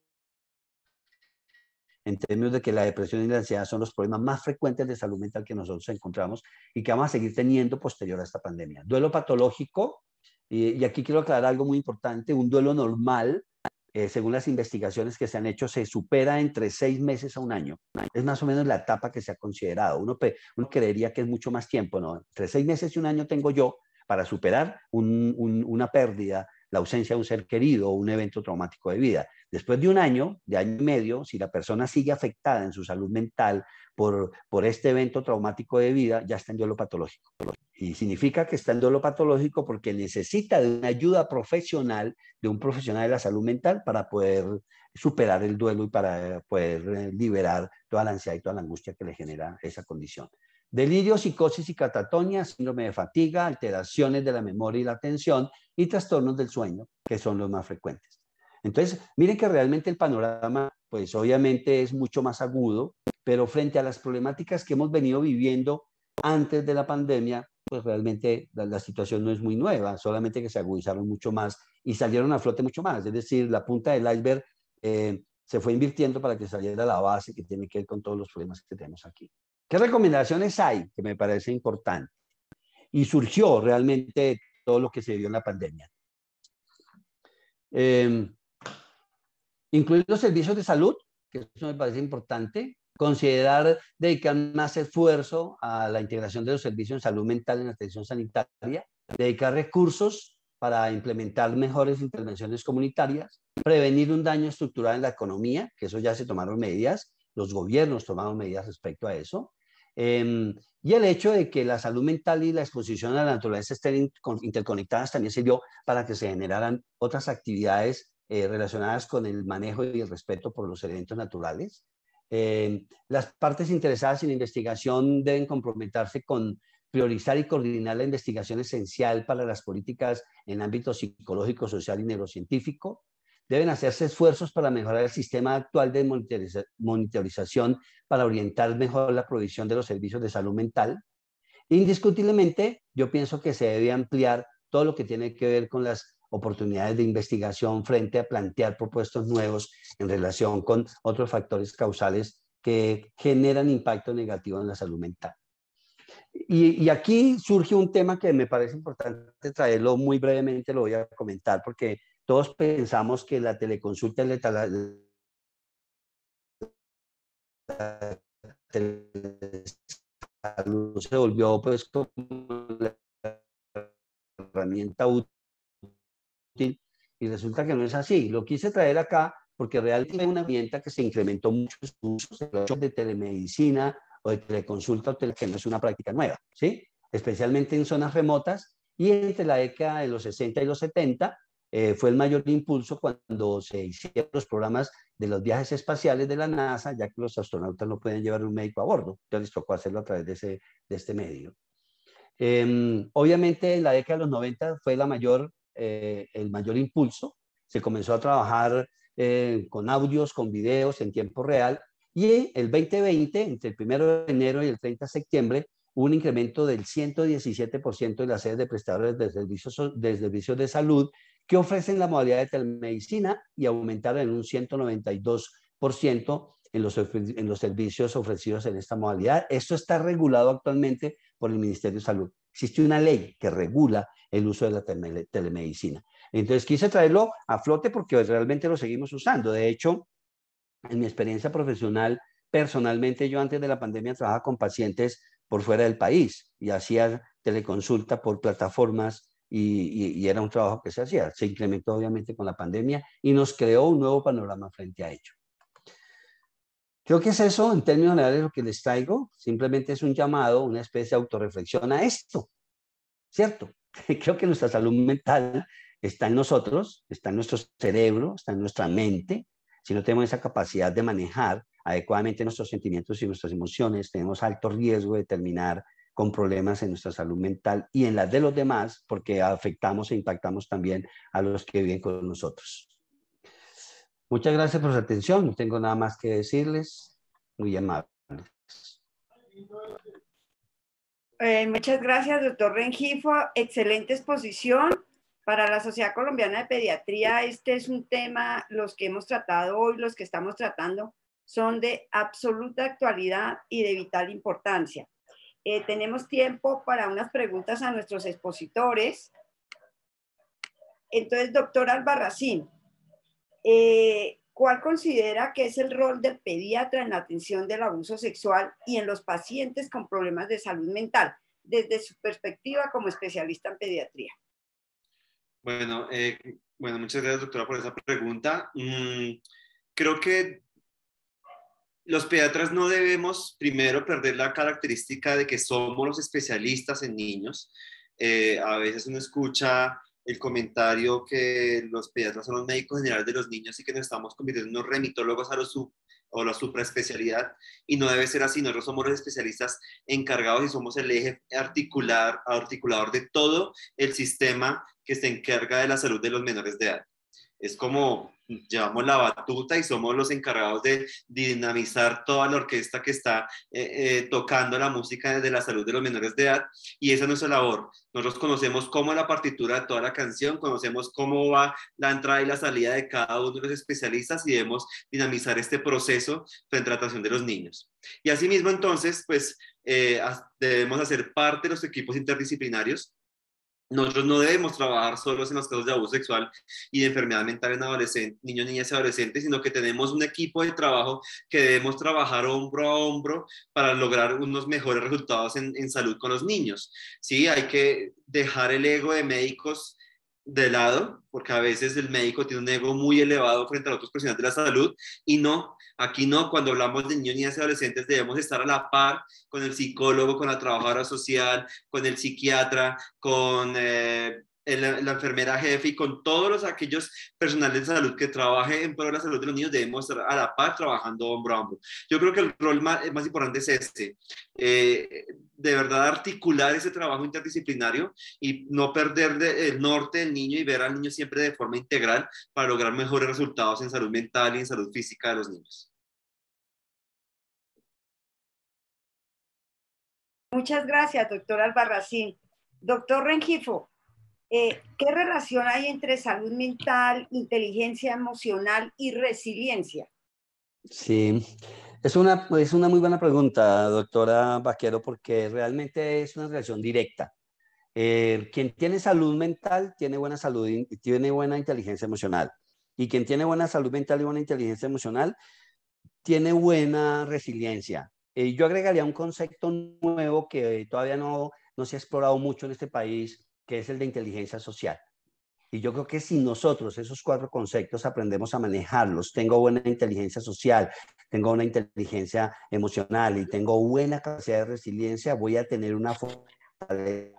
en términos de que la depresión y la ansiedad son los problemas más frecuentes de salud mental que nosotros encontramos y que vamos a seguir teniendo posterior a esta pandemia. Duelo patológico, y, y aquí quiero aclarar algo muy importante, un duelo normal, eh, según las investigaciones que se han hecho, se supera entre seis meses a un año. Es más o menos la etapa que se ha considerado. Uno, uno creería que es mucho más tiempo, ¿no? Entre seis meses y un año tengo yo para superar un, un, una pérdida, la ausencia de un ser querido o un evento traumático de vida. Después de un año, de año y medio, si la persona sigue afectada en su salud mental por, por este evento traumático de vida, ya está en duelo patológico. Y significa que está en duelo patológico porque necesita de una ayuda profesional, de un profesional de la salud mental para poder superar el duelo y para poder liberar toda la ansiedad y toda la angustia que le genera esa condición. Delirio, psicosis y catatonia, síndrome de fatiga, alteraciones de la memoria y la atención y trastornos del sueño, que son los más frecuentes. Entonces, miren que realmente el panorama, pues obviamente es mucho más agudo, pero frente a las problemáticas que hemos venido viviendo antes de la pandemia, pues realmente la, la situación no es muy nueva, solamente que se agudizaron mucho más y salieron a flote mucho más. Es decir, la punta del iceberg eh, se fue invirtiendo para que saliera la base que tiene que ver con todos los problemas que tenemos aquí. ¿Qué recomendaciones hay que me parece importante? Y surgió realmente todo lo que se vio en la pandemia. Eh, incluir los servicios de salud, que eso me parece importante. Considerar dedicar más esfuerzo a la integración de los servicios de salud mental en la atención sanitaria. Dedicar recursos para implementar mejores intervenciones comunitarias. Prevenir un daño estructural en la economía, que eso ya se tomaron medidas. Los gobiernos tomaron medidas respecto a eso. Eh, y el hecho de que la salud mental y la exposición a la naturaleza estén interconectadas también sirvió para que se generaran otras actividades eh, relacionadas con el manejo y el respeto por los elementos naturales. Eh, las partes interesadas en la investigación deben comprometerse con priorizar y coordinar la investigación esencial para las políticas en ámbito psicológico, social y neurocientífico. Deben hacerse esfuerzos para mejorar el sistema actual de monitoriza monitorización para orientar mejor la provisión de los servicios de salud mental. Indiscutiblemente, yo pienso que se debe ampliar todo lo que tiene que ver con las oportunidades de investigación frente a plantear propuestos nuevos en relación con otros factores causales que generan impacto negativo en la salud mental. Y, y aquí surge un tema que me parece importante traerlo muy brevemente, lo voy a comentar, porque todos pensamos que la teleconsulta y la, la telesalud se volvió pues como la herramienta útil, y resulta que no es así. Lo quise traer acá porque realmente es una herramienta que se incrementó mucho en sus usos de telemedicina o de teleconsulta, que no es una práctica nueva, ¿sí? Especialmente en zonas remotas, y entre la década de los sesenta y los setenta eh, fue el mayor impulso cuando se hicieron los programas de los viajes espaciales de la NASA, ya que los astronautas no pueden llevar un médico a bordo, entonces les tocó hacerlo a través de, ese, de este medio. Eh, obviamente en la década de los noventa fue la mayor, eh, el mayor impulso, se comenzó a trabajar eh, con audios, con videos en tiempo real, y el veinte veinte, entre el primero de enero y el treinta de septiembre, hubo un incremento del ciento diecisiete por ciento de las sedes de prestadores de servicios, de servicios de salud que ofrecen la modalidad de telemedicina, y aumentaron en un ciento noventa y dos por ciento en los, en los servicios ofrecidos en esta modalidad. Esto está regulado actualmente por el Ministerio de Salud. Existe una ley que regula el uso de la tele, telemedicina. Entonces quise traerlo a flote porque realmente lo seguimos usando. De hecho, en mi experiencia profesional, personalmente yo antes de la pandemia trabajaba con pacientes por fuera del país y hacía teleconsulta por plataformas y, y, y era un trabajo que se hacía. Se incrementó obviamente con la pandemia y nos creó un nuevo panorama frente a ello. Creo que es eso, en términos generales, lo que les traigo. Simplemente es un llamado, una especie de autorreflexión a esto, ¿cierto? Creo que nuestra salud mental está en nosotros, está en nuestro cerebro, está en nuestra mente. Si no tenemos esa capacidad de manejar adecuadamente nuestros sentimientos y nuestras emociones, tenemos alto riesgo de terminar con problemas en nuestra salud mental y en las de los demás, porque afectamos e impactamos también a los que viven con nosotros. Muchas gracias por su atención. No tengo nada más que decirles. Muy amables. Eh, muchas gracias, doctor Rengifo. Excelente exposición. Para la Sociedad Colombiana de Pediatría, este es un tema, los que hemos tratado hoy, los que estamos tratando, son de absoluta actualidad y de vital importancia. Eh, tenemos tiempo para unas preguntas a nuestros expositores. Entonces, doctor Albarracín, Eh, ¿cuál considera que es el rol del pediatra en la atención del abuso sexual y en los pacientes con problemas de salud mental, desde su perspectiva como especialista en pediatría? Bueno, eh, bueno muchas gracias, doctora, por esa pregunta. Mm, creo que los pediatras no debemos primero perder la característica de que somos los especialistas en niños. Eh, a veces uno escucha el comentario que los pediatras son los médicos generales de los niños y que nos estamos convirtiendo en unos remitólogos a los sub, o la supraespecialidad, y no debe ser así. Nosotros somos los especialistas encargados y somos el eje articular, articulador de todo el sistema que se encarga de la salud de los menores de edad. Es como llevamos la batuta y somos los encargados de dinamizar toda la orquesta que está eh, eh, tocando la música de la salud de los menores de edad, y esa es nuestra labor. Nosotros conocemos cómo la partitura de toda la canción, conocemos cómo va la entrada y la salida de cada uno de los especialistas, y debemos dinamizar este proceso frente a la tratación de los niños. Y asimismo, entonces, pues eh, debemos hacer parte de los equipos interdisciplinarios. Nosotros no debemos trabajar solos en los casos de abuso sexual y de enfermedad mental en adolescentes, niños, niñas y adolescentes, sino que tenemos un equipo de trabajo que debemos trabajar hombro a hombro para lograr unos mejores resultados en, en salud con los niños. Sí, hay que dejar el ego de médicos de lado, porque a veces el médico tiene un ego muy elevado frente a otros profesionales de la salud, y no, aquí no, cuando hablamos de niños, niñas y adolescentes debemos estar a la par con el psicólogo, con la trabajadora social, con el psiquiatra, con eh, el, la enfermera jefe y con todos los, aquellos personales de salud que trabajen en pro de la salud de los niños. Debemos estar a la par trabajando hombro a hombro. Yo creo que el rol más, más importante es este, eh, de verdad articular ese trabajo interdisciplinario y no perder de, el norte del niño y ver al niño siempre de forma integral para lograr mejores resultados en salud mental y en salud física de los niños. Muchas gracias, doctor Albarracín. Doctor Rengifo, eh, ¿qué relación hay entre salud mental, inteligencia emocional y resiliencia? Sí, es una, es una muy buena pregunta, doctora Vaquero, porque realmente es una relación directa. Eh, quien tiene salud mental tiene buena salud y tiene buena inteligencia emocional. Y quien tiene buena salud mental y buena inteligencia emocional tiene buena resiliencia. Eh, yo agregaría un concepto nuevo que todavía no, no se ha explorado mucho en este país, que es el de inteligencia social. Y yo creo que si nosotros esos cuatro conceptos aprendemos a manejarlos, tengo buena inteligencia social, tengo una inteligencia emocional y tengo buena capacidad de resiliencia, voy a tener una fortaleza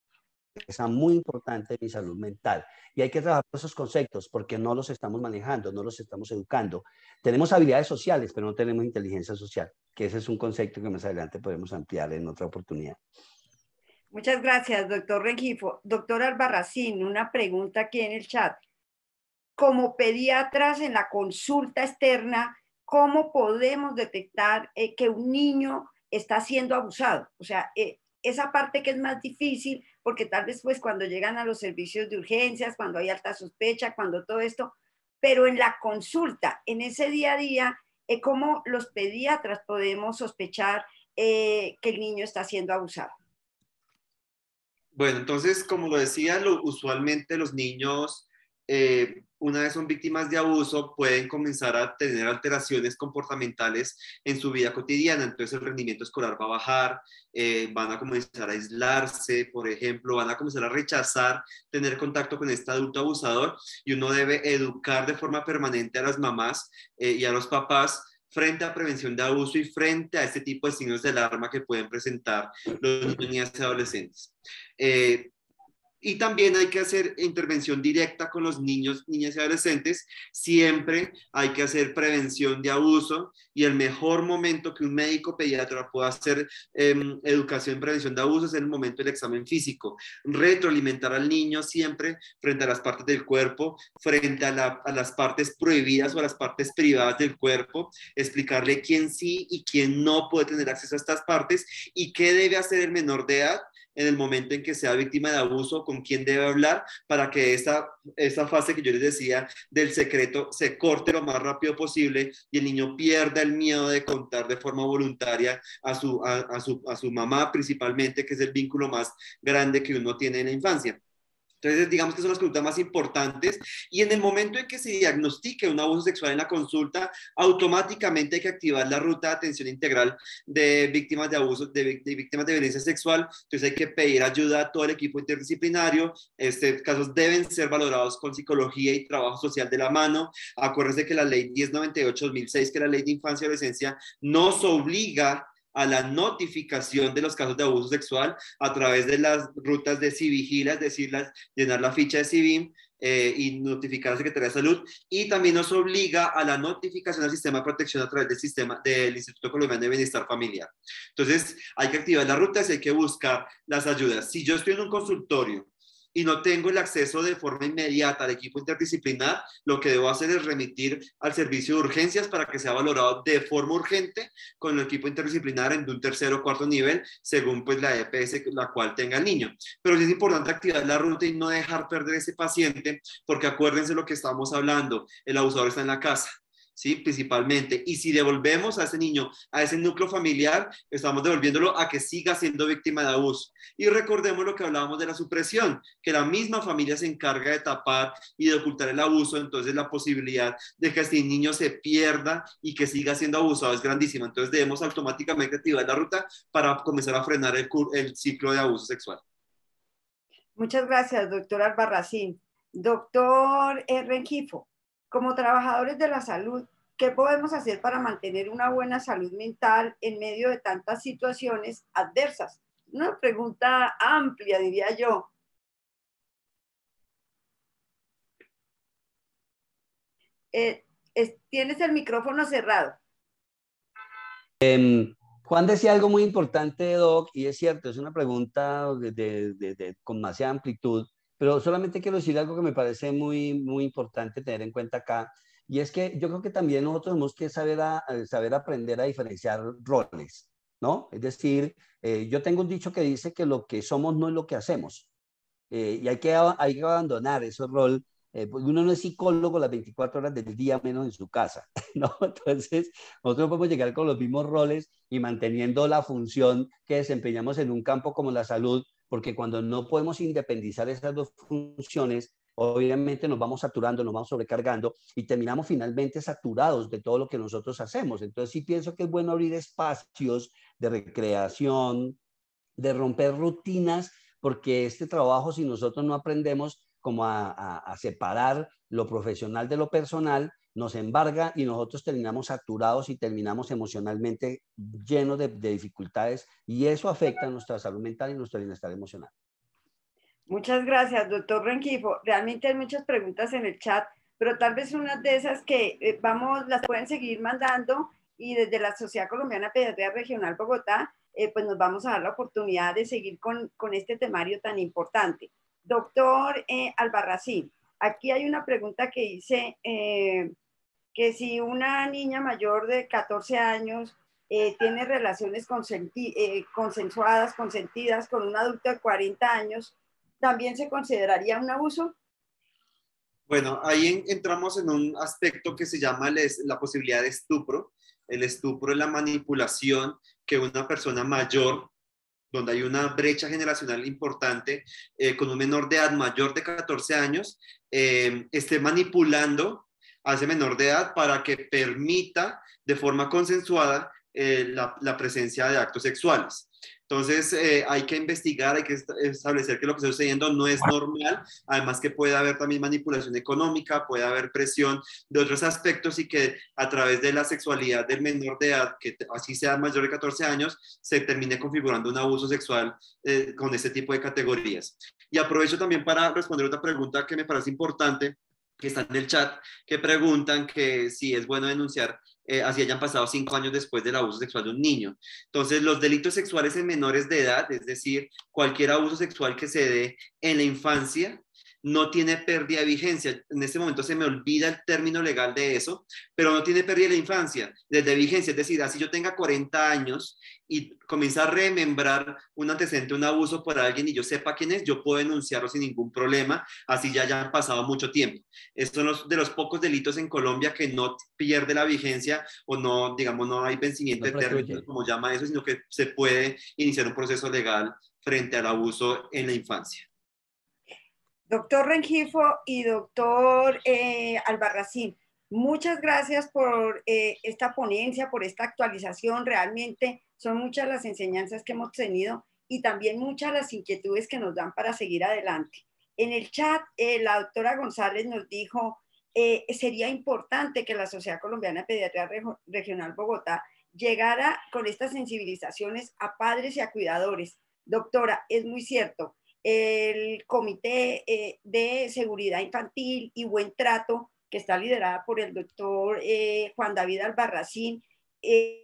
muy importante de mi salud mental. Y hay que trabajar esos conceptos porque no los estamos manejando, no los estamos educando. Tenemos habilidades sociales, pero no tenemos inteligencia social, que ese es un concepto que más adelante podemos ampliar en otra oportunidad. Muchas gracias, doctor Rengifo. Doctor Albarracín, una pregunta aquí en el chat. Como pediatras en la consulta externa, ¿cómo podemos detectar eh, que un niño está siendo abusado? O sea, eh, esa parte que es más difícil, porque tal vez pues cuando llegan a los servicios de urgencias, cuando hay alta sospecha, cuando todo esto, pero en la consulta, en ese día a día, eh, ¿cómo los pediatras podemos sospechar eh, que el niño está siendo abusado? Bueno, entonces, como lo decía, lo, usualmente los niños, eh, una vez son víctimas de abuso, pueden comenzar a tener alteraciones comportamentales en su vida cotidiana. Entonces, el rendimiento escolar va a bajar, eh, van a comenzar a aislarse, por ejemplo, van a comenzar a rechazar tener contacto con este adulto abusador, y uno debe educar de forma permanente a las mamás eh, y a los papás frente a prevención de abuso y frente a este tipo de signos de alarma que pueden presentar los niños, niñas y adolescentes. Eh, y también hay que hacer intervención directa con los niños, niñas y adolescentes. Siempre hay que hacer prevención de abuso, y el mejor momento que un médico pediatra pueda hacer eh, educación en prevención de abuso es el momento del examen físico. Retroalimentar al niño siempre frente a las partes del cuerpo, frente a, la, a las partes prohibidas o a las partes privadas del cuerpo, explicarle quién sí y quién no puede tener acceso a estas partes y qué debe hacer el menor de edad en el momento en que sea víctima de abuso, con quién debe hablar, para que esa, esa fase que yo les decía del secreto se corte lo más rápido posible y el niño pierda el miedo de contar de forma voluntaria a su, a, a su, a su mamá principalmente, que es el vínculo más grande que uno tiene en la infancia. Entonces, digamos que son las conductas más importantes, y en el momento en que se diagnostique un abuso sexual en la consulta, automáticamente hay que activar la ruta de atención integral de víctimas de abuso, de, de víctimas de violencia sexual. Entonces hay que pedir ayuda a todo el equipo interdisciplinario. Estos casos deben ser valorados con psicología y trabajo social de la mano. Acuérdense que la ley diez noventa y ocho dos mil seis, que es la ley de infancia y adolescencia, nos obliga a la notificación de los casos de abuso sexual a través de las rutas de Civigila, es decir, las, llenar la ficha de Civim eh, y notificar a la Secretaría de Salud, y también nos obliga a la notificación al sistema de protección a través del sistema del Instituto Colombiano de Bienestar Familiar. Entonces, hay que activar las rutas y hay que buscar las ayudas. Si yo estoy en un consultorio y no tengo el acceso de forma inmediata al equipo interdisciplinar, lo que debo hacer es remitir al servicio de urgencias para que sea valorado de forma urgente con el equipo interdisciplinar en un tercer o cuarto nivel, según pues la E P S la cual tenga el niño. Pero sí es importante activar la ruta y no dejar perder ese paciente, porque acuérdense lo que estamos hablando, el abusador está en la casa, ¿sí? Principalmente. Y si devolvemos a ese niño, a ese núcleo familiar, estamos devolviéndolo a que siga siendo víctima de abuso. Y recordemos lo que hablábamos de la supresión, que la misma familia se encarga de tapar y de ocultar el abuso. Entonces la posibilidad de que este niño se pierda y que siga siendo abusado es grandísima. Entonces debemos automáticamente activar la ruta para comenzar a frenar el, el ciclo de abuso sexual. Muchas gracias, doctor Albarracín. Doctor Rengifo, como trabajadores de la salud, ¿qué podemos hacer para mantener una buena salud mental en medio de tantas situaciones adversas? Una pregunta amplia, diría yo. Eh, es, tienes el micrófono cerrado. Eh, Juan decía algo muy importante, Doc, y es cierto, es una pregunta de, de, de, de, con demasiada amplitud, pero solamente quiero decir algo que me parece muy, muy importante tener en cuenta acá, y es que yo creo que también nosotros tenemos que saber, a, saber aprender a diferenciar roles, ¿no? Es decir, eh, yo tengo un dicho que dice que lo que somos no es lo que hacemos, eh, y hay que, hay que abandonar ese rol. Eh, pues uno no es psicólogo las veinticuatro horas del día, menos en su casa, ¿no? Entonces, nosotros podemos llegar con los mismos roles y manteniendo la función que desempeñamos en un campo como la salud, porque cuando no podemos independizar esas dos funciones, obviamente nos vamos saturando, nos vamos sobrecargando y terminamos finalmente saturados de todo lo que nosotros hacemos. Entonces, sí pienso que es bueno abrir espacios de recreación, de romper rutinas, porque este trabajo, si nosotros no aprendemos como a, a, a separar lo profesional de lo personal, nos embarga y nosotros terminamos saturados y terminamos emocionalmente llenos de, de dificultades, y eso afecta a nuestra salud mental y nuestro bienestar emocional. Muchas gracias, doctor Rengifo. Realmente hay muchas preguntas en el chat, pero tal vez unas de esas que eh, vamos, las pueden seguir mandando, y desde la Sociedad Colombiana de Pediatría Regional Bogotá, eh, pues nos vamos a dar la oportunidad de seguir con, con este temario tan importante. Doctor eh, Albarracín, aquí hay una pregunta que dice eh, que si una niña mayor de catorce años eh, tiene relaciones consenti eh, consensuadas, consentidas con un adulto de cuarenta años, ¿también se consideraría un abuso? Bueno, ahí en, entramos en un aspecto que se llama les, la posibilidad de estupro. El estupro es la manipulación que una persona mayor, donde hay una brecha generacional importante, eh, con un menor de edad mayor de catorce años, eh, esté manipulando a ese menor de edad para que permita de forma consensuada eh, la, la presencia de actos sexuales. Entonces, eh, hay que investigar, hay que establecer que lo que está sucediendo no es normal, además que puede haber también manipulación económica, puede haber presión de otros aspectos, y que a través de la sexualidad del menor de edad, que así sea mayor de catorce años, se termine configurando un abuso sexual eh, con este tipo de categorías. Y aprovecho también para responder otra pregunta que me parece importante, que está en el chat, que preguntan que si es bueno denunciar eh, así hayan pasado cinco años después del abuso sexual de un niño. Entonces, los delitos sexuales en menores de edad, es decir, cualquier abuso sexual que se dé en la infancia, no tiene pérdida de vigencia. En este momento se me olvida el término legal de eso, pero no tiene pérdida de la infancia, desde vigencia. Es decir, así yo tenga cuarenta años y comienza a remembrar un antecedente, un abuso por alguien, y yo sepa quién es, yo puedo denunciarlo sin ningún problema, así ya hayan pasado mucho tiempo. Estos son de los pocos delitos en Colombia que no pierde la vigencia, o no, digamos, no hay vencimiento No de términos, como llama eso, sino que se puede iniciar un proceso legal frente al abuso en la infancia. Doctor Rengifo y doctor eh, Albarracín, muchas gracias por eh, esta ponencia, por esta actualización. Realmente son muchas las enseñanzas que hemos tenido y también muchas las inquietudes que nos dan para seguir adelante. En el chat, eh, la doctora González nos dijo, eh, sería importante que la Sociedad Colombiana de Pediatría Regional Bogotá llegara con estas sensibilizaciones a padres y a cuidadores. Doctora, es muy cierto. El Comité eh, de Seguridad Infantil y Buen Trato, que está liderada por el doctor eh, Juan David Albarracín, eh,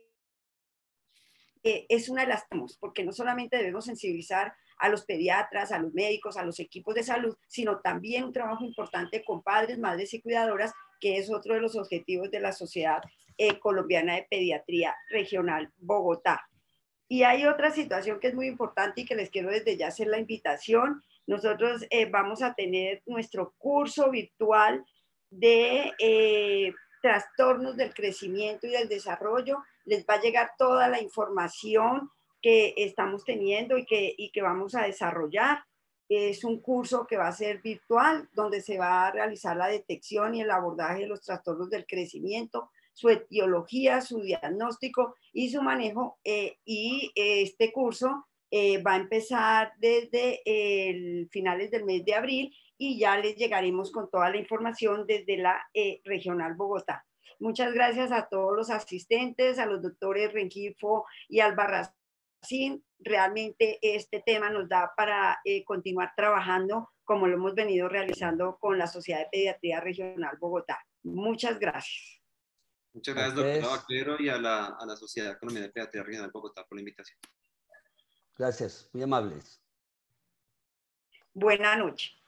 eh, es una de las temas, porque no solamente debemos sensibilizar a los pediatras, a los médicos, a los equipos de salud, sino también un trabajo importante con padres, madres y cuidadoras, que es otro de los objetivos de la Sociedad eh, Colombiana de Pediatría Regional Bogotá. Y hay otra situación que es muy importante y que les quiero desde ya hacer la invitación. Nosotros eh, vamos a tener nuestro curso virtual de eh, trastornos del crecimiento y del desarrollo. Les va a llegar toda la información que estamos teniendo y que, y que vamos a desarrollar. Es un curso que va a ser virtual, donde se va a realizar la detección y el abordaje de los trastornos del crecimiento, su etiología, su diagnóstico y su manejo. Eh, y eh, este curso Eh, va a empezar desde el finales del mes de abril y ya les llegaremos con toda la información desde la eh, Regional Bogotá. Muchas gracias a todos los asistentes, a los doctores Rengifo y Albarracín. Realmente este tema nos da para eh, continuar trabajando como lo hemos venido realizando con la Sociedad de Pediatría Regional Bogotá. Muchas gracias. Muchas gracias, doctora Vaquero, y a la, a la Sociedad Colombiana de Pediatría Regional Bogotá por la invitación. Gracias, muy amables. Buenas noches.